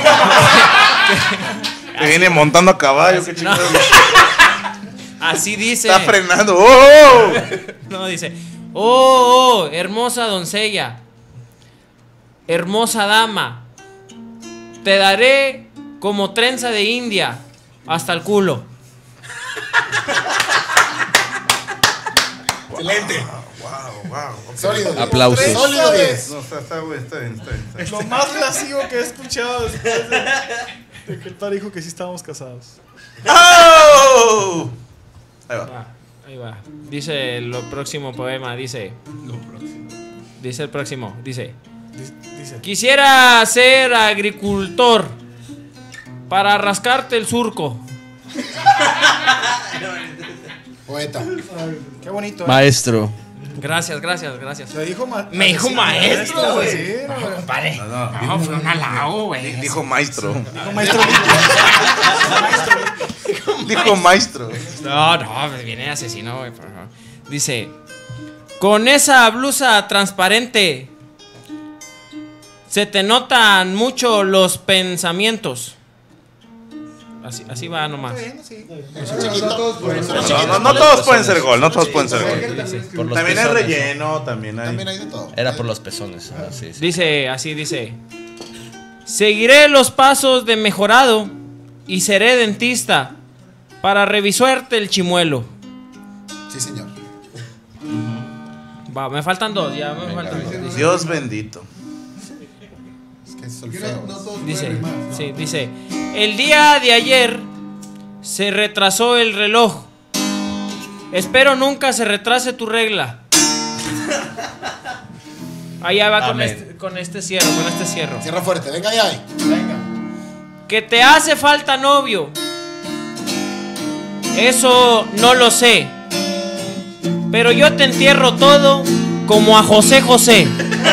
Te viene montando a caballo, qué chingado. Así dice. Está frenando. ¡Oh! No, dice. ¡Oh! Hermosa doncella. Hermosa dama. Te daré como trenza de India hasta el culo. Excelente. Wow. Sólido. Aplausos. Sólido 10. No, está bien. Lo más lascivo que he escuchado después de que el padre dijo que sí estábamos casados. ¡Oh! Ahí va. Dice el próximo poema, dice. Dice el próximo, dice. Quisiera ser agricultor para rascarte el surco. Poeta. Qué bonito. Maestro. Gracias. Me dijo maestro, güey. Sí, compadre. No, fue un halago, güey. Dijo maestro. Dijo maestro. No, me viene asesino, güey, por favor. Dice, con esa blusa transparente se te notan mucho los pensamientos. Así va nomás. No todos pueden ser gol, También hay relleno, también hay de todo. Era por los pezones. Dice. Seguiré los pasos de mejorado y seré dentista para revisarte el chimuelo. Sí, señor. Va, me faltan dos, ya me faltan dos. Dios bendito. Es que es solfeo. Dice, el día de ayer se retrasó el reloj. Espero nunca se retrase tu regla. Allá va con este cierro. Cierra fuerte, venga ahí. Que te hace falta novio Eso no lo sé. Pero yo te entierro todo como a José José.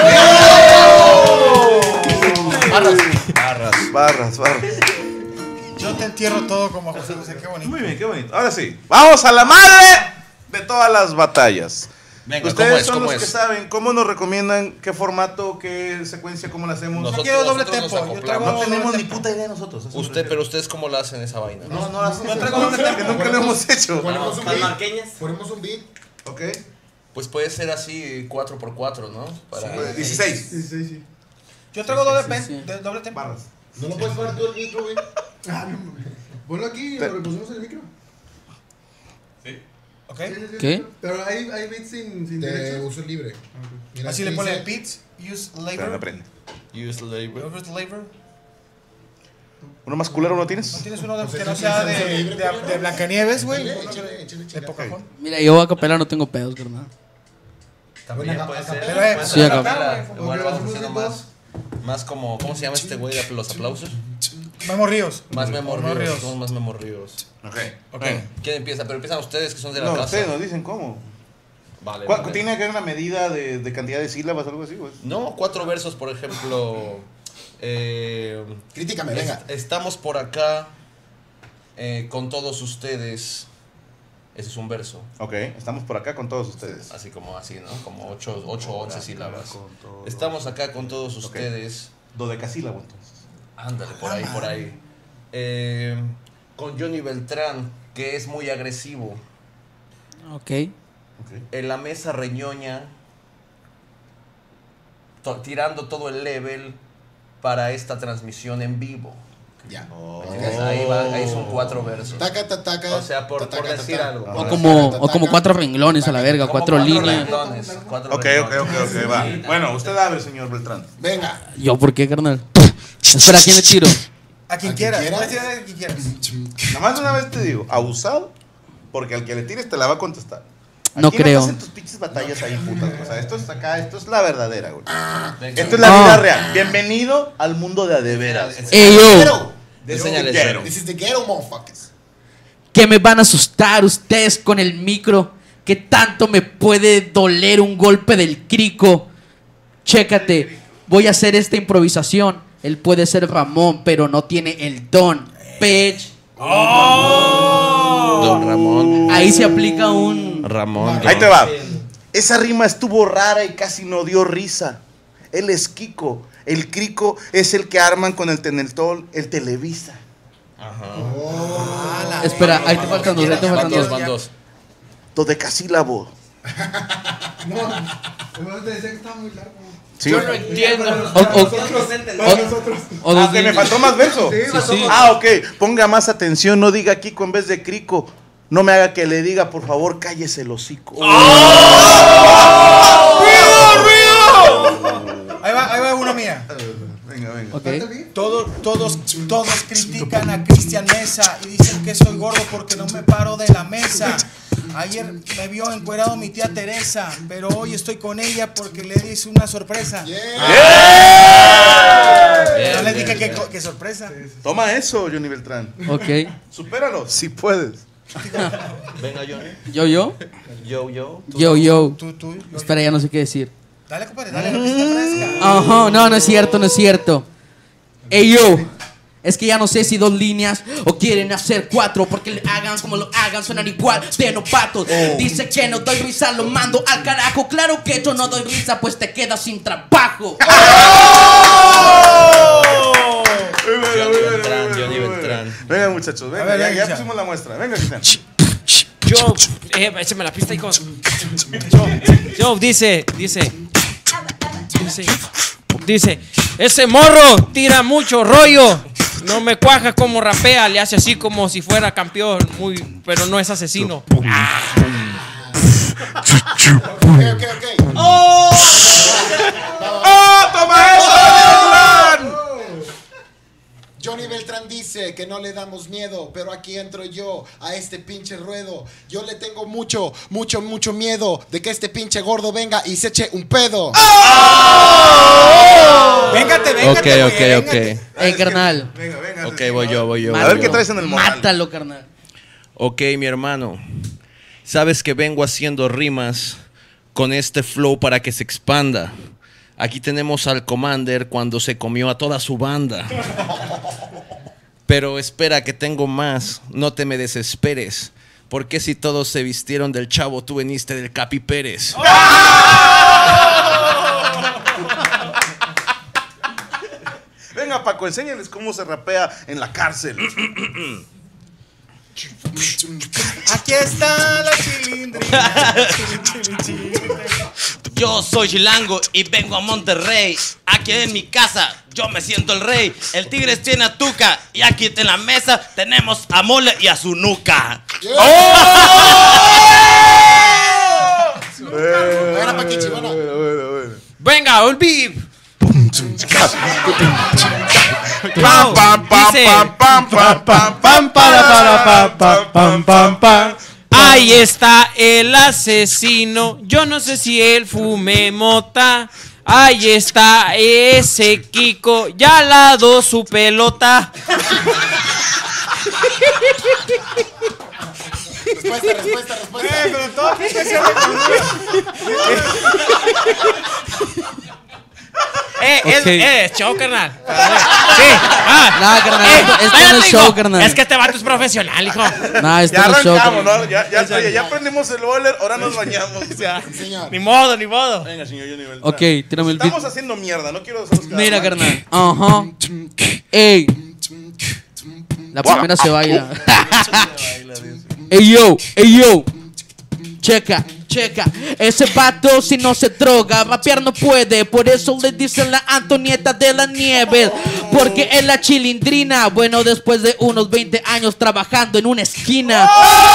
Barras. Yo te entierro todo como a José José. Qué bonito. Muy bien, qué bonito. Ahora sí, vamos a la madre de todas las batallas. Venga, ustedes son los que saben cómo nos recomiendan, qué formato, qué secuencia, cómo la hacemos. Nosotros, quiero doble tempo. No tenemos ni puta idea nosotros. Pero ustedes cómo la hacen esa vaina. No traigo doble tempo, nunca lo hemos hecho. Ponemos un beat. Ponemos un beat. Ok. Pues puede ser así 4x4, ¿no? Para 16. Sí. Yo traigo doble tempo. ¿No lo puedes poner tú el micro, güey? Ponlo aquí, lo repusimos el micro. Sí. ¿Ok? ¿Qué? Pero hay beats sin de derechos. uso libre. Mira, así le pone beats, use labor. Use labor. ¿Uno más culero no tienes? ¿No tienes uno que no sea de Blancanieves, güey? De Pocahontas. Mira, yo a capela no tengo pedos, carnal. También puede ser. Sí, a capela. Bueno, vamos haciendo más como, ¿cómo se llama este güey de los aplausos? Memo Ríos. Más Memo Ríos. Somos más Memo Ríos. Ok. ¿Quién empieza? Pero empiezan ustedes que son de la casa. No, ustedes nos dicen cómo. Vale. ¿Tiene que haber una medida de cantidad de sílabas o algo así, güey? No, 4 versos, por ejemplo. Críticame, venga. Estamos por acá con todos ustedes. Ese es un verso. Ok, estamos por acá con todos ustedes. Así como así, ¿no? Como 8 o 11 sílabas. Estamos acá con todos ustedes. Dodecasílabo, entonces. Ándale, por ahí. Con Johnny Beltrán, que es muy agresivo. Ok. En la mesa reñoña, tirando todo el level para esta transmisión en vivo. Ya. Ahí son 4 versos. Taca. O sea, por decir algo. O como 4 renglones a la verga, 4 líneas. Ok, va. Bueno, usted abre, señor Beltrán. Venga. ¿Yo por qué, carnal? Espera, ¿a quién le tiro? A quien quieras. Nada más una vez te digo, abusado, porque al que le tires te la va a contestar. No creo. No hacen tus pinches batallas ahí, putas. O sea, esto es la verdadera, güey. Esto es la vida real. Bienvenido al mundo de adeveras. ¡Ey, yo! This is the ghetto, motherfuckers. Que me van a asustar ustedes con el micro. Que tanto me puede doler un golpe del crico. Chécate, voy a hacer esta improvisación. Él puede ser Ramón, pero no tiene el don. Bitch. Don Ramón. Ahí se aplica un Ramón. Ahí te va. Esa rima estuvo rara y casi no dio risa. Él es Kiko. El crico es el que arman con el Teneltol, el Televisa. Ajá. Espera, ahí te faltan dos, Van dos. Dodecasílabo. No, te decía que estaba muy largo. Sí. Yo no entiendo. Que me faltó más verso. Sí. Ok. Ponga más atención, no diga Kiko en vez de crico. No me haga que le diga, por favor, cállese el hocico. Ahí va una mía. Venga. Okay. Todos critican a Cristian Mesa y dicen que soy gordo porque no me paro de la mesa. Ayer me vio encuerado mi tía Teresa, pero hoy estoy con ella porque le hice una sorpresa. No le dije que sorpresa. Toma eso, Johnny Beltrán. Ok. Supéralo, si puedes. Venga, Johnny. Yo. Tú. Espera, ya no sé qué decir. Dale, compadre, dale, lo que se te ofrezca. Ajá, no es cierto. Ey, yo. Es que ya no sé si 2 líneas o quieren hacer 4. Porque le hagan como lo hagan, suenan igual de novatos. Dice que no doy risa, lo mando al carajo. Claro que yo no doy risa, pues te quedas sin trabajo. Johnny Beltrán. Venga, muchachos, venga, A ver, ya pusimos la muestra. Venga, Cristian. Yo, échame la pista y con. Yo, dice, ese morro tira mucho rollo. No me cuaja como rapea, le hace así como si fuera campeón, pero no es asesino. Ok. ¡Oh! ¡Toma eso, Johnny Beltrán dice que no le damos miedo, pero aquí entro yo a este pinche ruedo. Yo le tengo mucho miedo de que este pinche gordo venga y se eche un pedo. ¡Oh! Véngate. Ok. Carnal. Venga. Ok, voy yo. A ver qué traes en el morral. Mátalo, carnal. Ok, mi hermano. Sabes que vengo haciendo rimas con este flow para que se expanda. Aquí tenemos al Commander cuando se comió a toda su banda. Pero espera que tengo más, no te me desesperes. Porque si todos se vistieron del Chavo, tú veniste del Capi Pérez. Venga, Paco, enséñales cómo se rapea en la cárcel. Aquí está la chilindrina. Yo soy chilango y vengo a Monterrey. Aquí en mi casa yo me siento el rey. El Tigres tiene a Tuca y aquí en la mesa tenemos a Mole y a su nuca. Venga, un beep. Ahí está el asesino. Yo no sé si él fume mota. Ahí está ese Kiko. Ya ladó su pelota. Respuesta. Pero todo que se Es show, carnal. Sí. No, carnal, esto no es show, carnal. Es que este vato es profesional, hijo. No, esto Ya no es show, arrancamos, carnal. ¿no? Ya prendimos el boiler, ahora nos bañamos. Señor. Ni modo, ni modo. Venga, señor Johnny. Ok, tírame el beat. Estamos haciendo mierda, no quiero hacerlos quedar Mira, mal. carnal. Ajá. Ey. La primera se baila. Ey, yo. Checa. Ese vato si no se droga, rapear no puede. Por eso le dicen la Antonieta de la Nieves. Porque es la chilindrina. Bueno, después de unos 20 años trabajando en una esquina.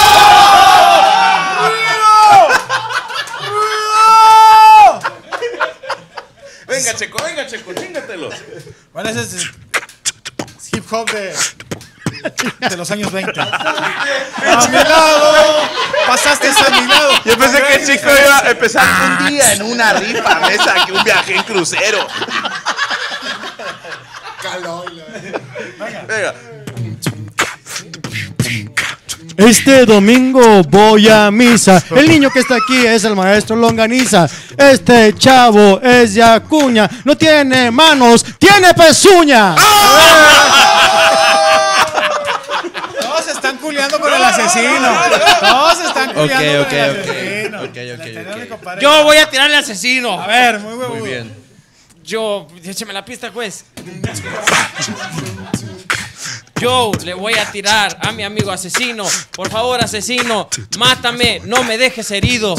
Venga, Checo, chingatelos. Bueno, ese es hip hop de los años 20. A mi lado, pasaste a mi lado. Yo pensé que el chico iba a empezar un día en una rifa mesa que un viaje en crucero. Venga. Este domingo voy a misa. El niño que está aquí es el maestro Longaniza. Este chavo es de Acuña. No tiene manos, tiene pezuña. Todos se están culiando por el asesino. Todos se están culiando por el asesino. Ok. Yo voy a tirarle al asesino. A ver, muy huevudo. Muy bien. Yo, écheme la pista, juez. Yo le voy a tirar a mi amigo asesino. Por favor, asesino, mátame, no me dejes herido.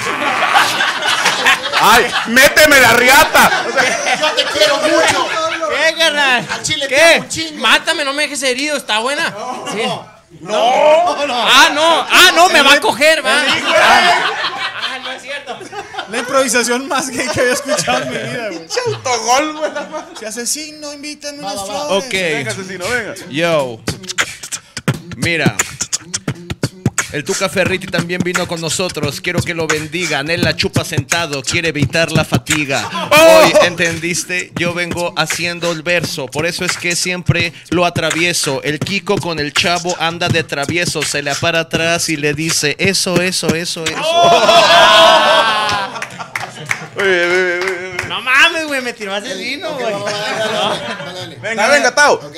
¡Ay, méteme la riata! Yo te quiero mucho. ¿Qué, carnal? Al chile te ¿Qué? amo un chingo. Mátame, no me dejes herido, ¿está buena? No. Sí. No. No, me va a coger, va. No es cierto. La improvisación más gay que había escuchado en mi vida, güey. Autogol, güey. Si asesino, invítame unas flores. Ok. Venga, asesino, venga. Yo. Mira. El Tuca Ferretti también vino con nosotros. Quiero que lo bendigan. Él la chupa sentado. Quiere evitar la fatiga. Hoy, ¿entendiste? Yo vengo haciendo el verso. Por eso es que siempre lo atravieso. El Kiko con el chavo anda de travieso. Se le para atrás y le dice eso. No mames, güey, me tiró asesino, güey. Venga, Tao. Ok.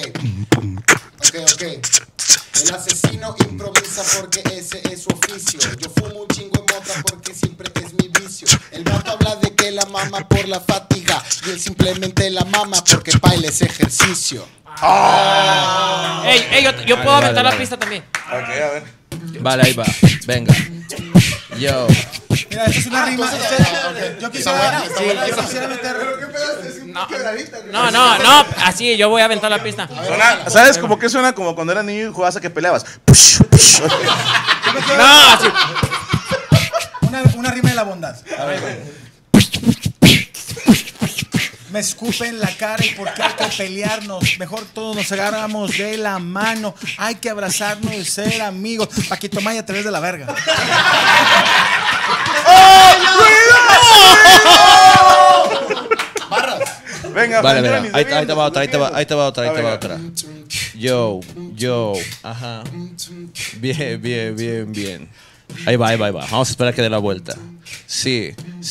El asesino improvisa porque ese es su oficio. Yo fumo un chingo de mota porque siempre es mi vicio. El vato habla de que la mama por la fatiga y él simplemente la mama porque baila ese ejercicio. Ey, yo puedo aventar la pista también. Ok, a ver. Vale, ahí va. Venga. Yo. Mira, esto es una rima. Yo quisiera meter. No, así yo voy a aventar la pista. ¿Sabes cómo que suena? Como cuando eras niño y jugabas a que peleabas. No, así. Una rima de la bondad. A ver. Me escupen la cara y por qué hay que pelearnos. Mejor todos nos agarramos de la mano. Hay que abrazarnos y ser amigos. Paquito Maya, te ves de la verga. Venga, vale, ahí te va otra. Ajá. Bien. Ahí va. Vamos a esperar que dé la vuelta. Sí.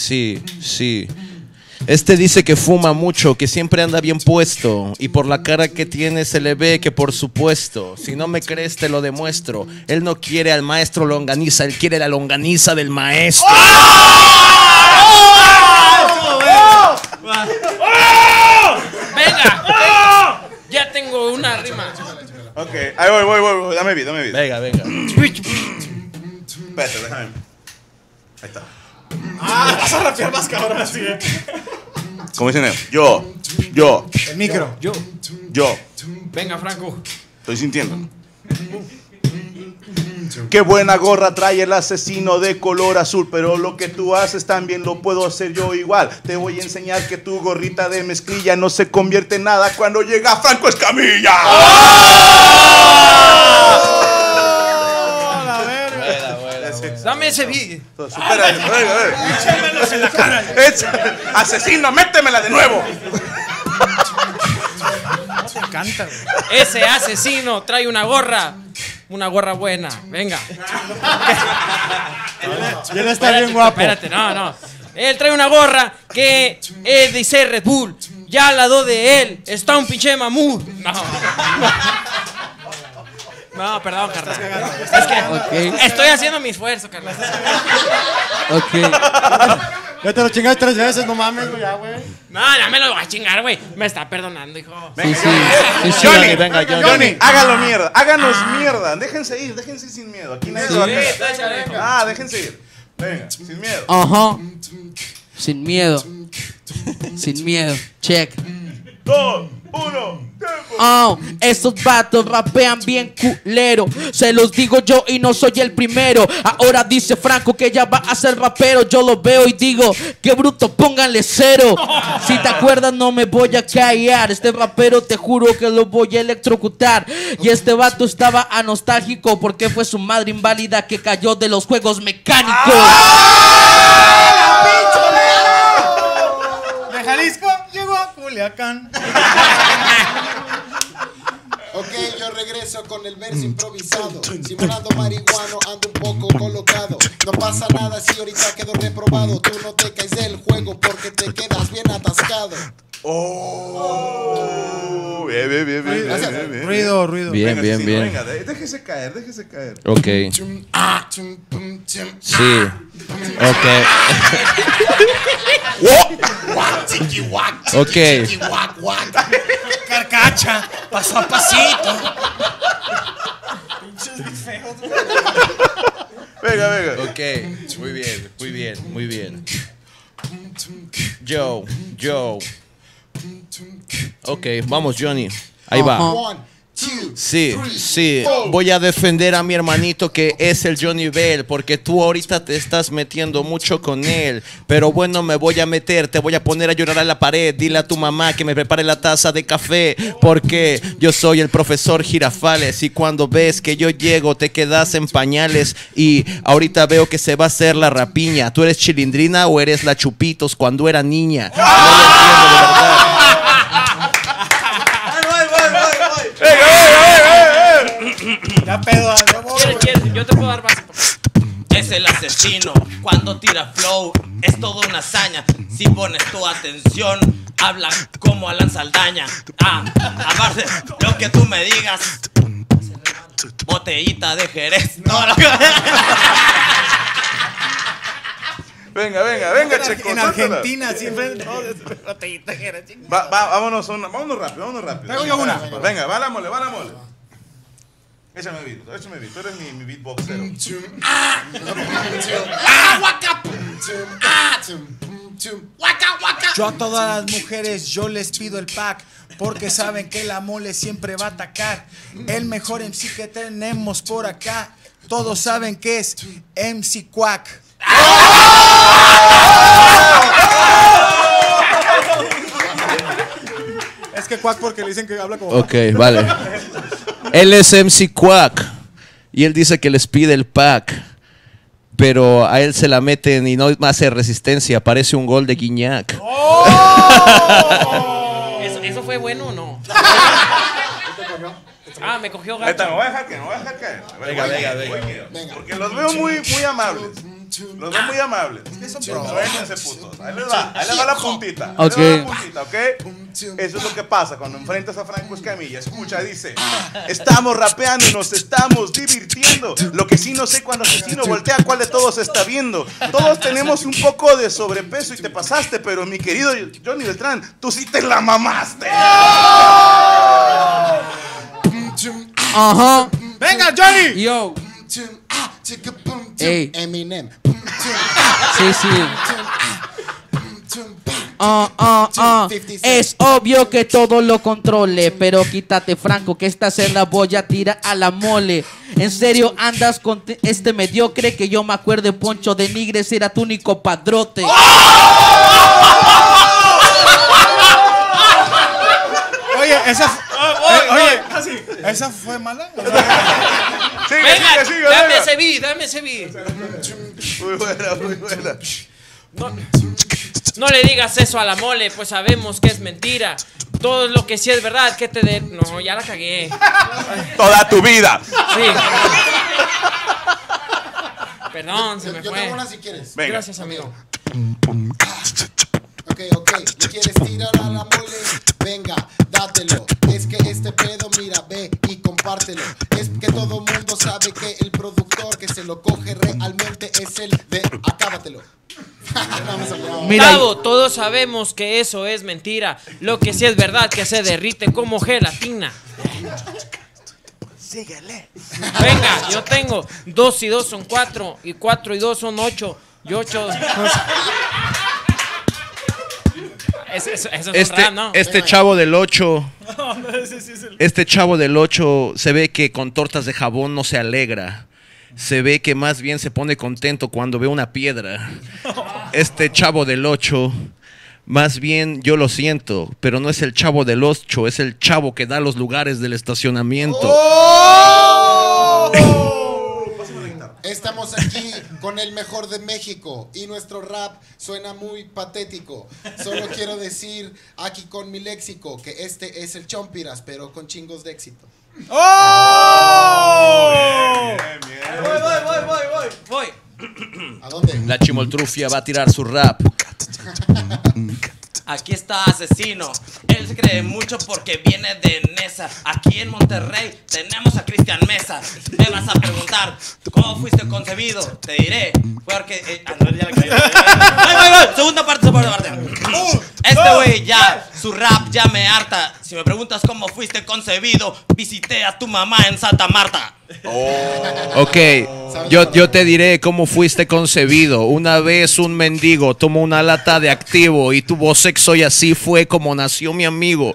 Este dice que fuma mucho, que siempre anda bien puesto, y por la cara que tiene se le ve que por supuesto. Si no me crees te lo demuestro. Él no quiere al maestro longaniza, él quiere la longaniza del maestro. Venga. Ya tengo una rima. Ok, ahí voy. Dame beat. Venga. Espérate, déjame. Ahí está. Vas a rapear más cabrón así. Como dicen ellos, yo. El micro. Yo. Venga, Franco. Estoy sintiendo. Qué buena gorra trae el asesino de color azul, pero lo que tú haces también lo puedo hacer yo igual. Te voy a enseñar que tu gorrita de mezclilla no se convierte en nada cuando llega Franco Escamilla. Dame ese beat. Échamelos en la cara. Asesino, métemela de nuevo. Me encanta, güey. Ese asesino trae una gorra buena. Venga. Y él está bien guapo. Espérate, no. Él trae una gorra que dice Red Bull. Ya al lado de él está un pinche mamut. No, perdón, carnal. Es que estoy haciendo mi esfuerzo, carnal. Ya te lo chingaste 3 veces, no mames, güey, ya, güey. No, ya me lo voy a chingar, güey. Me está perdonando, hijo. Johnny, venga, Johnny, hágalo mierda. Háganos mierda. Déjense ir sin miedo. Aquí nadie va a... déjense ir. Venga, sin miedo. Ajá. Sin miedo. Check. 2, 1. Estos vatos rapean bien culero. Se los digo yo y no soy el primero. Ahora dice Franco que ya va a ser rapero. Yo lo veo y digo, qué bruto, pónganle 0. Si te acuerdas no me voy a callar. Este rapero te juro que lo voy a electrocutar. Y este vato estaba nostálgico porque fue su madre inválida que cayó de los juegos mecánicos. De Jalisco llegó a Culiacán. Ok, yo regreso con el verso improvisado. Simulando marihuano, ando un poco colocado. No pasa nada si ahorita quedo reprobado. Tú no te caes del juego porque te quedas bien atascado. Bien. Ruido. Bien. Venga, déjese caer. Ok. Sí. Ok. Ok. Carcacha, paso a pasito. Venga. Ok, muy bien. Joe. Ok, vamos, Johnny. Ahí va. Sí, voy a defender a mi hermanito que es el Johnny Bell, porque tú ahorita te estás metiendo mucho con él. Pero bueno, me voy a meter, te voy a poner a llorar a la pared. Dile a tu mamá que me prepare la taza de café, porque yo soy el profesor Girafales. Y cuando ves que yo llego te quedas en pañales. Y ahorita veo que se va a hacer la rapiña. ¿Tú eres Chilindrina o eres la Chupitos cuando era niña? No lo entiendo, de verdad. Ya pedo, ¿Quieres? Yo te puedo dar más. Es el asesino cuando tira flow, es toda una hazaña. Si pones tu atención, habla como Alan Saldaña. Aparte, lo que tú me digas, botellita de Jerez. Venga, Checo. En Argentina siempre botellita de Jerez. Vámonos rápido. Traigo yo una. Venga, va la mole. Échame beat, tú eres mi beatboxero. Yo a todas las mujeres yo les pido el pack, porque saben que la mole siempre va a atacar. El mejor MC que tenemos por acá, todos saben que es MC Quack. Es que Quack porque le dicen que habla como... Ok, vale. Él es MC Quack y él dice que les pide el pack, pero a él se la meten y no hace resistencia, parece un gol de Guiñac. ¿Eso fue bueno o no? Ah, me cogió gato. Esta, no voy a dejar caer. Venga. Porque los veo muy amables. Los veo muy amables. Suéñense, putos. Ahí les va la puntita. Ok. Eso es lo que pasa cuando enfrentas a Franco Escamilla. Escucha, dice: estamos rapeando y nos estamos divirtiendo. Lo que sí no sé cuando asesino voltea cuál de todos está viendo. Todos tenemos un poco de sobrepeso y te pasaste, pero mi querido Johnny Beltrán, tú sí te la mamaste. Ajá. Venga, Johnny. Yo. Ey. Eminem. Sí. Es obvio que todo lo controle, pero quítate, Franco, que esta se la voy a tirar a la mole. En serio andas con este mediocre, que yo me acuerde, Poncho de Nigres era tu único padrote. Oye, ¿esa fue mala? Sigue, dame ese beat. Muy buena. No le digas eso a la mole, pues sabemos que es mentira. Todo lo que sí es verdad, que te No, ya la cagué. Toda tu vida. Sí. Perdón, se me fue. Yo tengo una si quieres. Venga. Gracias, amigo. Ok. ¿Le quieres tirar a la mole? Venga, dátelo. Es que este pedo, mira, ve y compártelo. Es que todo mundo sabe que el productor que se lo coge realmente es el de acábatelo. Tavo, todos sabemos que eso es mentira. Lo que sí es verdad, que se derrite como gelatina. Síguele. Venga, yo tengo 2 y 2 son 4 y 4 y 2 son 8 y 8. Este chavo del 8. Este chavo del 8 se ve que con tortas de jabón no se alegra. Se ve que más bien se pone contento cuando ve una piedra. Este chavo del 8, más bien yo lo siento, pero no es el chavo del 8, es el chavo que da los lugares del estacionamiento. Estamos aquí con el mejor de México y nuestro rap suena muy patético. Solo quiero decir aquí con mi léxico que este es el Chompiras, pero con chingos de éxito. Voy. ¿A dónde? La Chimoltrufia va a tirar su rap. Aquí está Asesino. Él se cree mucho porque viene de Nesa. Aquí en Monterrey tenemos a Cristian Mesa. Me vas a preguntar cómo fuiste concebido. Te diré porque Segunda parte. Este güey ya, su rap ya me harta. Si me preguntas cómo fuiste concebido, visité a tu mamá en Santa Marta. Ok, yo te diré cómo fuiste concebido. Una vez un mendigo tomó una lata de activo y tuvo sexo y así fue como nació mi amigo.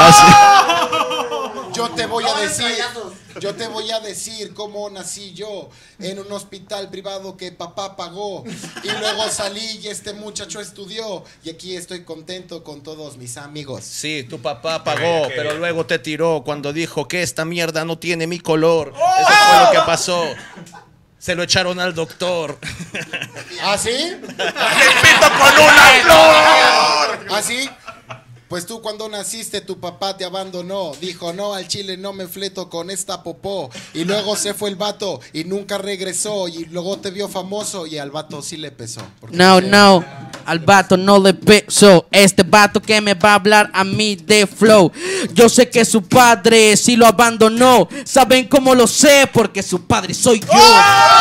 Yo te voy a decir cómo nací yo en un hospital privado que papá pagó y luego salí y este muchacho estudió y aquí estoy contento con todos mis amigos. Sí, tu papá pagó, pero luego te tiró cuando dijo que esta mierda no tiene mi color. Eso fue lo que pasó. Se lo echaron al doctor. ¿Ah, sí? ¡Pito con una flor! ¿Ah, sí? Pues tú cuando naciste tu papá te abandonó. Dijo no, al chile no me fleto con esta popó. Y luego se fue el vato y nunca regresó. Y luego te vio famoso y al vato sí le pesó. No, al vato no le pesó. Este vato que me va a hablar a mí de flow. Yo sé que su padre sí lo abandonó. ¿Saben cómo lo sé? Porque su padre soy yo.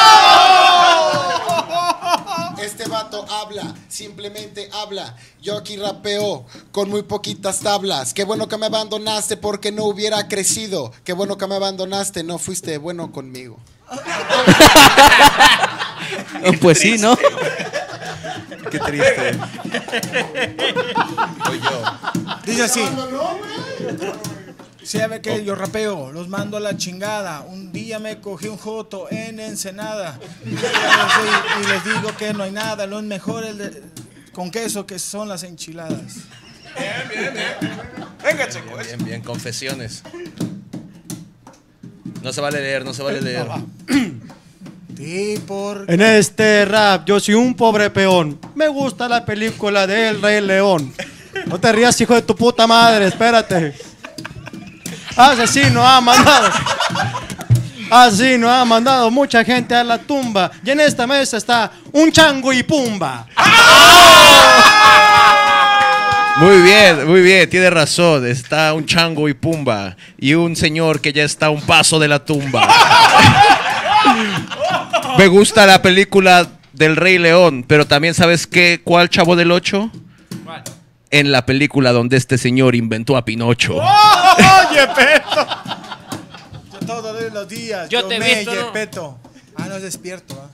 Este vato habla, simplemente habla. Yo aquí rapeo con muy poquitas tablas. Qué bueno que me abandonaste porque no hubiera crecido. Qué bueno que me abandonaste, no fuiste bueno conmigo. Pues sí, ¿no? Qué triste. Soy yo. Dice así. Sí, a ver que yo rapeo, los mando a la chingada. Un día me cogí un joto en Ensenada y les digo que no hay nada, lo mejor con queso que son las enchiladas. Bien. Venga, Checo. Bien, confesiones. No se vale leer. En este rap yo soy un pobre peón. Me gusta la película del Rey León. No te rías, hijo de tu puta madre, espérate. Asesino ha mandado. Asesino ha mandado mucha gente a la tumba. Y en esta mesa está un chango y pumba. Muy bien, tiene razón. Está un chango y pumba. Y un señor que ya está a un paso de la tumba. Me gusta la película del Rey León, pero también ¿sabes qué? ¿Cuál Chavo del Ocho? ¿Cuál? En la película donde este señor inventó a Pinocho. ¡Oye, Peto! Yo todos los días. Yo te he visto, ¿no? Peto. Ah, no es despierto.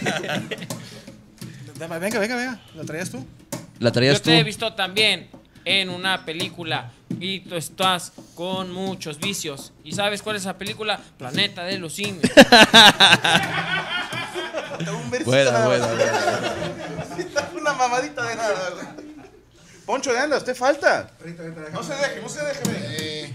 Venga. ¿Lo traías tú? ¿La traías tú? Yo te he visto también en una película y tú estás con muchos vicios. ¿Y sabes cuál es esa película? Planeta de los Simios. Buena. Una mamadita de nada. Poncho de anda, usted falta. No se deje.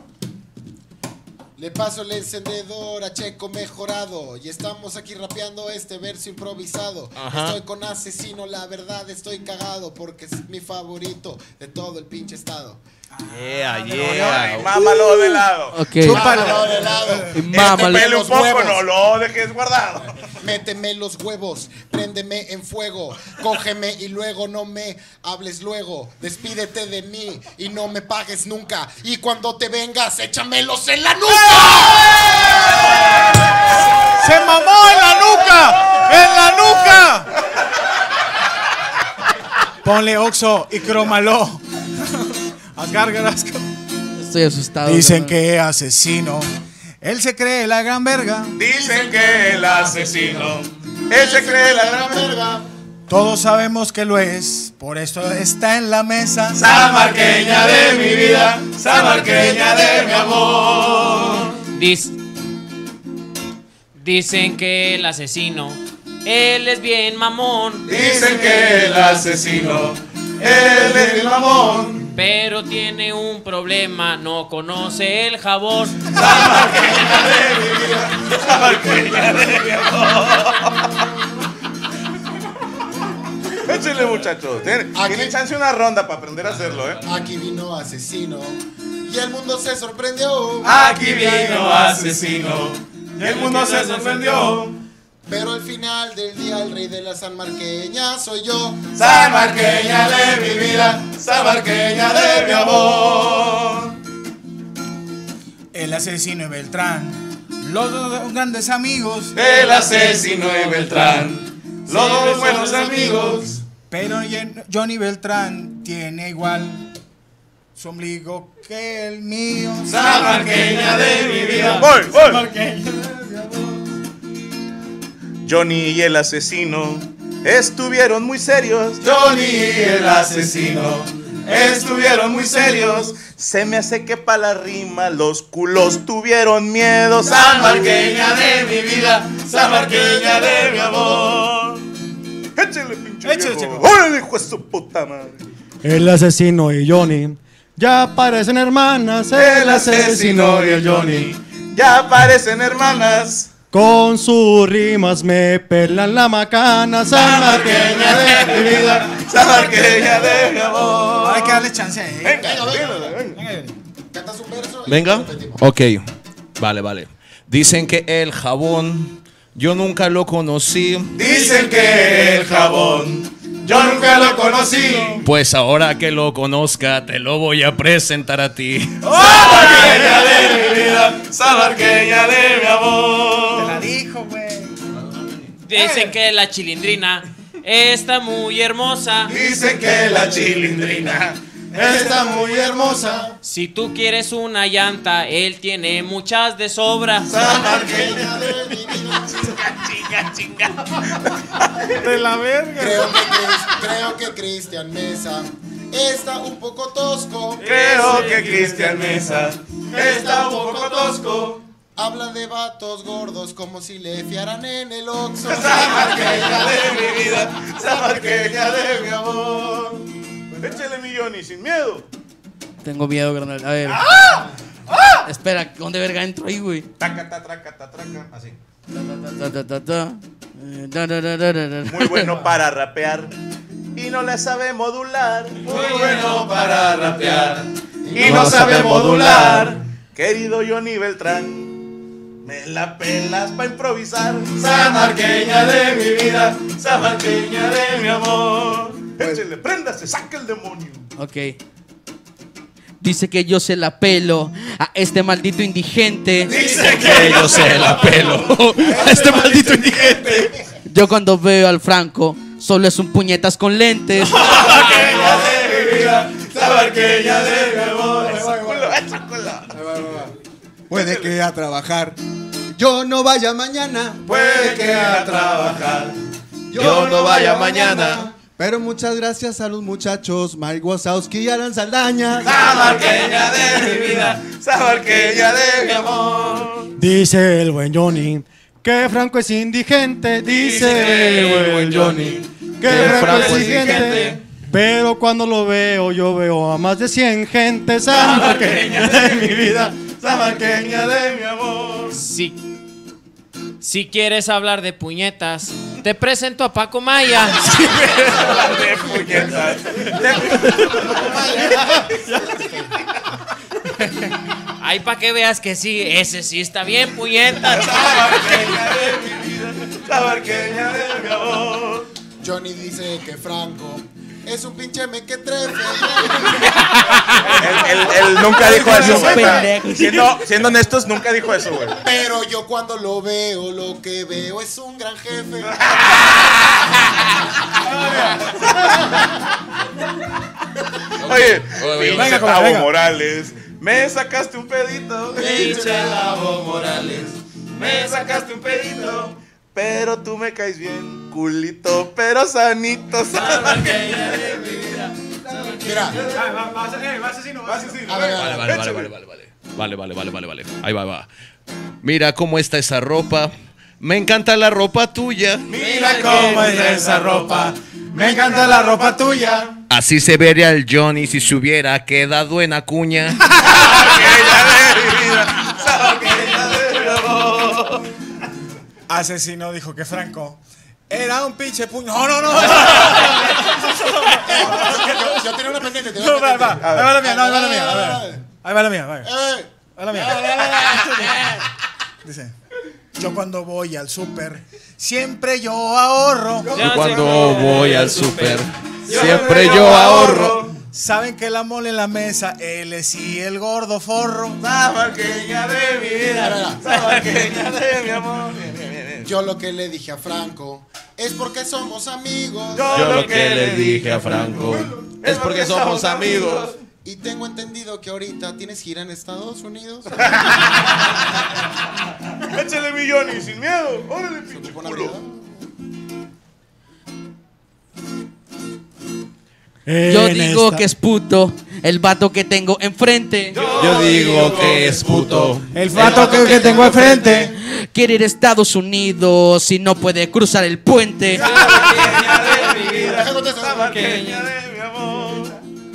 Le paso el encendedor a Checo mejorado y estamos aquí rapeando este verso improvisado. Ajá. Estoy con Asesino, la verdad estoy cagado porque es mi favorito de todo el pinche estado. Mámalo de lado. Okay. Chúpalo de lado. Mámalo un poco, no lo dejes guardado. Méteme los huevos, préndeme en fuego, cógeme y luego no me hables luego. Despídete de mí y no me pagues nunca. Y cuando te vengas, échamelos en la nuca. ¡Se mamó en la nuca! ¡En la nuca! Ponle Oxo y crómalo. Gárgaras. Estoy asustado. Dicen que asesino, él se cree la gran verga. Dicen que el asesino, él se cree la gran verga. Todos sabemos que lo es, por eso está en la mesa. Samarqueña de mi vida, samarqueña de mi amor. Dicen que el asesino, él es bien mamón. Dicen que el asesino, él es bien mamón. Pero tiene un problema, no conoce el jabón. Samarqueña de mi vida, samarqueña de mi amor. Échenle, muchachos. Tienen chance una ronda para aprender a hacerlo, ¿eh? Aquí vino Asesino y el mundo se sorprendió. Aquí vino Asesino y el mundo se sorprendió. Pero al final del día el rey de la sanmarqueña soy yo. Sanmarqueña de mi vida, sanmarqueña de mi amor. El asesino y Beltrán, los dos grandes amigos. El asesino y Beltrán, los dos buenos amigos. Pero Johnny Beltrán tiene igual su ombligo que el mío. Sanmarqueña de mi vida. Sanmarqueña de mi amor. Johnny y el asesino estuvieron muy serios. Johnny y el asesino estuvieron muy serios. Se me hace que pa' la rima los culos tuvieron miedo. Sanmarqueña de mi vida, sanmarqueña de mi amor. Échale, pinche viejo. ¡Órale, hijo de su puta madre! El asesino y Johnny ya parecen hermanas. El asesino y el Johnny ya parecen hermanas. Con sus rimas me pelan la macana. Sanmarqueña de mi vida, sanmarqueña de mi amor. Hay que darle chance ahí. Venga. Cantas un verso. Venga. Ok. Vale. Dicen que el jabón yo nunca lo conocí. Dicen que el jabón yo nunca lo conocí. Pues ahora que lo conozca te lo voy a presentar a ti. Sanmarqueña de mi vida, sanmarqueña de mi amor. Te la dijo, güey. Dicen que la chilindrina está muy hermosa. Dicen que la chilindrina está muy hermosa. Si tú quieres una llanta, él tiene muchas de sobra. Sanmarqueña de mi vida. Chinga. De la verga. Creo que Cristian Mesa está un poco tosco. Creo que Cristian Mesa está un poco tosco. Habla de vatos gordos como si le fiaran en el Oxxo. Sanmarqueña de mi vida, sanmarqueña de mi amor. Échale, mi Johnny, sin miedo. Tengo miedo, carnal. A ver. Espera, ¿dónde verga entro ahí, güey? Traca. Así. Muy bueno para rapear y no le sabe modular. Muy bueno para rapear y no sabe modular. Querido Johnny Beltrán, me la pelas pa' improvisar. Samarqueña de mi vida, samarqueña de mi amor. Échale, préndase, saca el demonio. Ok. Dice que yo se la pelo a este maldito indigente. Dice que yo se la pelo a este maldito indigente. Yo cuando veo al Franco, solo es un puñetas con lentes. Samarqueña de mi vida, samarqueña de mi amor. Puede que a trabajar yo no vaya mañana. Puede que a trabajar yo no vaya mañana. Pero muchas gracias a los muchachos Mike Wazowski y Alan Saldaña. Samarqueña de mi vida, samarqueña de mi amor. Dice el buen Johnny que Franco es indigente. Dice el buen Johnny que Franco es indigente. Pero cuando lo veo, yo veo a más de 100 gente. Samarqueña de mi vida, samarqueña de mi amor. Si quieres hablar de puñetas, te presento a Paco Maya. Si quieres hablar de puñetas, Ahí para que veas que sí, ese sí está bien, puñetas. samarqueña de mi vida, samarqueña de mi amor. Johnny dice que Franco es un pinche mequetrefe. Él nunca dijo eso, güey. Siendo honestos, nunca dijo eso, güey. Pero yo cuando lo veo, lo que veo es un gran jefe. Oye, venga, pinche venga. Tavo Morales, me sacaste un pedito. Pinche Tavo Morales, me sacaste un pedito. Pero tú me caes bien, culito, pero sanito. Samarqueña de mi vida. Mira. Vale. Ahí va. Mira cómo está esa ropa. Me encanta la ropa tuya. Mira cómo es esa ropa. Me encanta la ropa tuya. Así se vería el Johnny si se hubiera quedado en Acuña. Samarqueña de mi vida, samarqueña de mi amor. Asesino dijo que Franco era un pinche puño. No. Yo tenía una pendiente. Ahí va la mía. Dice, yo cuando voy al súper, siempre yo ahorro. Yo cuando voy al súper, siempre yo ahorro. Saben que la mole en la mesa, él es y el gordo forro. Samarqueña de mi vida, samarqueña de mi amor. Yo lo que le dije a Franco es porque somos amigos. Yo lo que le dije a Franco es porque somos amigos. Y tengo entendido que ahorita tienes gira en Estados Unidos. Échale mi Johnny, sin miedo. Órale, pinche culo. Yo digo que es puto el vato que tengo enfrente. Yo digo que es puto el vato que tengo enfrente. Quiere ir a Estados Unidos y no puede cruzar el puente. Samarqueña de mi vida, samarqueña de mi amor.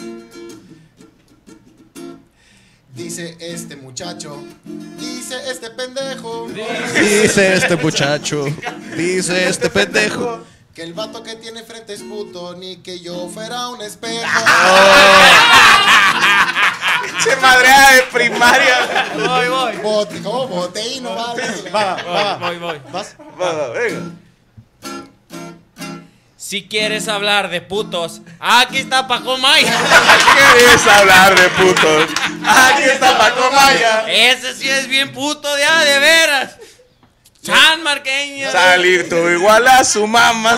Dice este muchacho, dice este pendejo, dice este muchacho, dice este pendejo, que el vato que tiene frente es puto, ni que yo fuera un espejo. Pinche madreada de primaria. Voy. Bote y no vale. Voy. Va, venga. Si quieres hablar de putos, aquí está Paco Maya. ¿Quieres hablar de putos? Aquí está Paco Maya. Ese sí es bien puto de veras. Sanmarqueña. Salir tú igual a su mamá.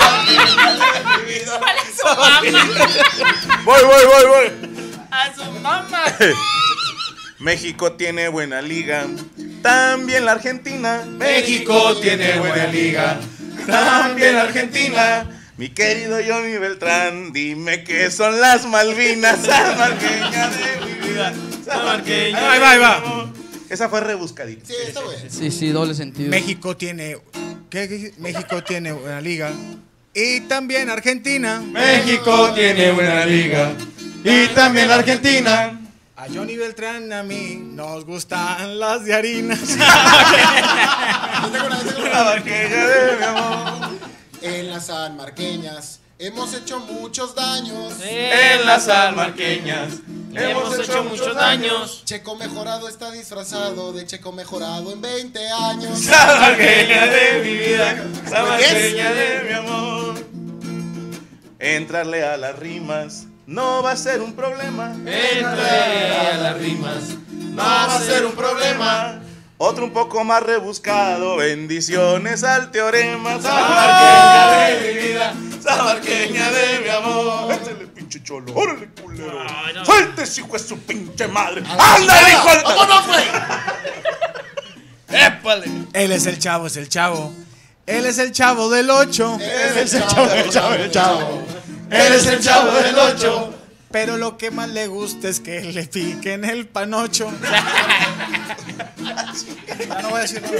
¿Cuál es su mamá? Voy. A su mamá. México tiene buena liga. También la Argentina. México tiene buena liga. También la Argentina. Mi querido Johnny Beltrán, dime qué son las Malvinas. Samarqueña de mi vida, samarqueña. Ahí va. Esa fue rebuscadita. Sí, está bueno. Sí, doble sentido. México tiene. ¿Qué? México tiene buena liga. Y también Argentina. México tiene buena liga. Y también la Argentina. A Johnny Beltrán, a mí nos gustan las de harina. Samarqueña de mi amor. En las sanmarqueñas hemos hecho muchos daños. En las sanmarqueñas hemos hecho muchos daños. Checo Mejorado está disfrazado de Checo Mejorado en 20 años. Samarqueña de mi vida, samarqueña de mi amor. Entrarle a las rimas no va a ser un problema. Entrarle a las rimas no va a ser un problema. Otro un poco más rebuscado, bendiciones al teorema. Samarqueña de mi vida, samarqueña de mi amor. Échale, pinche cholo, órale, culero. Suéltese, hijo de su pinche madre. ¡Ándale, hijo de... ¡Vámonos, güey! ¡Épale! Él es el chavo, es el chavo. Él es el chavo del 8. Él es el chavo, el chavo, el chavo. Él es el chavo del 8. Pero lo que más le gusta es que le piquen el panocho. Ya no voy a decir nada.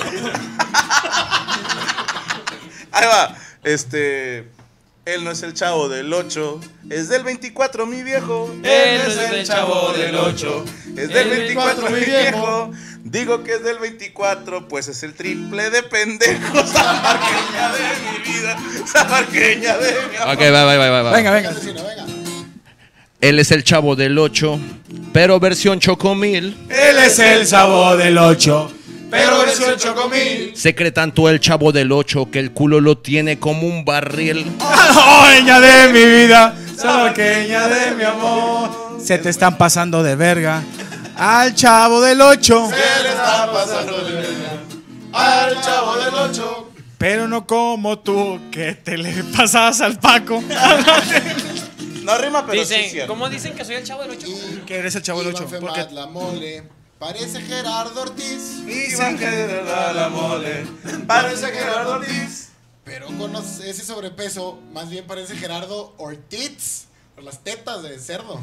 Ahí va. Él no es el chavo del 8, es del 24, mi viejo. Él no es el chavo del 8, es del 24, mi viejo. Digo que es del 24, pues es el triple de pendejos. Samarqueña de mi vida, samarqueña de mi amor. Ok, va. Venga. Él es el chavo del 8, pero versión Chocomil. Él es el chavo del 8, pero versión Chocomil. Se cree tanto el chavo del 8 que el culo lo tiene como un barril. ¡Samarqueña de mi vida, samarqueña de mi amor! Se te están pasando de verga al chavo del 8. Se le está pasando de verga al chavo del 8. Pero no como tú, que te le pasas al Paco. No rima, pero dicen, sí cierto. ¿cómo dicen que soy el chavo del 8? Que eres el chavo del 8. Porque la mole parece Gerardo Ortiz. Dicen que de verdad la mole parece Gerardo Ortiz. Pero con ese sobrepeso, más bien parece Gerardo Ortiz. Por las tetas de cerdo.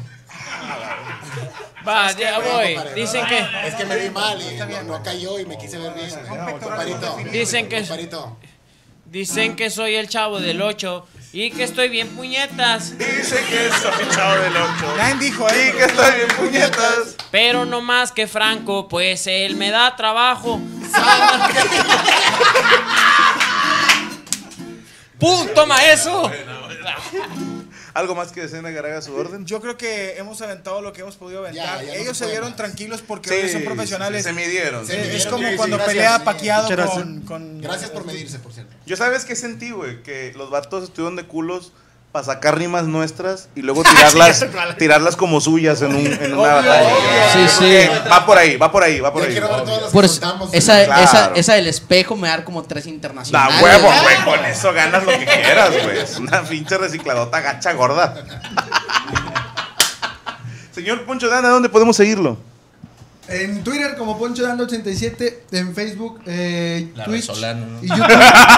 Va, ya voy. Dicen que... Es que me vi mal y no cayó y me quise ver bien. Comparito. Dicen que soy el chavo del 8 y que estoy bien puñetas. Dicen que soy el chavo del 8. Nadie dijo y que estoy bien puñetas. Pero no más que Franco, pues él me da trabajo. ¡Pum! ¡Toma eso! ¿Algo más que deseen agregar a su orden? Yo creo que hemos aventado lo que hemos podido aventar. Ya Ellos se vieron tranquilos porque hoy son profesionales. Se midieron. Es como cuando pelea Pacquiao con... Gracias por medirse, por cierto. Yo sabes qué sentí, güey, que los vatos estuvieron de culos para sacar rimas nuestras y luego tirarlas como suyas en una batalla. Sí. Va por ahí. Pues esa del espejo me da como 3 internacionales. Da huevo, güey, con eso ganas lo que quieras, güey. Es una pinche recicladota gacha gorda. Señor Poncho de Anda, ¿dónde podemos seguirlo? En Twitter como Poncho de Anda 87, en Facebook, Twitch Resolano, ¿no? y YouTube.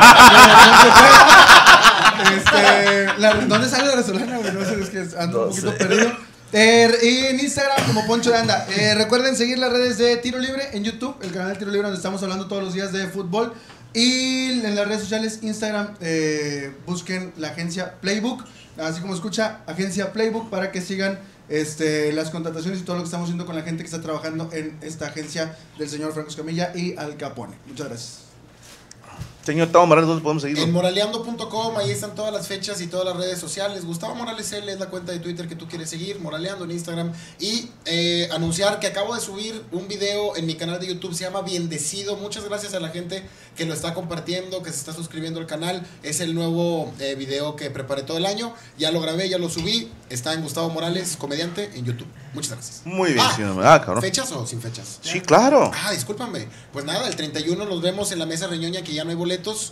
¿Dónde sale la Resolana, güey? No sé, es que ando un poquito perdido. Y en Instagram como Poncho de Anda. Recuerden seguir las redes de Tiro Libre en YouTube, el canal de Tiro Libre donde estamos hablando todos los días de fútbol. Y en las redes sociales, Instagram, busquen la agencia Playbook, así como escucha, agencia Playbook, para que sigan las contrataciones y todo lo que estamos haciendo con la gente que está trabajando en esta agencia del señor Franco Escamilla y Al Capone. Muchas gracias. Señor Tavo Morales, ¿dónde podemos seguirlo? En moraleando.com, ahí están todas las fechas y todas las redes sociales. Gustavo Morales L es la cuenta de Twitter que tú quieres seguir, Moraleando en Instagram. Y anunciar que acabo de subir un video en mi canal de YouTube, se llama Biendecido. Muchas gracias a la gente que lo está compartiendo, que se está suscribiendo al canal. Es el nuevo video que preparé todo el año. Ya lo grabé, ya lo subí. Está en Gustavo Morales, comediante, en YouTube. Muchas gracias. Muy bien, señor. Cabrón. ¿Fechas o sin fechas? Sí, claro. Discúlpame. Pues nada, el 31 nos vemos en la Mesa Reñoña, que ya no hay boletos.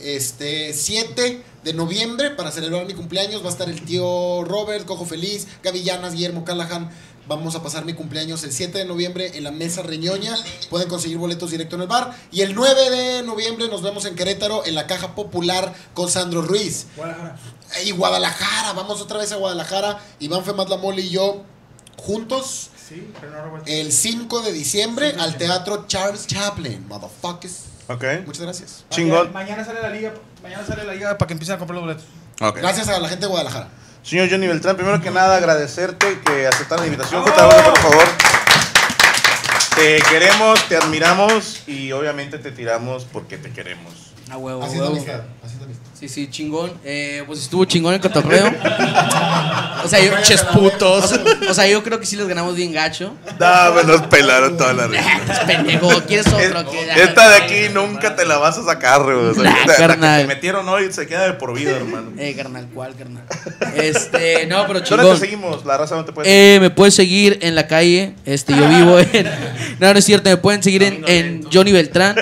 7 de noviembre, para celebrar mi cumpleaños, va a estar el tío Robert, Cojo Feliz, Gaby Llanas, Guillermo Callahan. Vamos a pasar mi cumpleaños el 7 de noviembre en la Mesa Reñoña. Pueden conseguir boletos directo en el bar. Y el 9 de noviembre nos vemos en Querétaro, en la Caja Popular, con Sandro Ruiz. Y Guadalajara, vamos otra vez a Guadalajara. Iván Femat La Mole y yo juntos. Sí, pero no el 5 de diciembre al Teatro Charles Chaplin. Motherfuckers. Ok. Muchas gracias. Chingón. Mañana sale la liga para que empiecen a comprar los boletos. Okay. Gracias a la gente de Guadalajara. Señor Johnny Beltrán, primero que nada agradecerte que aceptaras la invitación. Por favor. Te queremos, te admiramos y obviamente te tiramos porque te queremos. A huevo, Así huevo. es Sí, chingón. Pues estuvo chingón el cotorreo. O sea, Pinches putos. O sea, yo creo que sí les ganamos bien gacho. No, me los pelaron toda la risa. Pendejo, ¿quieres otro? Esta de aquí nunca te la vas a sacar, güey. O sea, la carnal. que te metieron hoy se queda de por vida, hermano. Carnal, ¿cuál, carnal? No, pero chingón. ¿Dónde te seguimos? La raza no te puede me puedes seguir en la calle. Yo vivo en. No, no es cierto. Me pueden seguir en Johnny Beltrán.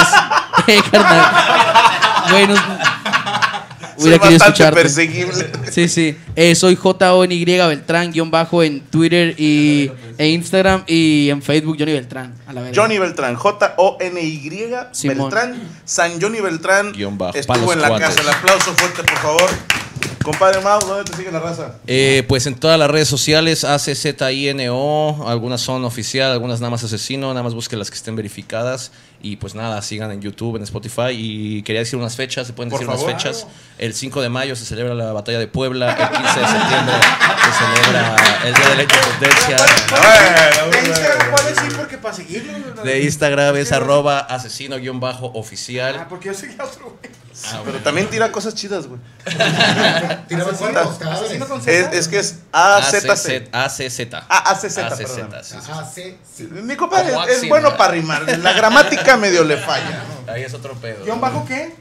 Carnal. Bueno. Soy bastante perseguible. Sí. Soy JONY Beltrán _ en Twitter e Instagram y en Facebook Johnny Beltrán. A la verga. Johnny Beltrán, JONY Beltrán, San Johnny Beltrán estuvo en la casa. El aplauso fuerte, por favor. Compadre Mau, ¿dónde te sigue la raza? Pues en todas las redes sociales, ACZINO, algunas son oficial, algunas nada más asesino, nada más busquen las que estén verificadas. Y pues nada, sigan en YouTube, en Spotify. Y quería decir unas fechas, se pueden decir unas fechas. El 5 de mayo se celebra la batalla de Puebla, el 15 de septiembre se celebra el Día de la Independencia. ¿De Instagram cuál es? Sí, porque para seguirlo. De Instagram es @asesino_oficial. Ah, porque yo seguía a otro güey. Pero también tira cosas chidas, güey. Tira cuerpos, es que es AZZ. Mi compadre es bueno para rimar. La gramática medio le falla. Ahí es otro pedo. ¿Guión bajo qué?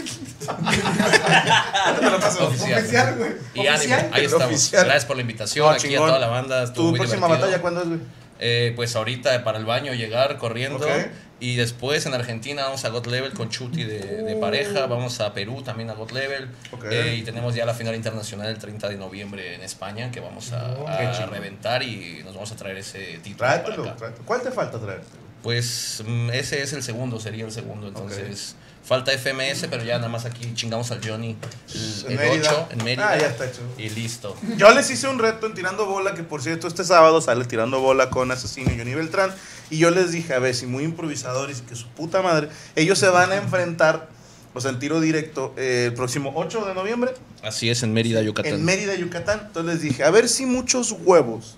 Oficial, güey. Y ánimo, ahí estamos. Gracias por la invitación aquí a toda la banda. ¿Tu próxima batalla cuándo es, güey? Pues ahorita para el baño llegar corriendo. Y después en Argentina vamos a God Level con Chuti de pareja. Vamos a Perú también a God Level. Y tenemos ya la final internacional el 30 de noviembre en España, que vamos a reventar y nos vamos a traer ese título. Tráetelo. ¿Cuál te falta traer? Pues ese es el segundo, sería el segundo. Entonces falta FMS, pero ya nada más aquí chingamos al Johnny el 8 en Mérida. Ya está hecho. Y listo. Yo les hice un reto en Tirando Bola, que por cierto este sábado sale Tirando Bola con Asesino y Johnny Beltrán. Y yo les dije, a ver, si muy improvisadores y que su puta madre, ellos se van a enfrentar, o sea, en tiro directo, el próximo 8 de noviembre. Así es, en Mérida, Yucatán. En Mérida, Yucatán. Entonces les dije, a ver si muchos huevos,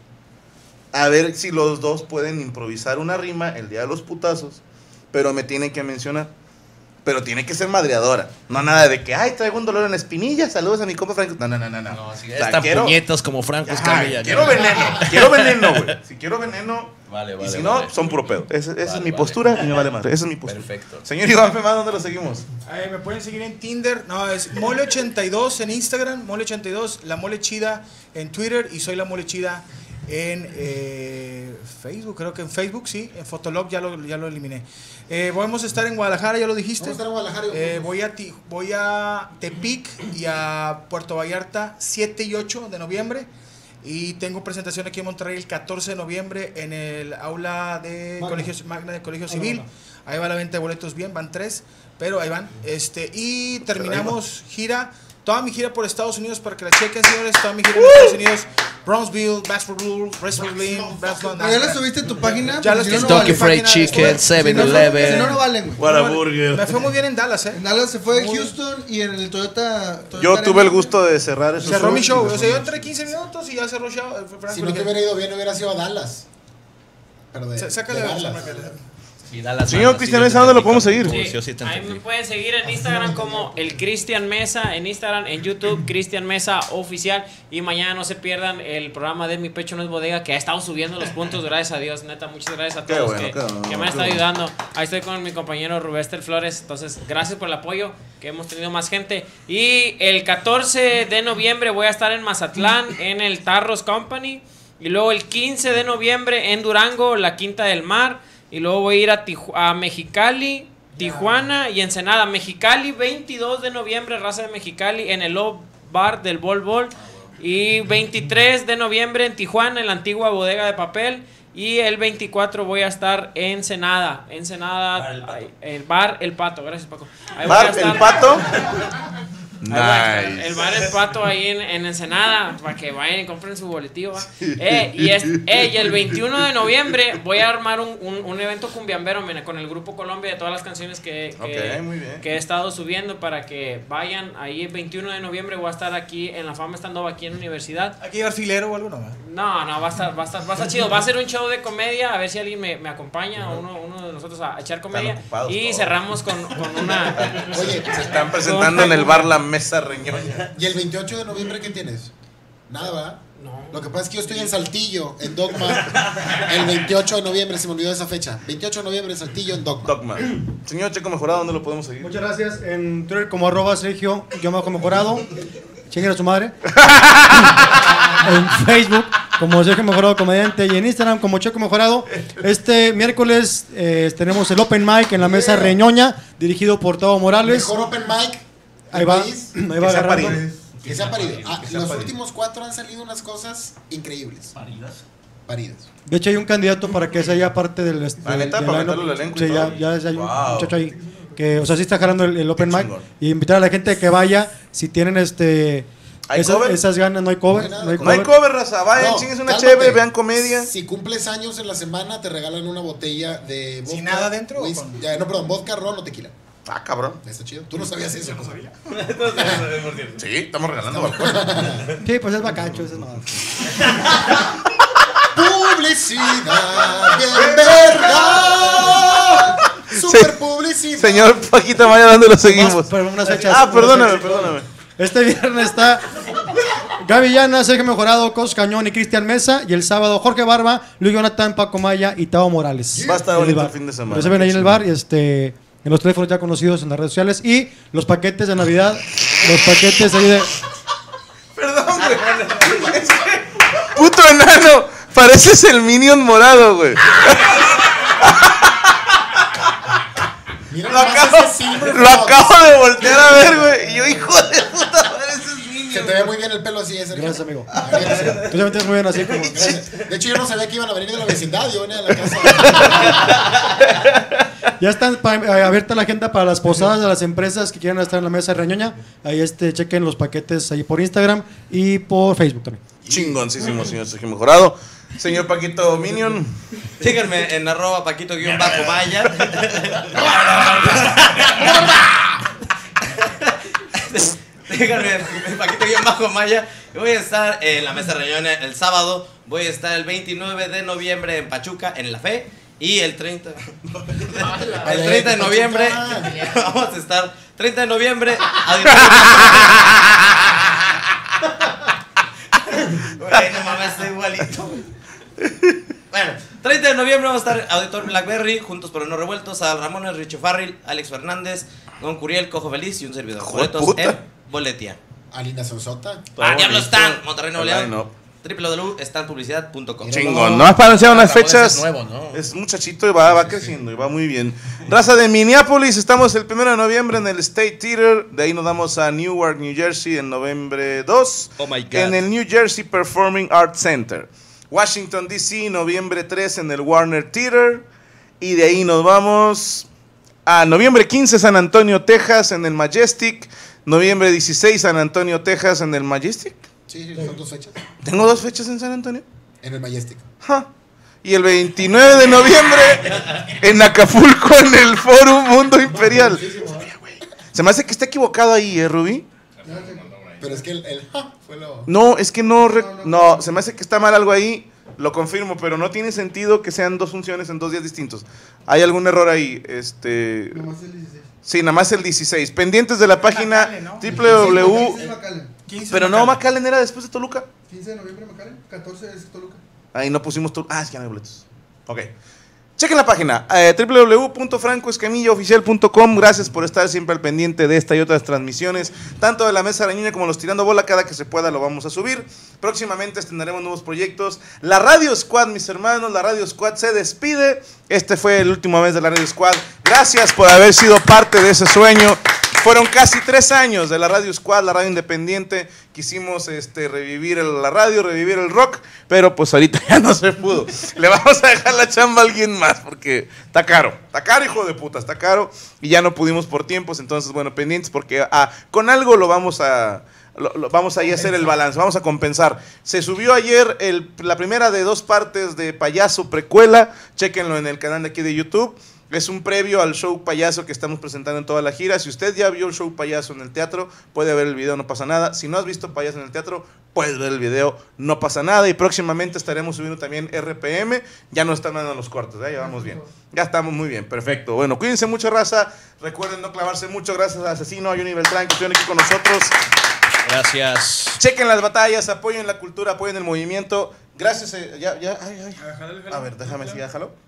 a ver si los dos pueden improvisar una rima el día de los putazos, pero me tienen que mencionar. Pero tiene que ser madreadora. No nada de que, ay, traigo un dolor en la espinilla, saludos a mi compa Franco. No. No, si están puñetas como Franco Escamilla. Quiero veneno, güey. Si quiero veneno, vale, y si no, son puro pedo. Esa es mi postura y me vale madre. Esa es mi postura. Perfecto. Señor Iván Femá, ¿dónde lo seguimos? Me pueden seguir en Tinder. No, es Mole82 en Instagram, Mole82, La Mole Chida en Twitter y Soy La Mole Chida en Facebook, creo que en Facebook, sí, en Fotolog ya lo eliminé. Vamos a estar en Guadalajara, ya lo dijiste. Vamos a estar en Guadalajara. Voy a Tepic y a Puerto Vallarta 7 y 8 de noviembre. Y tengo presentación aquí en Monterrey el 14 de noviembre en el aula de Magna de Colegio Civil. Ahí va la venta de boletos bien, van 3, pero ahí van. Y terminamos gira. Toda mi gira por Estados Unidos, para que la chequen, señores. Toda mi gira por Estados Unidos. Brownsville, Bastrop, West Berlin, Barcelona. ¿Ya la subiste en tu página? Ya las Kentucky Fried Chicken, 7-Eleven. Si no, no valen, güey. Whataburger. Me fue muy bien en Dallas, En Dallas se fue en Houston y en el Toyota yo tuve el gusto de cerrar eso. Cerró mi show. O sea, yo entré 15 minutos y ya cerró show. Si no te hubiera ido bien, hubiera sido a Dallas. Pero sácale Señor Cristian Mesa, ¿dónde lo podemos seguir? Ahí me pueden seguir en Instagram como el Cristian Mesa, en Instagram, en YouTube, Cristian Mesa Oficial. Y mañana no se pierdan el programa de Mi Pecho No Es Bodega, que ha estado subiendo los puntos, gracias a Dios, neta. Muchas gracias a todos que me han estado ayudando. Ahí estoy con mi compañero Rubester Flores. Entonces, gracias por el apoyo, que hemos tenido más gente. Y el 14 de noviembre voy a estar en Mazatlán, en el Tarros Company. Y luego el 15 de noviembre en Durango, la Quinta del Mar. Y luego voy a ir a Mexicali, Tijuana y Ensenada. Mexicali, 22 de noviembre, raza de Mexicali, en el Love Bar del Bol Bol. Y 23 de noviembre en Tijuana, en la antigua bodega de papel. Y el 24 voy a estar en Ensenada. El Bar El Pato. Gracias, Paco. ¿Bar El Pato? Nice. El bar El Pato ahí en Ensenada, para que vayan y compren su boletillo. Y el 21 de noviembre voy a armar un evento cumbiambero con el Grupo Colombia de todas las canciones que he estado subiendo para que vayan. Ahí el 21 de noviembre voy a estar aquí en La Fama Estando aquí en la universidad. ¿Aquí llevar filero o algo? No, va a estar chido. Va a ser un show de comedia, a ver si alguien me acompaña o uno de nosotros a echar comedia. Y cerramos con una... Oye, se están presentando en el bar La Mesa Reñoña. ¿Y el 28 de noviembre qué tienes? Nada, ¿verdad? No. Lo que pasa es que yo estoy en Saltillo, en Dogma, el 28 de noviembre, se me olvidó esa fecha. 28 de noviembre en Saltillo, en Dogma. Señor Checo Mejorado, ¿dónde lo podemos seguir? Muchas gracias. En Twitter como @Sergio_Mejorado. Chinguen a su madre. En Facebook como Sergio Mejorado Comediante y en Instagram como Checo Mejorado. Este miércoles tenemos el Open Mic en la Mesa Reñoña, dirigido por Tavo Morales. Mejor Open Mic. Ahí va agarrando. Que sea parido. Los últimos 4 han salido unas cosas increíbles. Paridas. De hecho hay un candidato para que sea parte del... neta, para meterlo al elenco. Sí, ya hay un muchacho ahí que, o sea, sí está jalando el Open Mic. Y invitar a la gente que vaya, si tienen esas ganas. No hay cover. No hay cover, raza. Vayan, chingues una chévere, vean comedia. Si cumples años en la semana, te regalan una botella de vodka. ¿Sin nada dentro? Vodka, ron o tequila. Ah, cabrón. Está chido. Tú no sabías eso. No sabía. Sí, estamos regalando. Sí, pues es bacacho, eso no. Publicidad, bien verga. Super publicidad. Señor Paquita Maya, ¿dónde lo seguimos? Unas fechas. Perdóname. Este viernes está Gaby Llana, Sergio Mejorado, Cos Cañón y Cristian Mesa. Y el sábado Jorge Barba, Luis Jonathan, Paco Maya y Tavo Morales. Va a estar bonito el fin de semana. Se ven ahí en el bar y en los teléfonos ya conocidos en las redes sociales. Y los paquetes de Navidad, los paquetes ahí de... Perdón, güey. Puto enano, pareces el Minion morado, güey. Lo acabo de voltear a ver, güey. Y yo, hijo de puta, pareces Minion. Se te ve muy bien el pelo así, Gracias, amigo. Tú ya me tienes muy bien así como... De hecho, yo no sabía que iban a venir de la vecindad. Yo venía de la casa. Ya está abierta la agenda para las posadas de las empresas que quieran estar en la Mesa Reñoña. Ahí chequen los paquetes ahí por Instagram y por Facebook también. Chingoncísimo, señor Sergio Mejorado. Señor Paquito Minion. Síganme en @Paquito_Maya. Síganme en Paquito_Maya. Voy a estar en la Mesa Reñoña el sábado. Voy a estar el 29 de noviembre en Pachuca, en La Fe. Y el 30 de noviembre vamos a estar 30 de noviembre no mames, estoy igualito. Bueno, 30 de noviembre vamos a estar Auditor Blackberry, Juntos pero no revueltos, Adal Ramones, Richo Farrell, Alex Fernández, Don Curiel, Cojo Feliz y un servidor. Boletos en Boletia. Alina Sonsota. Diablo Stan, Monterrey Nuevo León. www.stanpublicidad.com. Chingón, no has para anunciar unas fechas. Es nuevo, ¿no? Es muchachito y va creciendo y va muy bien. Raza de Minneapolis, estamos el 1 de noviembre en el State Theater. De ahí nos vamos a Newark, New Jersey en noviembre 2. Oh my God. En el New Jersey Performing Arts Center. Washington, D.C., noviembre 3 en el Warner Theater. Y de ahí nos vamos a noviembre 15, San Antonio, Texas en el Majestic. Noviembre 16, San Antonio, Texas en el Majestic. Sí, son 2 fechas. ¿Tengo 2 fechas en San Antonio? En el Majestic. Y el 29 de noviembre en Acapulco en el Fórum Mundo Imperial. Se me hace que está equivocado ahí, Rubí. Pero es que el fue lo... No, es que no, se me hace que está mal algo ahí. Lo confirmo, pero no tiene sentido que sean 2 funciones en 2 días distintos. Hay algún error ahí. Nomás el 16. Sí, nada más el 16. Pendientes de la página www. Pero no, McAllen era después de Toluca. 15 de noviembre McAllen, 14 es Toluca. Ahí no pusimos Toluca. Es que ya no hay boletos. Ok. Chequen la página www.francoescamillaoficial.com. Gracias por estar siempre al pendiente de esta y otras transmisiones, tanto de la Mesa Reñoña como los Tirando Bola. Cada que se pueda lo vamos a subir. Próximamente estrenaremos nuevos proyectos. La Radio Squad, mis hermanos, la Radio Squad se despide. Este fue el último mes de la Radio Squad. Gracias por haber sido parte de ese sueño. Fueron casi 3 años de la Radio Squad, la radio independiente. Quisimos revivir la radio, revivir el rock, pero pues ahorita ya no se pudo. Le vamos a dejar la chamba a alguien más porque está caro, hijo de puta, está caro y ya no pudimos por tiempos. Entonces, bueno, pendientes porque con algo lo vamos a... vamos a ir a hacer el balance, vamos a compensar. Se subió ayer la primera de 2 partes de Payaso Precuela, chéquenlo en el canal de aquí de YouTube. Es un previo al show payaso que estamos presentando en toda la gira. Si usted ya vio el show payaso en el teatro, puede ver el video, no pasa nada. Si no has visto payaso en el teatro, puedes ver el video, no pasa nada. Y próximamente estaremos subiendo también RPM. Ya no están dando los cortes, ya vamos bien. Ya estamos muy bien, perfecto. Bueno, cuídense mucho, raza. Recuerden no clavarse mucho. Gracias a Asesino, a Johnny Beltrán, que estuvieron aquí con nosotros. Gracias. Chequen las batallas, apoyen la cultura, apoyen el movimiento. Gracias. A ver, déjame si ya jaló.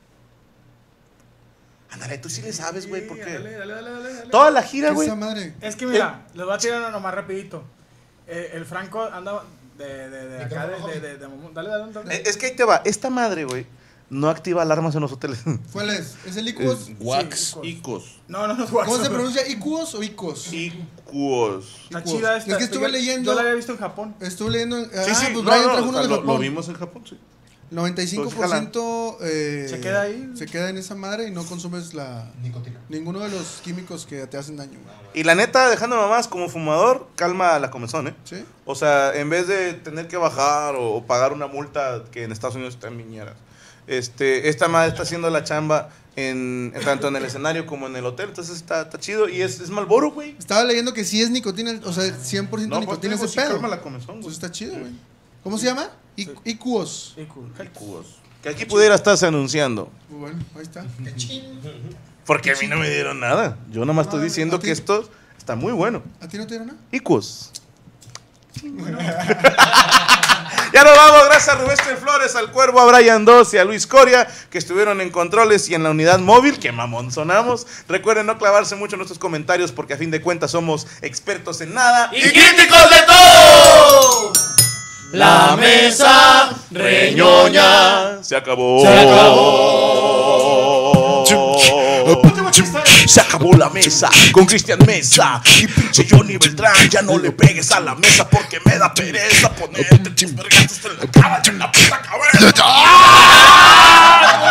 Ándale, tú sí le sabes, güey, porque Dale. toda la gira, güey. Es que mira, les voy a tirar uno nomás rapidito. El Franco anda de acá, dale. Es que ahí te va, esta madre, güey, no activa alarmas en los hoteles. ¿Cuál es? ¿Es el Icuos? Wax. Sí, Icos. No es Wax. ¿Cómo se pronuncia? ¿Icuos o Icos? Icuos. Está chida esta. Es que estuve leyendo. Yo la había visto en Japón. Estuve leyendo. Sí, pues Brian trajo uno de lo Japón. vimos en Japón, sí. 95% se queda ahí. Se queda en esa madre y no consumes la nicotina. Ninguno de los químicos que te hacen daño. Y la neta, dejando mamás como fumador, calma la comezón, ¿eh? Sí. O sea, en vez de tener que bajar o pagar una multa que en Estados Unidos está en miñeras, esta madre está haciendo la chamba tanto en el escenario como en el hotel. Entonces está chido y es Marlboro, güey. Estaba leyendo que sí es nicotina, o sea, 100% nicotina ese pedo. Calma la comezón, güey. Entonces está chido, güey. ¿Cómo se llama? Icuos. Que aquí pudiera estarse anunciando. Bueno, ahí está. Porque a mí no me dieron nada. Yo nomás estoy diciendo que esto está muy bueno. ¿A ti no te dieron nada? Icuos. Ya nos vamos, gracias a Rubén Flores, al Cuervo, a Brian 2 y a Luis Coria, que estuvieron en controles y en la unidad móvil, que mamón sonamos. Recuerden no clavarse mucho en nuestros comentarios, porque a fin de cuentas somos expertos en nada y críticos de todo. La mesa reñoña se acabó. Se acabó la mesa con Cristian Mesa y pinche Johnny Beltrán. Ya no le pegues a la mesa porque me da pereza ponerte chispergatos en la cara de la puta cabeza.